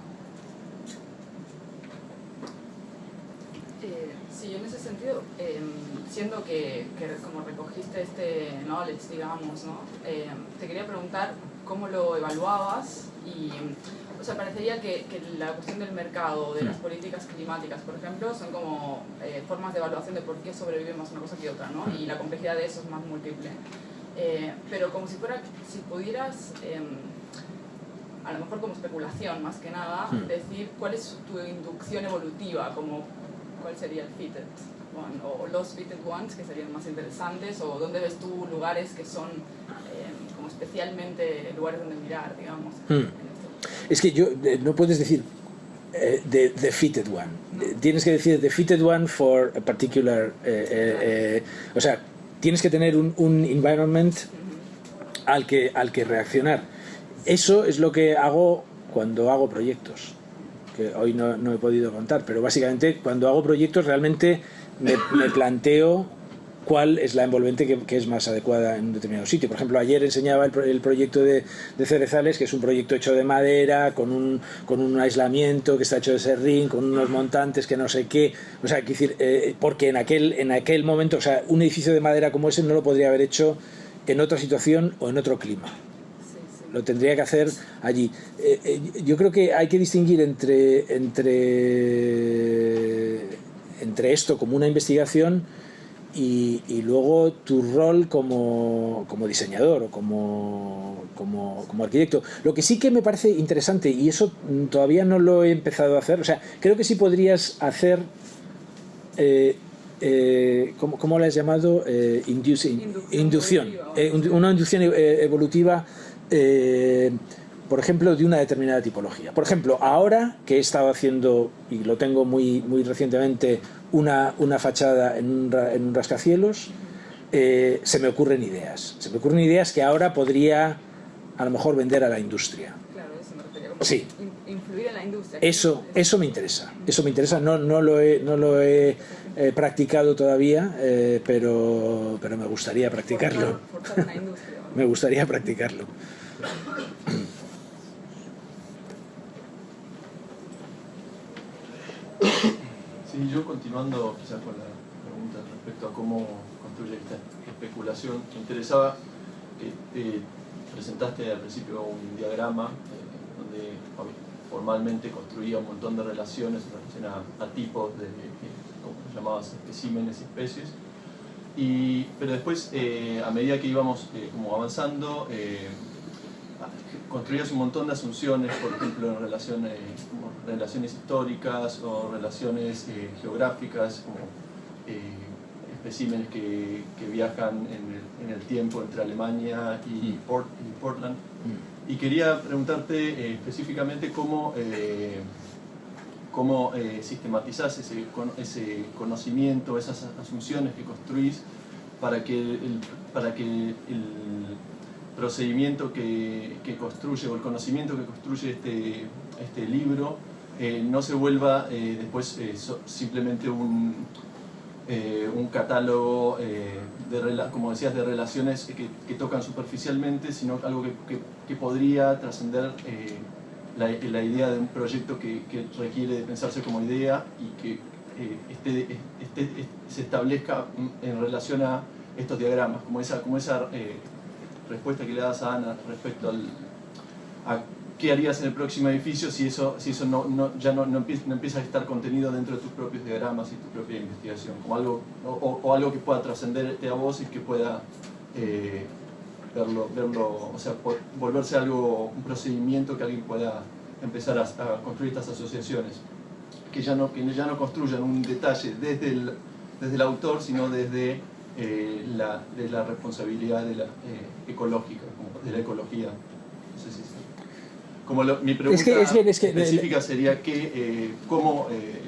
B: Eh, sí, en ese sentido, eh, siendo que, que como recogiste este knowledge, digamos, ¿no? Eh, te quería preguntar cómo lo evaluabas y, o sea, parecería que, que la cuestión del mercado, de las políticas climáticas, por ejemplo, son como eh, formas de evaluación de por qué sobrevive más una cosa que otra, ¿no? Y la complejidad de eso es más múltiple. Eh, pero como si fuera, si pudieras, eh, a lo mejor como especulación más que nada, decir cuál es tu inducción evolutiva, como cuál sería el fitted one, o los fitted ones que serían más interesantes, o dónde ves tú lugares que son como especialmente lugares donde mirar, digamos. Hmm.
E: Es que yo, no puedes decir eh, the, the fitted one. No. Tienes que decir the fitted one for a particular... Eh, eh, eh, o sea, tienes que tener un, un environment uh-huh. al, que, al que reaccionar. Eso es lo que hago cuando hago proyectos, que hoy no, no he podido contar, pero básicamente cuando hago proyectos realmente me, me planteo cuál es la envolvente que, que es más adecuada en un determinado sitio. Por ejemplo, ayer enseñaba el, el proyecto de, de Cerezales, que es un proyecto hecho de madera, con un, con un aislamiento que está hecho de serrín, con unos montantes que no sé qué. O sea, decir, eh, porque en aquel, en aquel momento, o sea, un edificio de madera como ese no lo podría haber hecho en otra situación o en otro clima. Lo tendría que hacer allí. Eh, eh, yo creo que hay que distinguir entre, entre, entre esto como una investigación y, y luego tu rol como, como diseñador o como, como, como arquitecto. Lo que sí que me parece interesante, y eso todavía no lo he empezado a hacer, o sea, creo que sí podrías hacer... Eh, Eh, ¿cómo, ¿Cómo lo has llamado? Eh, inducing, inducción. Eh, una inducción eh, evolutiva, eh, por ejemplo, de una determinada tipología. Por ejemplo, ahora que he estado haciendo, y lo tengo muy, muy recientemente, una, una fachada en un, en un rascacielos, eh, se me ocurren ideas. Se me ocurren ideas que ahora podría, a lo mejor, vender a la industria.
B: Claro, eso me refería.
E: Sí.
B: Influir en la industria.
E: Eso, eso me interesa. Eso me interesa. No, no lo he, no lo he eh, practicado todavía, eh, pero, pero me gustaría practicarlo.
B: Forzar en la industria.
E: Me gustaría practicarlo.
D: Sí, yo continuando quizás con la pregunta respecto a cómo construye esta especulación, me interesaba que eh, presentaste al principio un diagrama eh, donde formalmente construía un montón de relaciones en relación a, a tipos de, de como llamabas, especímenes y especies, y, pero después eh, a medida que íbamos eh, como avanzando eh, construías un montón de asunciones, por ejemplo en relaciones, como relaciones históricas o relaciones eh, geográficas, como eh, especímenes que, que viajan en el, en el tiempo entre Alemania y, Port, y Portland. Y quería preguntarte eh, específicamente cómo, eh, cómo eh, sistematizás ese, ese conocimiento, esas asunciones que construís para que el, para que el procedimiento que, que construye o el conocimiento que construye este, este libro eh, no se vuelva eh, después eh, so, simplemente un, eh, un catálogo eh, de, como decías, de relaciones que, que tocan superficialmente, sino algo que, que, que podría trascender eh, la, la idea de un proyecto que, que requiere de pensarse como idea y que eh, este, este, este, se establezca en relación a estos diagramas, como esa, como esa eh, respuesta que le das a Ana respecto al, a qué harías en el próximo edificio si eso, si eso no, no, ya no, no, empieza, no empieza a estar contenido dentro de tus propios diagramas y tu propia investigación, como algo, o, o algo que pueda trascenderte a vos y que pueda eh, verlo, verlo, o sea, por, volverse algo, un procedimiento que alguien pueda empezar a, a construir estas asociaciones, que ya no, que ya no construyan un detalle desde el, desde el autor, sino desde eh, la, de la responsabilidad de la, eh, ecológica, como de la ecología. No sé si es, como lo, mi pregunta
E: es que, es bien, es que,
D: específica sería que, eh, cómo, eh,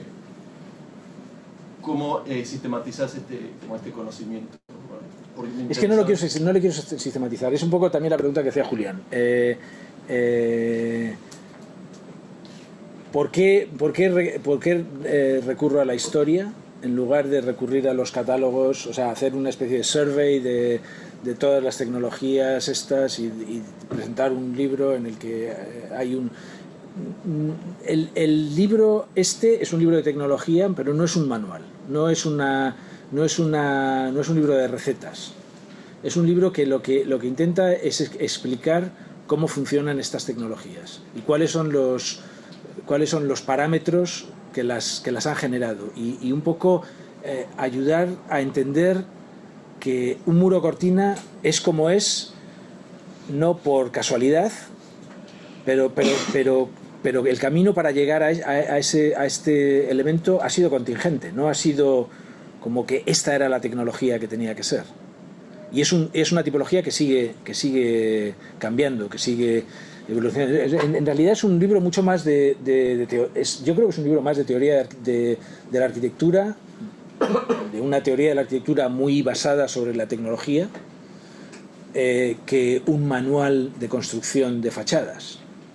D: cómo eh, sistematizás este, como este conocimiento.
E: Es que no lo quiero, no le quiero sistematizar, es un poco también la pregunta que hacía Julián. Eh, eh, ¿Por qué, por qué, por qué eh, recurro a la historia en lugar de recurrir a los catálogos, o sea, hacer una especie de survey de, de todas las tecnologías estas y, y presentar un libro en el que hay un... El, el libro este es un libro de tecnología, pero no es un manual, no es, una, no es, una, no es un libro de recetas. Es un libro que lo que, lo que intenta es explicar cómo funcionan estas tecnologías y cuáles son los... cuáles son los parámetros que las, que las han generado y, y un poco eh, ayudar a entender que un muro cortina es como es, no por casualidad, pero, pero, pero, pero el camino para llegar a, a, a, ese, a este elemento ha sido contingente, no ha sido como que esta era la tecnología que tenía que ser. Y es, un, es una tipología que sigue, que sigue cambiando, que sigue... En, en realidad es un libro mucho más de, de, de teo, es, yo creo que es un libro más de teoría de, de la arquitectura, de una teoría de la arquitectura muy basada sobre la tecnología, eh, que un manual de construcción de fachadas.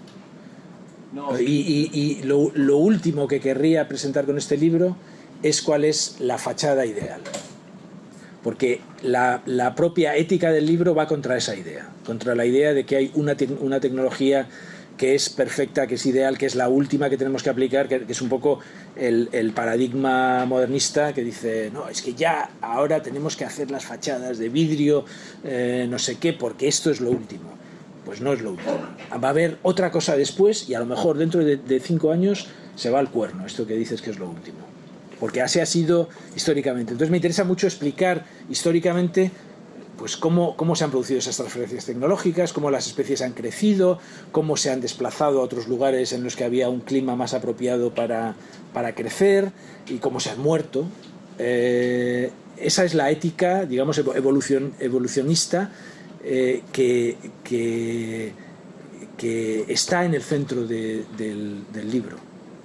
E: No, sí. Y, y, y lo, lo último que querría presentar con este libro es cuál es la fachada ideal. Porque la, la propia ética del libro va contra esa idea, contra la idea de que hay una, te una tecnología que es perfecta, que es ideal, que es la última que tenemos que aplicar, que, que es un poco el, el paradigma modernista que dice, no, es que ya ahora tenemos que hacer las fachadas de vidrio, eh, no sé qué, porque esto es lo último. Pues no es lo último. Va a haber otra cosa después y a lo mejor dentro de, de cinco años se va al cuerno, esto que dices que es lo último. Porque así ha sido históricamente. Entonces me interesa mucho explicar históricamente pues cómo, cómo se han producido esas transferencias tecnológicas, cómo las especies han crecido, cómo se han desplazado a otros lugares en los que había un clima más apropiado para, para crecer y cómo se han muerto. Eh, esa es la ética, digamos, evolucion, evolucionista eh, que, que, que está en el centro de, del, del libro.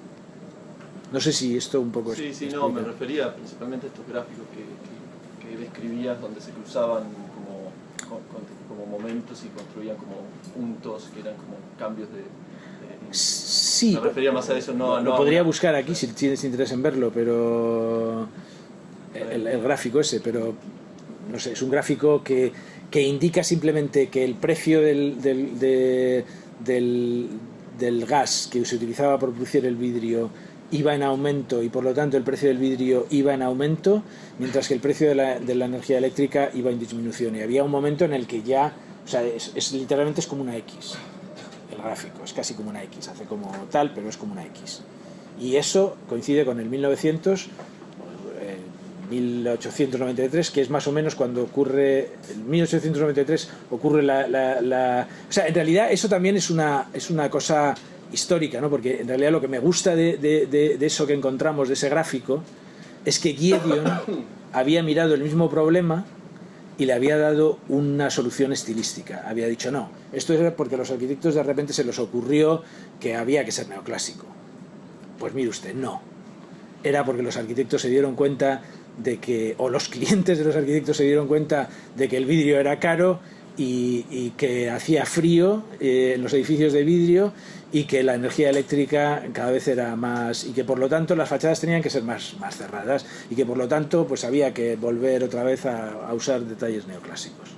E: No sé si esto un poco...
D: Sí, sí, no, me refería principalmente a estos gráficos que, que, que describías, donde se cruzaban como, como momentos y construían como puntos que eran como cambios de... de
E: sí,
D: me refería más a eso, no...
E: Lo
D: no
E: podría
D: una,
E: buscar aquí si tienes interés en verlo, pero... El, el gráfico ese, pero... No sé, es un gráfico que, que indica simplemente que el precio del, del, de, del, del gas que se utilizaba para producir el vidrio iba en aumento y por lo tanto el precio del vidrio iba en aumento, mientras que el precio de la, de la energía eléctrica iba en disminución. Y había un momento en el que ya, o sea, es, es, literalmente es como una X, el gráfico, es casi como una X, hace como tal, pero es como una X. Y eso coincide con el mil novecientos, eh, mil ochocientos noventa y tres, que es más o menos cuando ocurre, en mil ochocientos noventa y tres ocurre la, la, la... O sea, en realidad eso también es una, es una cosa... histórica, ¿no? Porque en realidad lo que me gusta de, de, de, de eso que encontramos, de ese gráfico, es que Giedion había mirado el mismo problema y le había dado una solución estilística. Había dicho, no, esto era porque a los arquitectos de repente se les ocurrió que había que ser neoclásico. Pues mire usted, no. Era porque los arquitectos se dieron cuenta de que, o los clientes de los arquitectos se dieron cuenta de que el vidrio era caro y, y que hacía frío eh, en los edificios de vidrio y que la energía eléctrica cada vez era más, y que por lo tanto las fachadas tenían que ser más, más cerradas y que por lo tanto pues había que volver otra vez a, a usar detalles neoclásicos.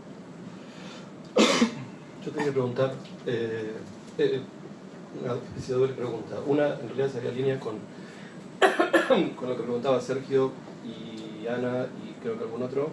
D: Yo te quería preguntar, eh, eh, una especie de doble pregunta. Una en realidad sería línea con, con lo que preguntaba Sergio y Ana y creo que algún otro.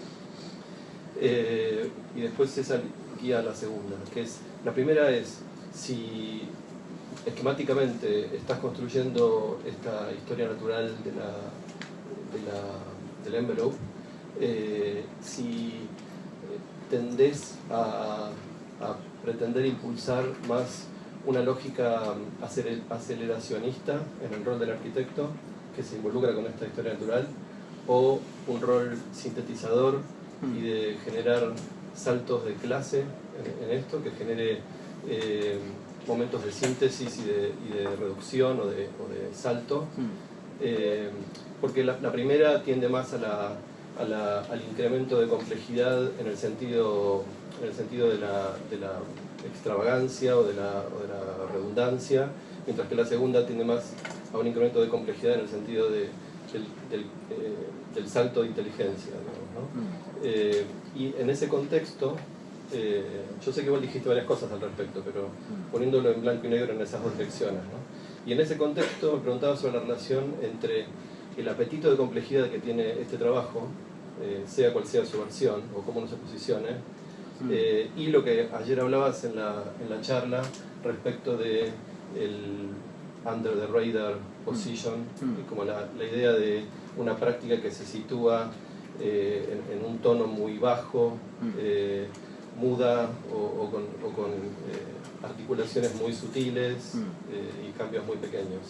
D: Eh, y después esa guía a la segunda, que es, la primera es, si esquemáticamente estás construyendo esta historia natural de la, de la, del envelope, eh, si tendés a, a pretender impulsar más una lógica aceleracionista en el rol del arquitecto que se involucra con esta historia natural, o un rol sintetizador y de generar saltos de clase en, en esto, que genere eh, momentos de síntesis y de, y de reducción o de, o de salto, eh, porque la, la primera tiende más a la, a la, al incremento de complejidad en el sentido, en el sentido de, la, de la extravagancia o de, la, o de la redundancia, mientras que la segunda tiende más a un incremento de complejidad en el sentido de, del, del, eh, del salto de inteligencia, digamos, ¿no? Eh, y en ese contexto, eh, yo sé que vos dijiste varias cosas al respecto, pero poniéndolo en blanco y negro en esas dos lecciones, ¿no? Y en ese contexto me preguntaba sobre la relación entre el apetito de complejidad que tiene este trabajo, eh, sea cual sea su versión o cómo uno se posicione, eh, y lo que ayer hablabas en la, en la charla respecto de el under the radar position, mm. como la, la idea de una práctica que se sitúa eh, en, en un tono muy bajo, eh, muda o, o con, o con eh, articulaciones muy sutiles eh, y cambios muy pequeños.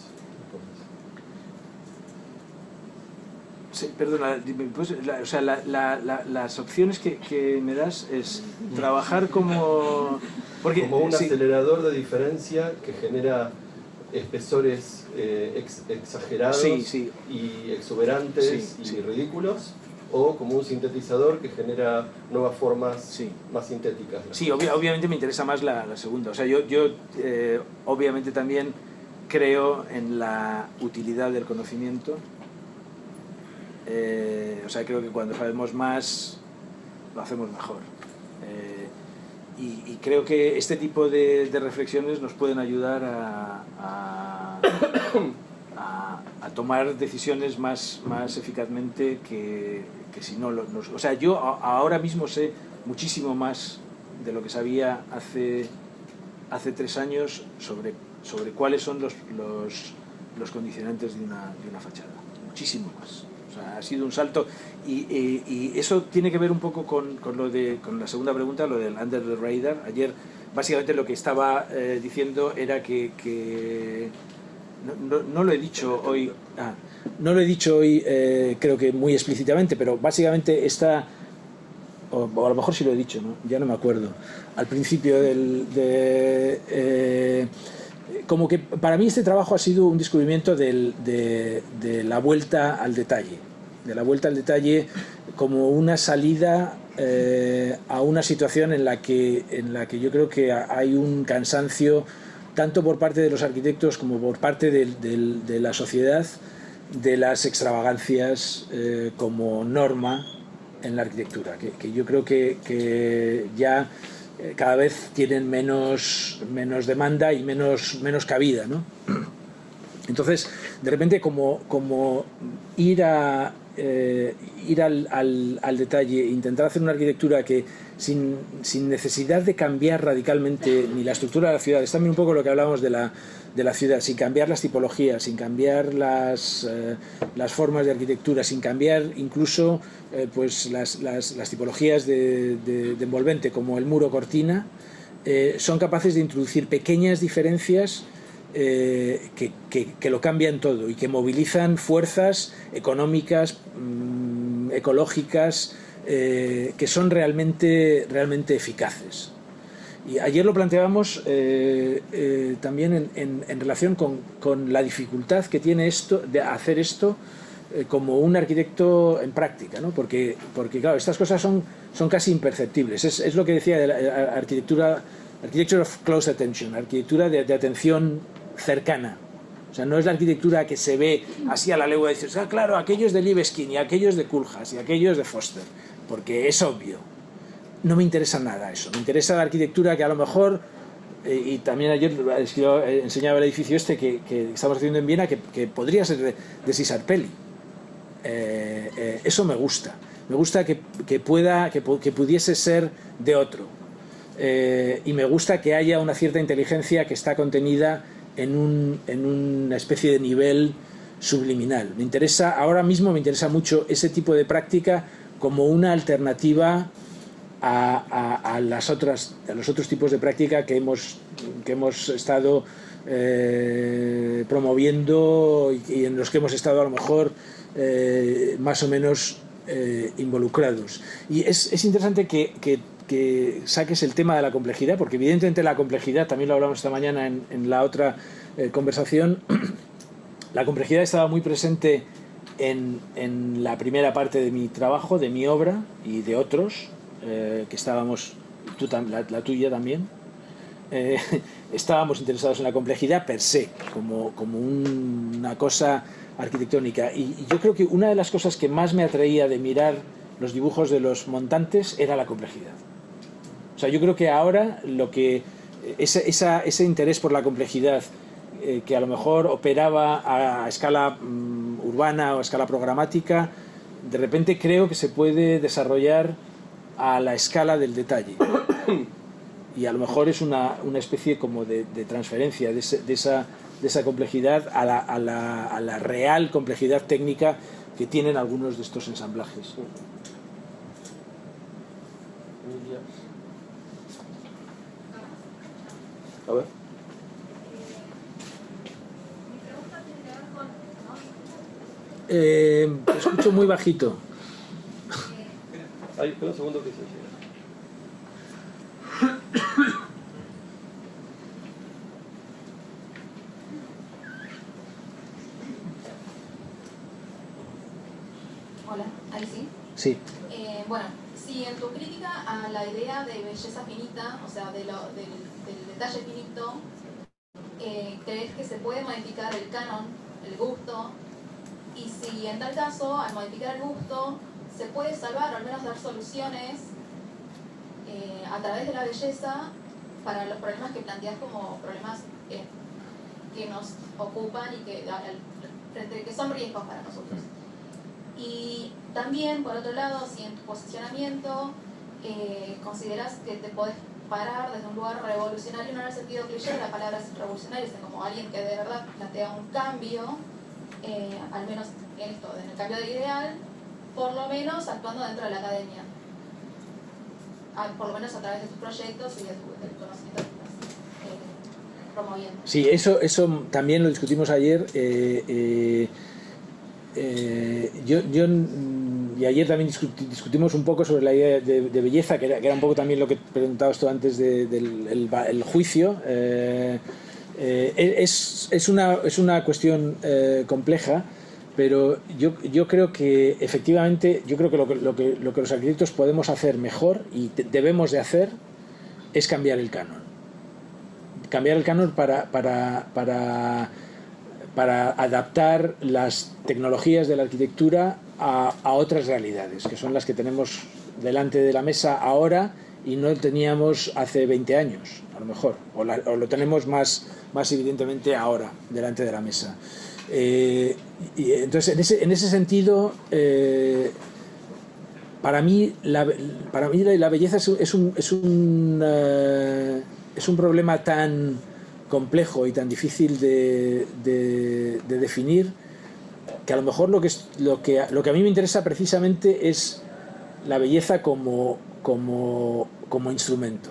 E: Sí, perdona, pues, la, o sea, la, la, la, las opciones que, que me das es trabajar como...
D: Porque, como un
E: sí.
D: acelerador de diferencia que genera espesores eh, ex, exagerados
E: sí, sí.
D: y exuberantes
E: sí,
D: y
E: sí.
D: ridículos, o como un sintetizador que genera nuevas formas
E: sí.
D: más sintéticas.
E: Sí, obvi obviamente me interesa más la, la segunda. O sea, yo, yo eh, obviamente también creo en la utilidad del conocimiento. Eh, o sea, creo que cuando sabemos más, lo hacemos mejor. Eh, y, y creo que este tipo de, de reflexiones nos pueden ayudar a, a, a, a tomar decisiones más, más eficazmente que, que si no... Nos, o sea, yo a, ahora mismo sé muchísimo más de lo que sabía hace, hace tres años sobre, sobre cuáles son los, los, los condicionantes de una, de una fachada. Muchísimo más. O sea, ha sido un salto y, y, y eso tiene que ver un poco con, con, lo de, con la segunda pregunta, lo del under the radar. Ayer básicamente lo que estaba eh, diciendo era que, que no, no, no lo he dicho hoy, ah, no lo he dicho hoy eh, creo que muy explícitamente, pero básicamente está, o, o a lo mejor sí lo he dicho, ¿no? Ya no me acuerdo, al principio del... De, eh, como que para mí este trabajo ha sido un descubrimiento del, de, de la vuelta al detalle, de la vuelta al detalle como una salida eh, a una situación en la, que, en la que yo creo que hay un cansancio tanto por parte de los arquitectos como por parte de, de, de la sociedad de las extravagancias eh, como norma en la arquitectura, que, que yo creo que, que ya cada vez tienen menos, menos demanda y menos, menos cabida, ¿no? Entonces, de repente, como, como ir, a, eh, ir al, al, al detalle, intentar hacer una arquitectura que sin, sin necesidad de cambiar radicalmente ni la estructura de la ciudad, es también un poco lo que hablábamos de la, de la ciudad, sin cambiar las tipologías, sin cambiar las, eh, las formas de arquitectura, sin cambiar incluso eh, pues las, las, las tipologías de, de, de envolvente, como el muro cortina, eh, son capaces de introducir pequeñas diferencias eh, que, que, que lo cambian todo y que movilizan fuerzas económicas, mmm, ecológicas, eh, que son realmente, realmente eficaces. Y ayer lo planteábamos eh, eh, también en, en, en relación con, con la dificultad que tiene esto de hacer esto eh, como un arquitecto en práctica, ¿no? Porque, porque claro, estas cosas son, son casi imperceptibles. Es, es lo que decía de la arquitectura, architecture of close attention, arquitectura de, de atención cercana. O sea, no es la arquitectura que se ve así a la legua y dices, ah, claro, aquello es de Libeskind y aquello es de Koolhaas y aquello es de Foster, porque es obvio. No me interesa nada eso, me interesa la arquitectura que a lo mejor, eh, y también ayer yo enseñaba el edificio este que, que estamos haciendo en Viena, que, que podría ser de, de Sisarpelli. Eh, eh, eso me gusta, me gusta que, que, pueda, que, que pudiese ser de otro. Eh, y me gusta que haya una cierta inteligencia que está contenida en, un, en una especie de nivel subliminal. Me interesa, ahora mismo me interesa mucho ese tipo de práctica como una alternativa a, a, a, las otras, a los otros tipos de práctica que hemos, que hemos estado eh, promoviendo y, y en los que hemos estado a lo mejor eh, más o menos eh, involucrados. Y es, es interesante que, que, que saques el tema de la complejidad, porque evidentemente la complejidad, también lo hablamos esta mañana en, en la otra eh, conversación, la complejidad estaba muy presente en, en la primera parte de mi trabajo, de mi obra y de otros, eh, que estábamos, tú, la, la tuya también, eh, estábamos interesados en la complejidad per se, como, como un, una cosa arquitectónica. Y, y yo creo que una de las cosas que más me atraía de mirar los dibujos de los montantes era la complejidad. O sea, yo creo que ahora lo que ese, esa, ese interés por la complejidad eh, que a lo mejor operaba a, a escala um, urbana o a escala programática, de repente creo que se puede desarrollar a la escala del detalle. Y a lo mejor es una, una especie como de, de transferencia de, ese, de, esa, de esa complejidad a la, a, la, a la real complejidad técnica que tienen algunos de estos ensamblajes.
D: A ver.
E: Eh, te escucho muy bajito.
D: Ay, espera un segundo que se llega.
J: Hola, ahí sí.
E: Sí.
J: Eh, bueno, si en tu crítica a la idea de belleza finita, o sea, de lo, del, del detalle finito, eh, crees que se puede modificar el canon, el gusto, y si en tal caso, al modificar el gusto, se puede salvar o al menos dar soluciones eh, a través de la belleza para los problemas que planteas como problemas eh, que nos ocupan y que, frente, que son riesgos para nosotros. Y también, por otro lado, si en tu posicionamiento eh, consideras que te podés parar desde un lugar revolucionario, no en el sentido cliché de la palabra revolucionario, sino como alguien que de verdad plantea un cambio, eh, al menos en esto, en el cambio de ideal, por lo menos actuando dentro de la academia, a, por lo menos a través de tus proyectos y de tu, del conocimiento que estás eh, promoviendo.
E: Sí, eso, eso también lo discutimos ayer. Eh, eh, eh, yo, yo y ayer también discuti, discutimos un poco sobre la idea de, de belleza, que era, que era un poco también lo que preguntabas tú antes de, del el, el juicio. Eh, eh, es, es, una, es una cuestión eh, compleja. Pero yo, yo creo que efectivamente, yo creo que lo, que lo que lo que los arquitectos podemos hacer mejor y debemos de hacer es cambiar el canon. Cambiar el canon para, para, para, para adaptar las tecnologías de la arquitectura a, a otras realidades, que son las que tenemos delante de la mesa ahora y no teníamos hace veinte años, a lo mejor, o, la, o lo tenemos más, más evidentemente ahora, delante de la mesa. Eh, y entonces en ese, en ese sentido eh, para mí la, para mí la, la belleza es, es un es un uh, es un problema tan complejo y tan difícil de, de, de definir que a lo mejor lo que es, lo que lo que a mí me interesa precisamente es la belleza como como como instrumento.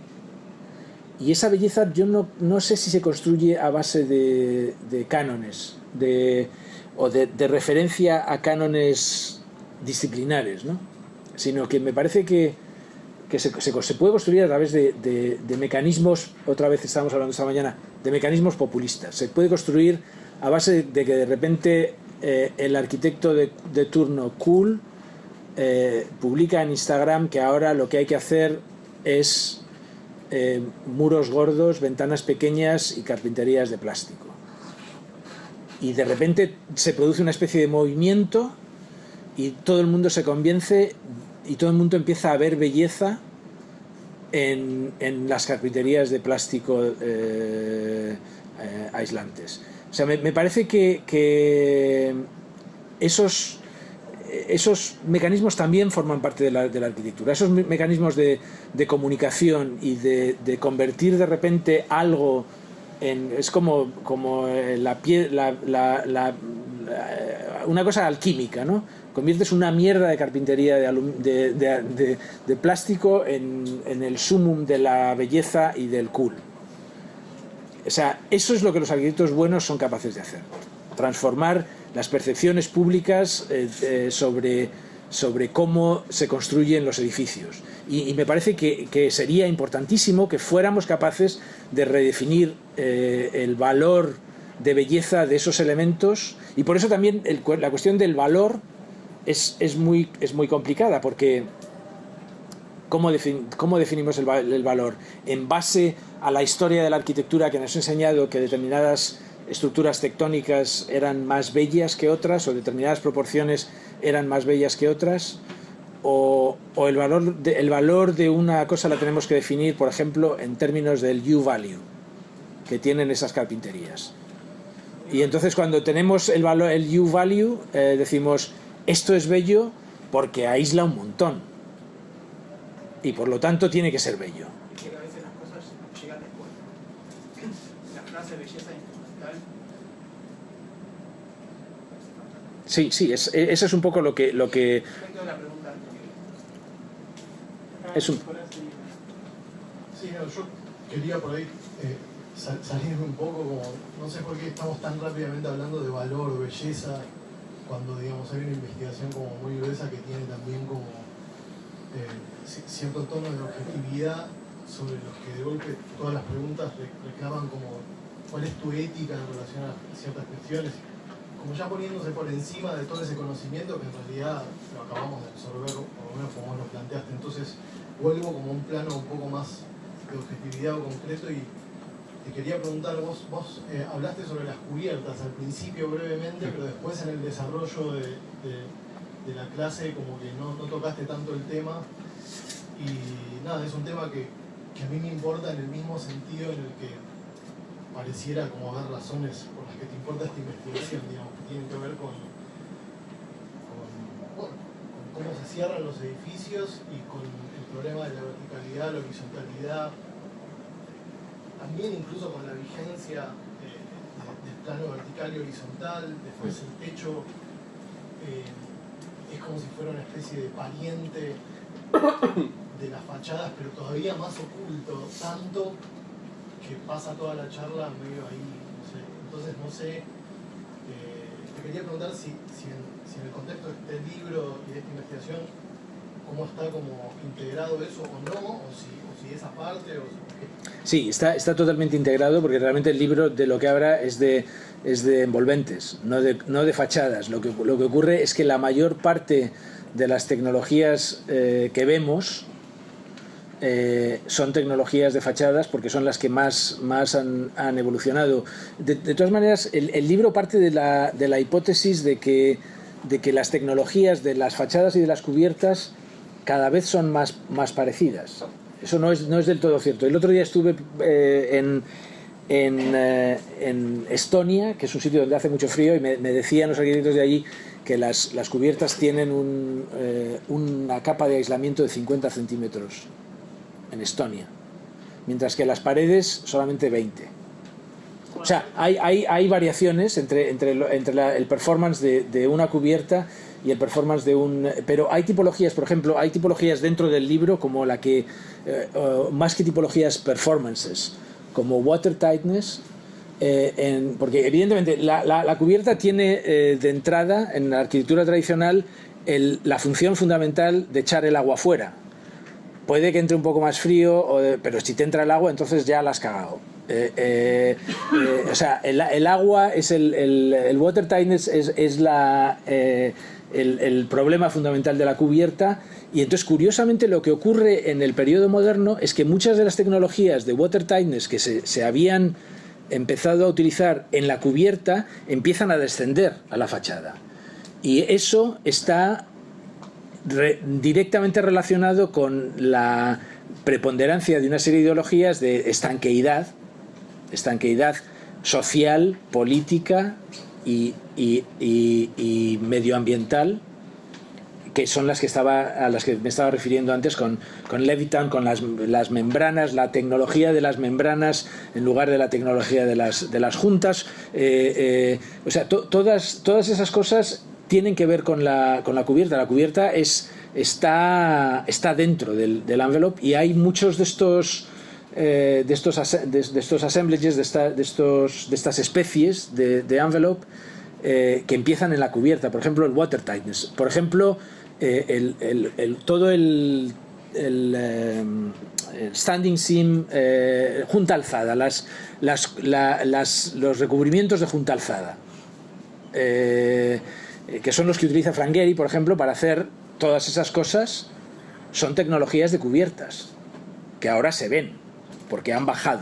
E: Y esa belleza yo no, no sé si se construye a base de, de cánones de, o de, de referencia a cánones disciplinares, ¿no? Sino que me parece que que se, se, se puede construir a través de, de, de mecanismos, otra vez estábamos hablando esta mañana, de mecanismos populistas. Se puede construir a base de que de repente eh, el arquitecto de, de turno cool eh, publica en Instagram que ahora lo que hay que hacer es eh, muros gordos, ventanas pequeñas y carpinterías de plástico. Y de repente se produce una especie de movimiento y todo el mundo se convence y todo el mundo empieza a ver belleza en, en las carpinterías de plástico eh, eh, aislantes. O sea, me, me parece que, que esos, esos mecanismos también forman parte de la, de la arquitectura. Esos me mecanismos de, de comunicación y de, de convertir de repente algo en... Es como, como la, pie, la, la, la, la una cosa alquímica, ¿no? Conviertes una mierda de carpintería de, de, de, de, de plástico en, en el sumum de la belleza y del cool. O sea, eso es lo que los arquitectos buenos son capaces de hacer. Transformar las percepciones públicas eh, eh, sobre, sobre cómo se construyen los edificios. Y, y me parece que, que sería importantísimo que fuéramos capaces de redefinir eh, el valor de belleza de esos elementos. Y por eso también el, la cuestión del valor Es, es, muy, es muy complicada, porque ¿cómo, defin, cómo definimos el, el valor? En base a la historia de la arquitectura que nos ha enseñado que determinadas estructuras tectónicas eran más bellas que otras o determinadas proporciones eran más bellas que otras, o, o el, valor de, el valor de una cosa la tenemos que definir, por ejemplo, en términos del U-value que tienen esas carpinterías. Y entonces cuando tenemos el, valor, el U-value eh, decimos... Esto es bello porque aísla un montón y por lo tanto tiene que ser bello.
H: Es que a veces las cosas llegan después. La frase belleza instrumental.
E: Sí, sí, es, eso es un poco lo que... Lo que
H: Respecto a la pregunta
E: es un...
K: Sí, no, yo quería por ahí eh, sal, salirme un poco como... No sé por qué estamos tan rápidamente hablando de valor, belleza... cuando digamos hay una investigación como muy gruesa que tiene también como eh, cierto tono de objetividad sobre los que de golpe todas las preguntas reclaman como cuál es tu ética en relación a ciertas cuestiones, como ya poniéndose por encima de todo ese conocimiento que en realidad lo acabamos de absorber, o por lo menos como lo planteaste. Entonces vuelvo como a un plano un poco más de objetividad o concreto y te quería preguntar, vos, vos eh, hablaste sobre las cubiertas al principio brevemente, pero después en el desarrollo de, de, de la clase como que no, no tocaste tanto el tema y nada, es un tema que, que a mí me importa en el mismo sentido en el que pareciera como haber razones por las que te importa esta investigación, digamos, que tienen que ver con, con, bueno, con cómo se cierran los edificios y con el problema de la verticalidad, la horizontalidad, también incluso con la vigencia eh, de, del plano vertical y horizontal. Después el techo eh, es como si fuera una especie de pariente de las fachadas, pero todavía más oculto, tanto que pasa toda la charla medio ahí, no sé. Entonces no sé, eh, te quería preguntar si, si, en, si en el contexto de este libro y de esta investigación, cómo está como integrado eso o no, o si, o si esa parte, o si...
E: Sí, está, está totalmente integrado porque realmente el libro de lo que habla es de, es de envolventes, no de, no de fachadas. Lo que, lo que ocurre es que la mayor parte de las tecnologías eh, que vemos eh, son tecnologías de fachadas porque son las que más, más han, han evolucionado. De, de todas maneras, el, el libro parte de la, de la hipótesis de que, de que las tecnologías de las fachadas y de las cubiertas cada vez son más, más parecidas. Eso no es, no es del todo cierto. El otro día estuve eh, en, en, eh, en Estonia, que es un sitio donde hace mucho frío, y me, me decían los arquitectos de allí que las, las cubiertas tienen un, eh, una capa de aislamiento de cincuenta centímetros en Estonia, mientras que las paredes solamente veinte. O sea, hay, hay, hay variaciones entre, entre, entre la, el performance de, de una cubierta y el performance de un... Pero hay tipologías, por ejemplo, hay tipologías dentro del libro como la que, eh, uh, más que tipologías, performances, como watertightness, eh, en, porque evidentemente la, la, la cubierta tiene eh, de entrada, en la arquitectura tradicional, el, la función fundamental de echar el agua fuera. puede que entre un poco más frío, o de, pero si te entra el agua, entonces ya la has cagado. Eh, eh, eh, o sea, el, el agua es el, el, el water tightness es, es la, eh, el, el problema fundamental de la cubierta. Y entonces, curiosamente, lo que ocurre en el periodo moderno es que muchas de las tecnologías de water tightness que se, se habían empezado a utilizar en la cubierta empiezan a descender a la fachada. Y eso está re, directamente relacionado con la preponderancia de una serie de ideologías de estanqueidad, estanqueidad social, política y, y, y, y medioambiental, que son las que estaba, a las que me estaba refiriendo antes con, con Levitan, con las, las membranas, la tecnología de las membranas en lugar de la tecnología de las, de las juntas. Eh, eh, o sea, to, todas, todas esas cosas tienen que ver con la, con la cubierta. La cubierta es, está, está dentro del, del envelope, y hay muchos de estos, eh, de estos, de, de estos assemblages, de, esta, de, estos, de estas especies de, de envelope eh, que empiezan en la cubierta. Por ejemplo, el water tightness. Por ejemplo, Eh, el, el, el, todo el, el, eh, el standing seam, eh, junta alzada, las, las, la, las, los recubrimientos de junta alzada, eh, que son los que utiliza Frank Gehry, por ejemplo, para hacer todas esas cosas, son tecnologías de cubiertas que ahora se ven porque han bajado.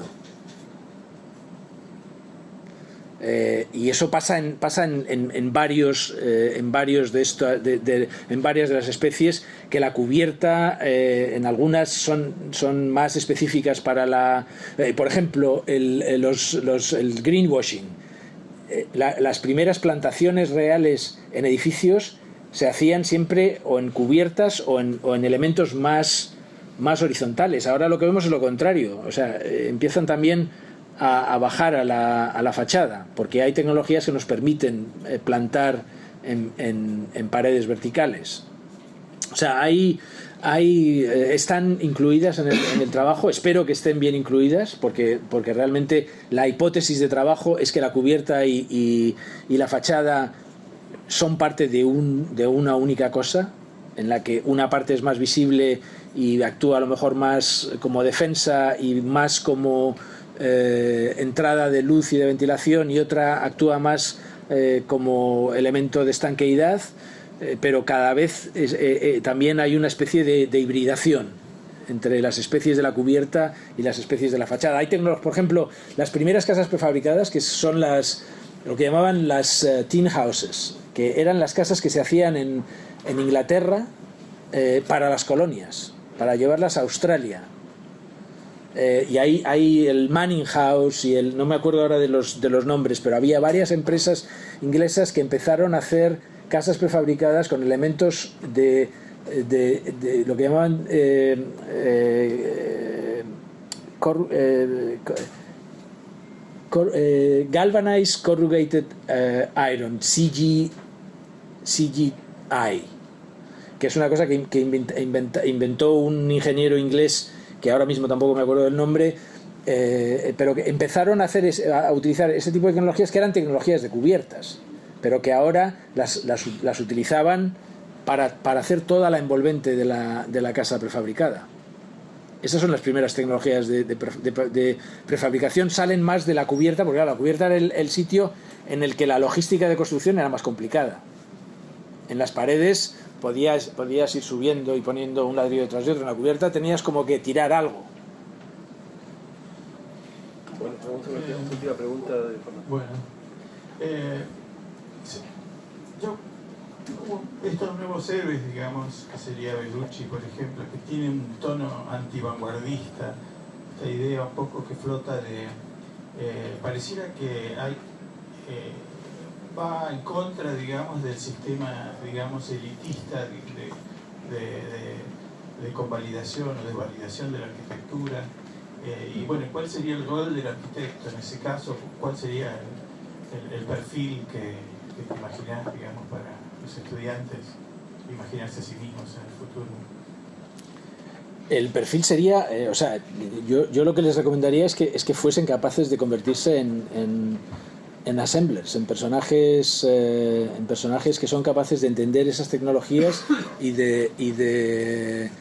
E: Eh, y eso pasa en, pasa en, en, en varios eh, en varios de, esto, de, de en varias de las especies, que la cubierta eh, en algunas son, son más específicas para la eh, por ejemplo el, los, los, el greenwashing. Eh, la, las primeras plantaciones reales en edificios se hacían siempre o en cubiertas o en, o en elementos más, más horizontales. Ahora lo que vemos es lo contrario, o sea, eh, empiezan también A, a bajar a la, a la fachada, porque hay tecnologías que nos permiten eh, plantar en, en, en paredes verticales. O sea, hay, hay, eh, están incluidas en el, en el trabajo. Espero que estén bien incluidas, porque, porque realmente la hipótesis de trabajo es que la cubierta y, y, y la fachada son parte de, un, de una única cosa, en la que una parte es más visible y actúa a lo mejor más como defensa y más como Eh, entrada de luz y de ventilación, y otra actúa más eh, como elemento de estanqueidad, eh, pero cada vez es, eh, eh, también hay una especie de, de hibridación entre las especies de la cubierta y las especies de la fachada. Hay tecnologías, por ejemplo, las primeras casas prefabricadas, que son las, lo que llamaban las uh, tin houses, que eran las casas que se hacían en, en Inglaterra eh, para las colonias, para llevarlas a Australia. Eh, y ahí hay el Manning House y el, no me acuerdo ahora de los, de los nombres, pero había varias empresas inglesas que empezaron a hacer casas prefabricadas con elementos de, de, de lo que llamaban eh, eh, cor, eh, cor, eh, Galvanized Corrugated eh, Iron, C G, C G I, que es una cosa que, que inventa, inventa, inventó un ingeniero inglés que ahora mismo tampoco me acuerdo del nombre, eh, pero que empezaron a, hacer es, a utilizar ese tipo de tecnologías que eran tecnologías de cubiertas, pero que ahora las, las, las utilizaban para, para hacer toda la envolvente de la, de la casa prefabricada. Esas son las primeras tecnologías de, de, de, de prefabricación. Salen más de la cubierta, porque claro, la cubierta era el, el sitio en el que la logística de construcción era más complicada. En las paredes podías, podías ir subiendo y poniendo un ladrillo detrás de otro. En la cubierta tenías como que tirar algo.
D: Bueno, vamos a ver una última pregunta de Fernando.
K: Bueno, eh, sí. yo, como estos nuevos héroes, digamos, que sería Bellucci, por ejemplo, que tiene un tono antivanguardista, esta idea un poco que flota de, eh, pareciera que hay eh, va en contra, digamos, del sistema, digamos, elitista de, de, de, de convalidación o desvalidación de la arquitectura. Eh, y bueno, ¿cuál sería el rol del arquitecto en ese caso? ¿Cuál sería el, el, el perfil que, que te imaginas, digamos, para los estudiantes, imaginarse a sí mismos en el futuro?
E: El perfil sería, eh, o sea, yo, yo lo que les recomendaría es que, es que fuesen capaces de convertirse en, en en assemblers, en personajes eh, en personajes que son capaces de entender esas tecnologías y de y de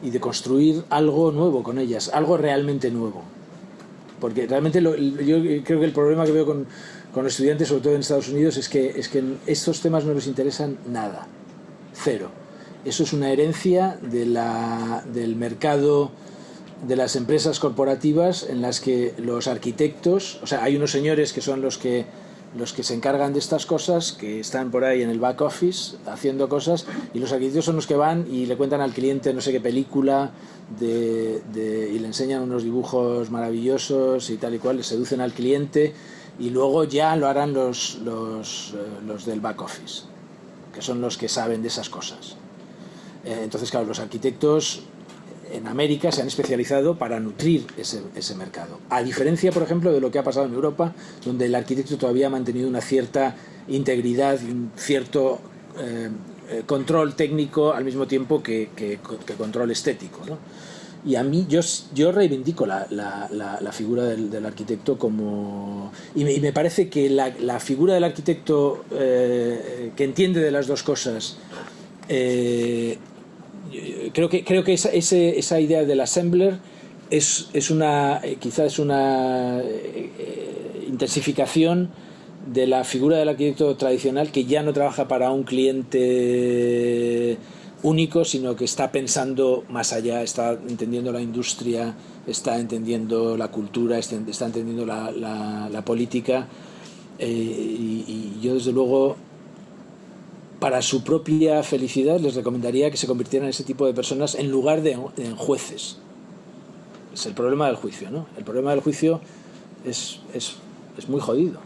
E: y de construir algo nuevo con ellas, algo realmente nuevo. Porque realmente lo, yo creo que el problema que veo con, con los estudiantes, sobre todo en Estados Unidos, es que, es que estos temas no les interesan nada, cero. Eso es una herencia de la, del mercado de las empresas corporativas en las que los arquitectos, o sea, hay unos señores que son los que los que se encargan de estas cosas, que están por ahí en el back office haciendo cosas, y los arquitectos son los que van y le cuentan al cliente no sé qué película de, de, y le enseñan unos dibujos maravillosos y tal y cual, le seducen al cliente, y luego ya lo harán los, los, los del back office, que son los que saben de esas cosas. Entonces, claro, los arquitectos en América se han especializado para nutrir ese, ese mercado. A diferencia, por ejemplo, de lo que ha pasado en Europa, donde el arquitecto todavía ha mantenido una cierta integridad y un cierto eh, control técnico al mismo tiempo que, que, que control estético, ¿no? Y a mí, yo, yo reivindico la, la, la, la figura del, del arquitecto como... Y me, y me parece que la, la figura del arquitecto eh, que entiende de las dos cosas... Eh, creo que creo que esa, ese, esa idea del assembler es, es una quizás es una eh, intensificación de la figura del arquitecto tradicional, que ya no trabaja para un cliente único, sino que está pensando más allá, está entendiendo la industria, está entendiendo la cultura, está, está entendiendo la, la, la política, eh, y, y yo desde luego, para su propia felicidad, les recomendaría que se convirtieran en ese tipo de personas en lugar de en jueces. Es el problema del juicio, ¿no? El problema del juicio es, es, es muy jodido.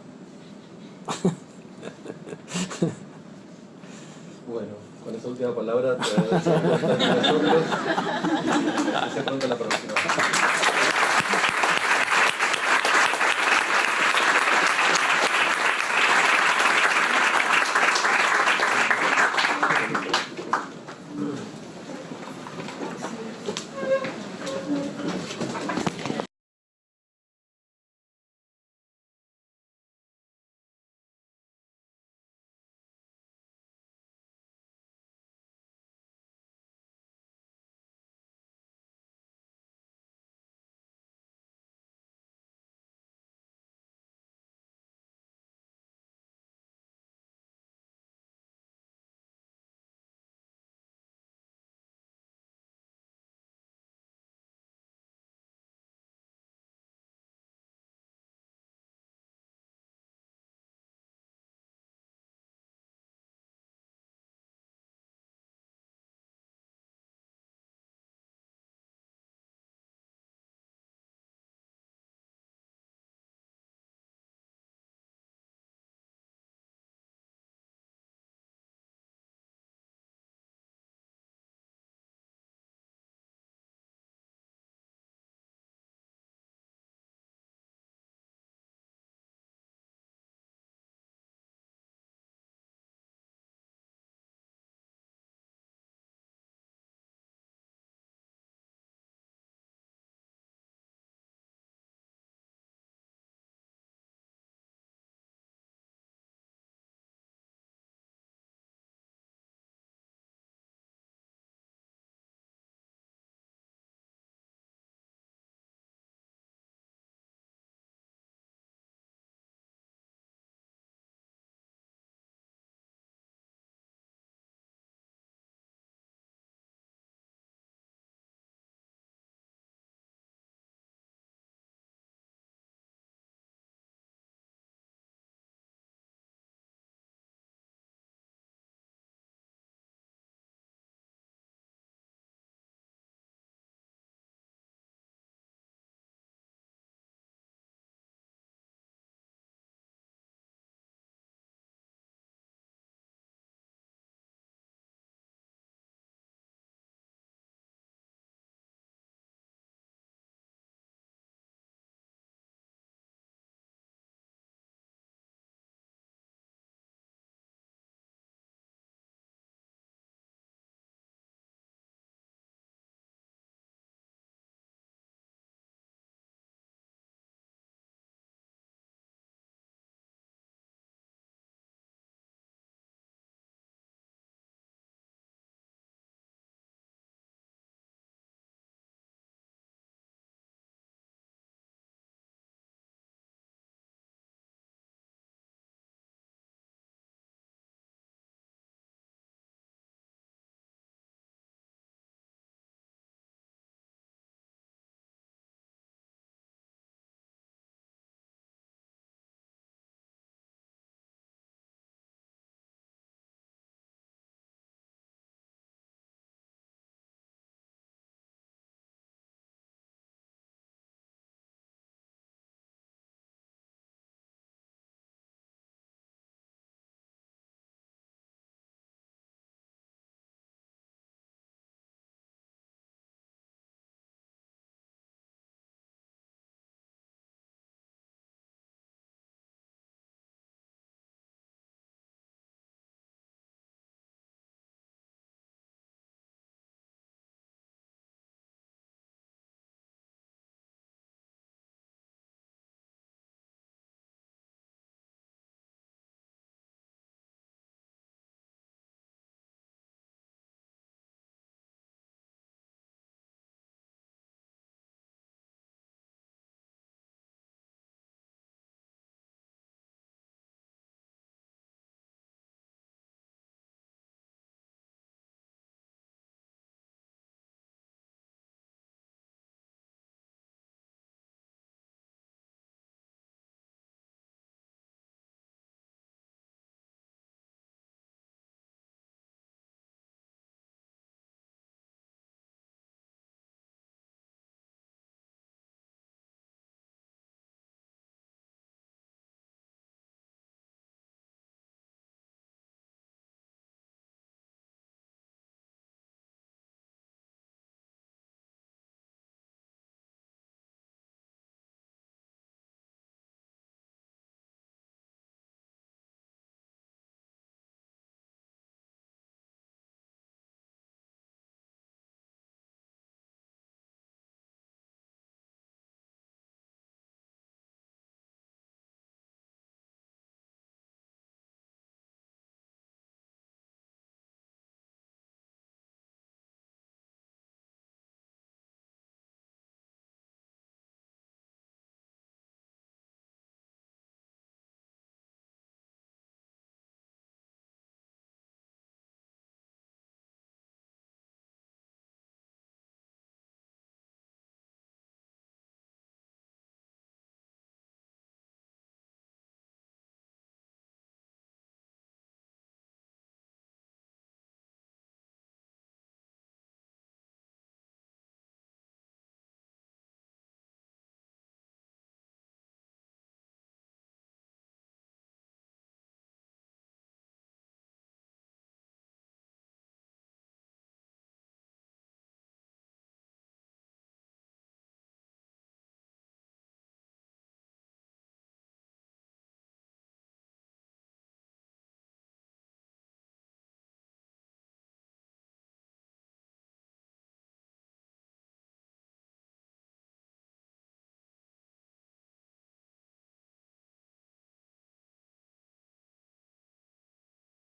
D: Bueno, con esa última palabra te agradecemos por estar con nosotros. Se pronto la próxima.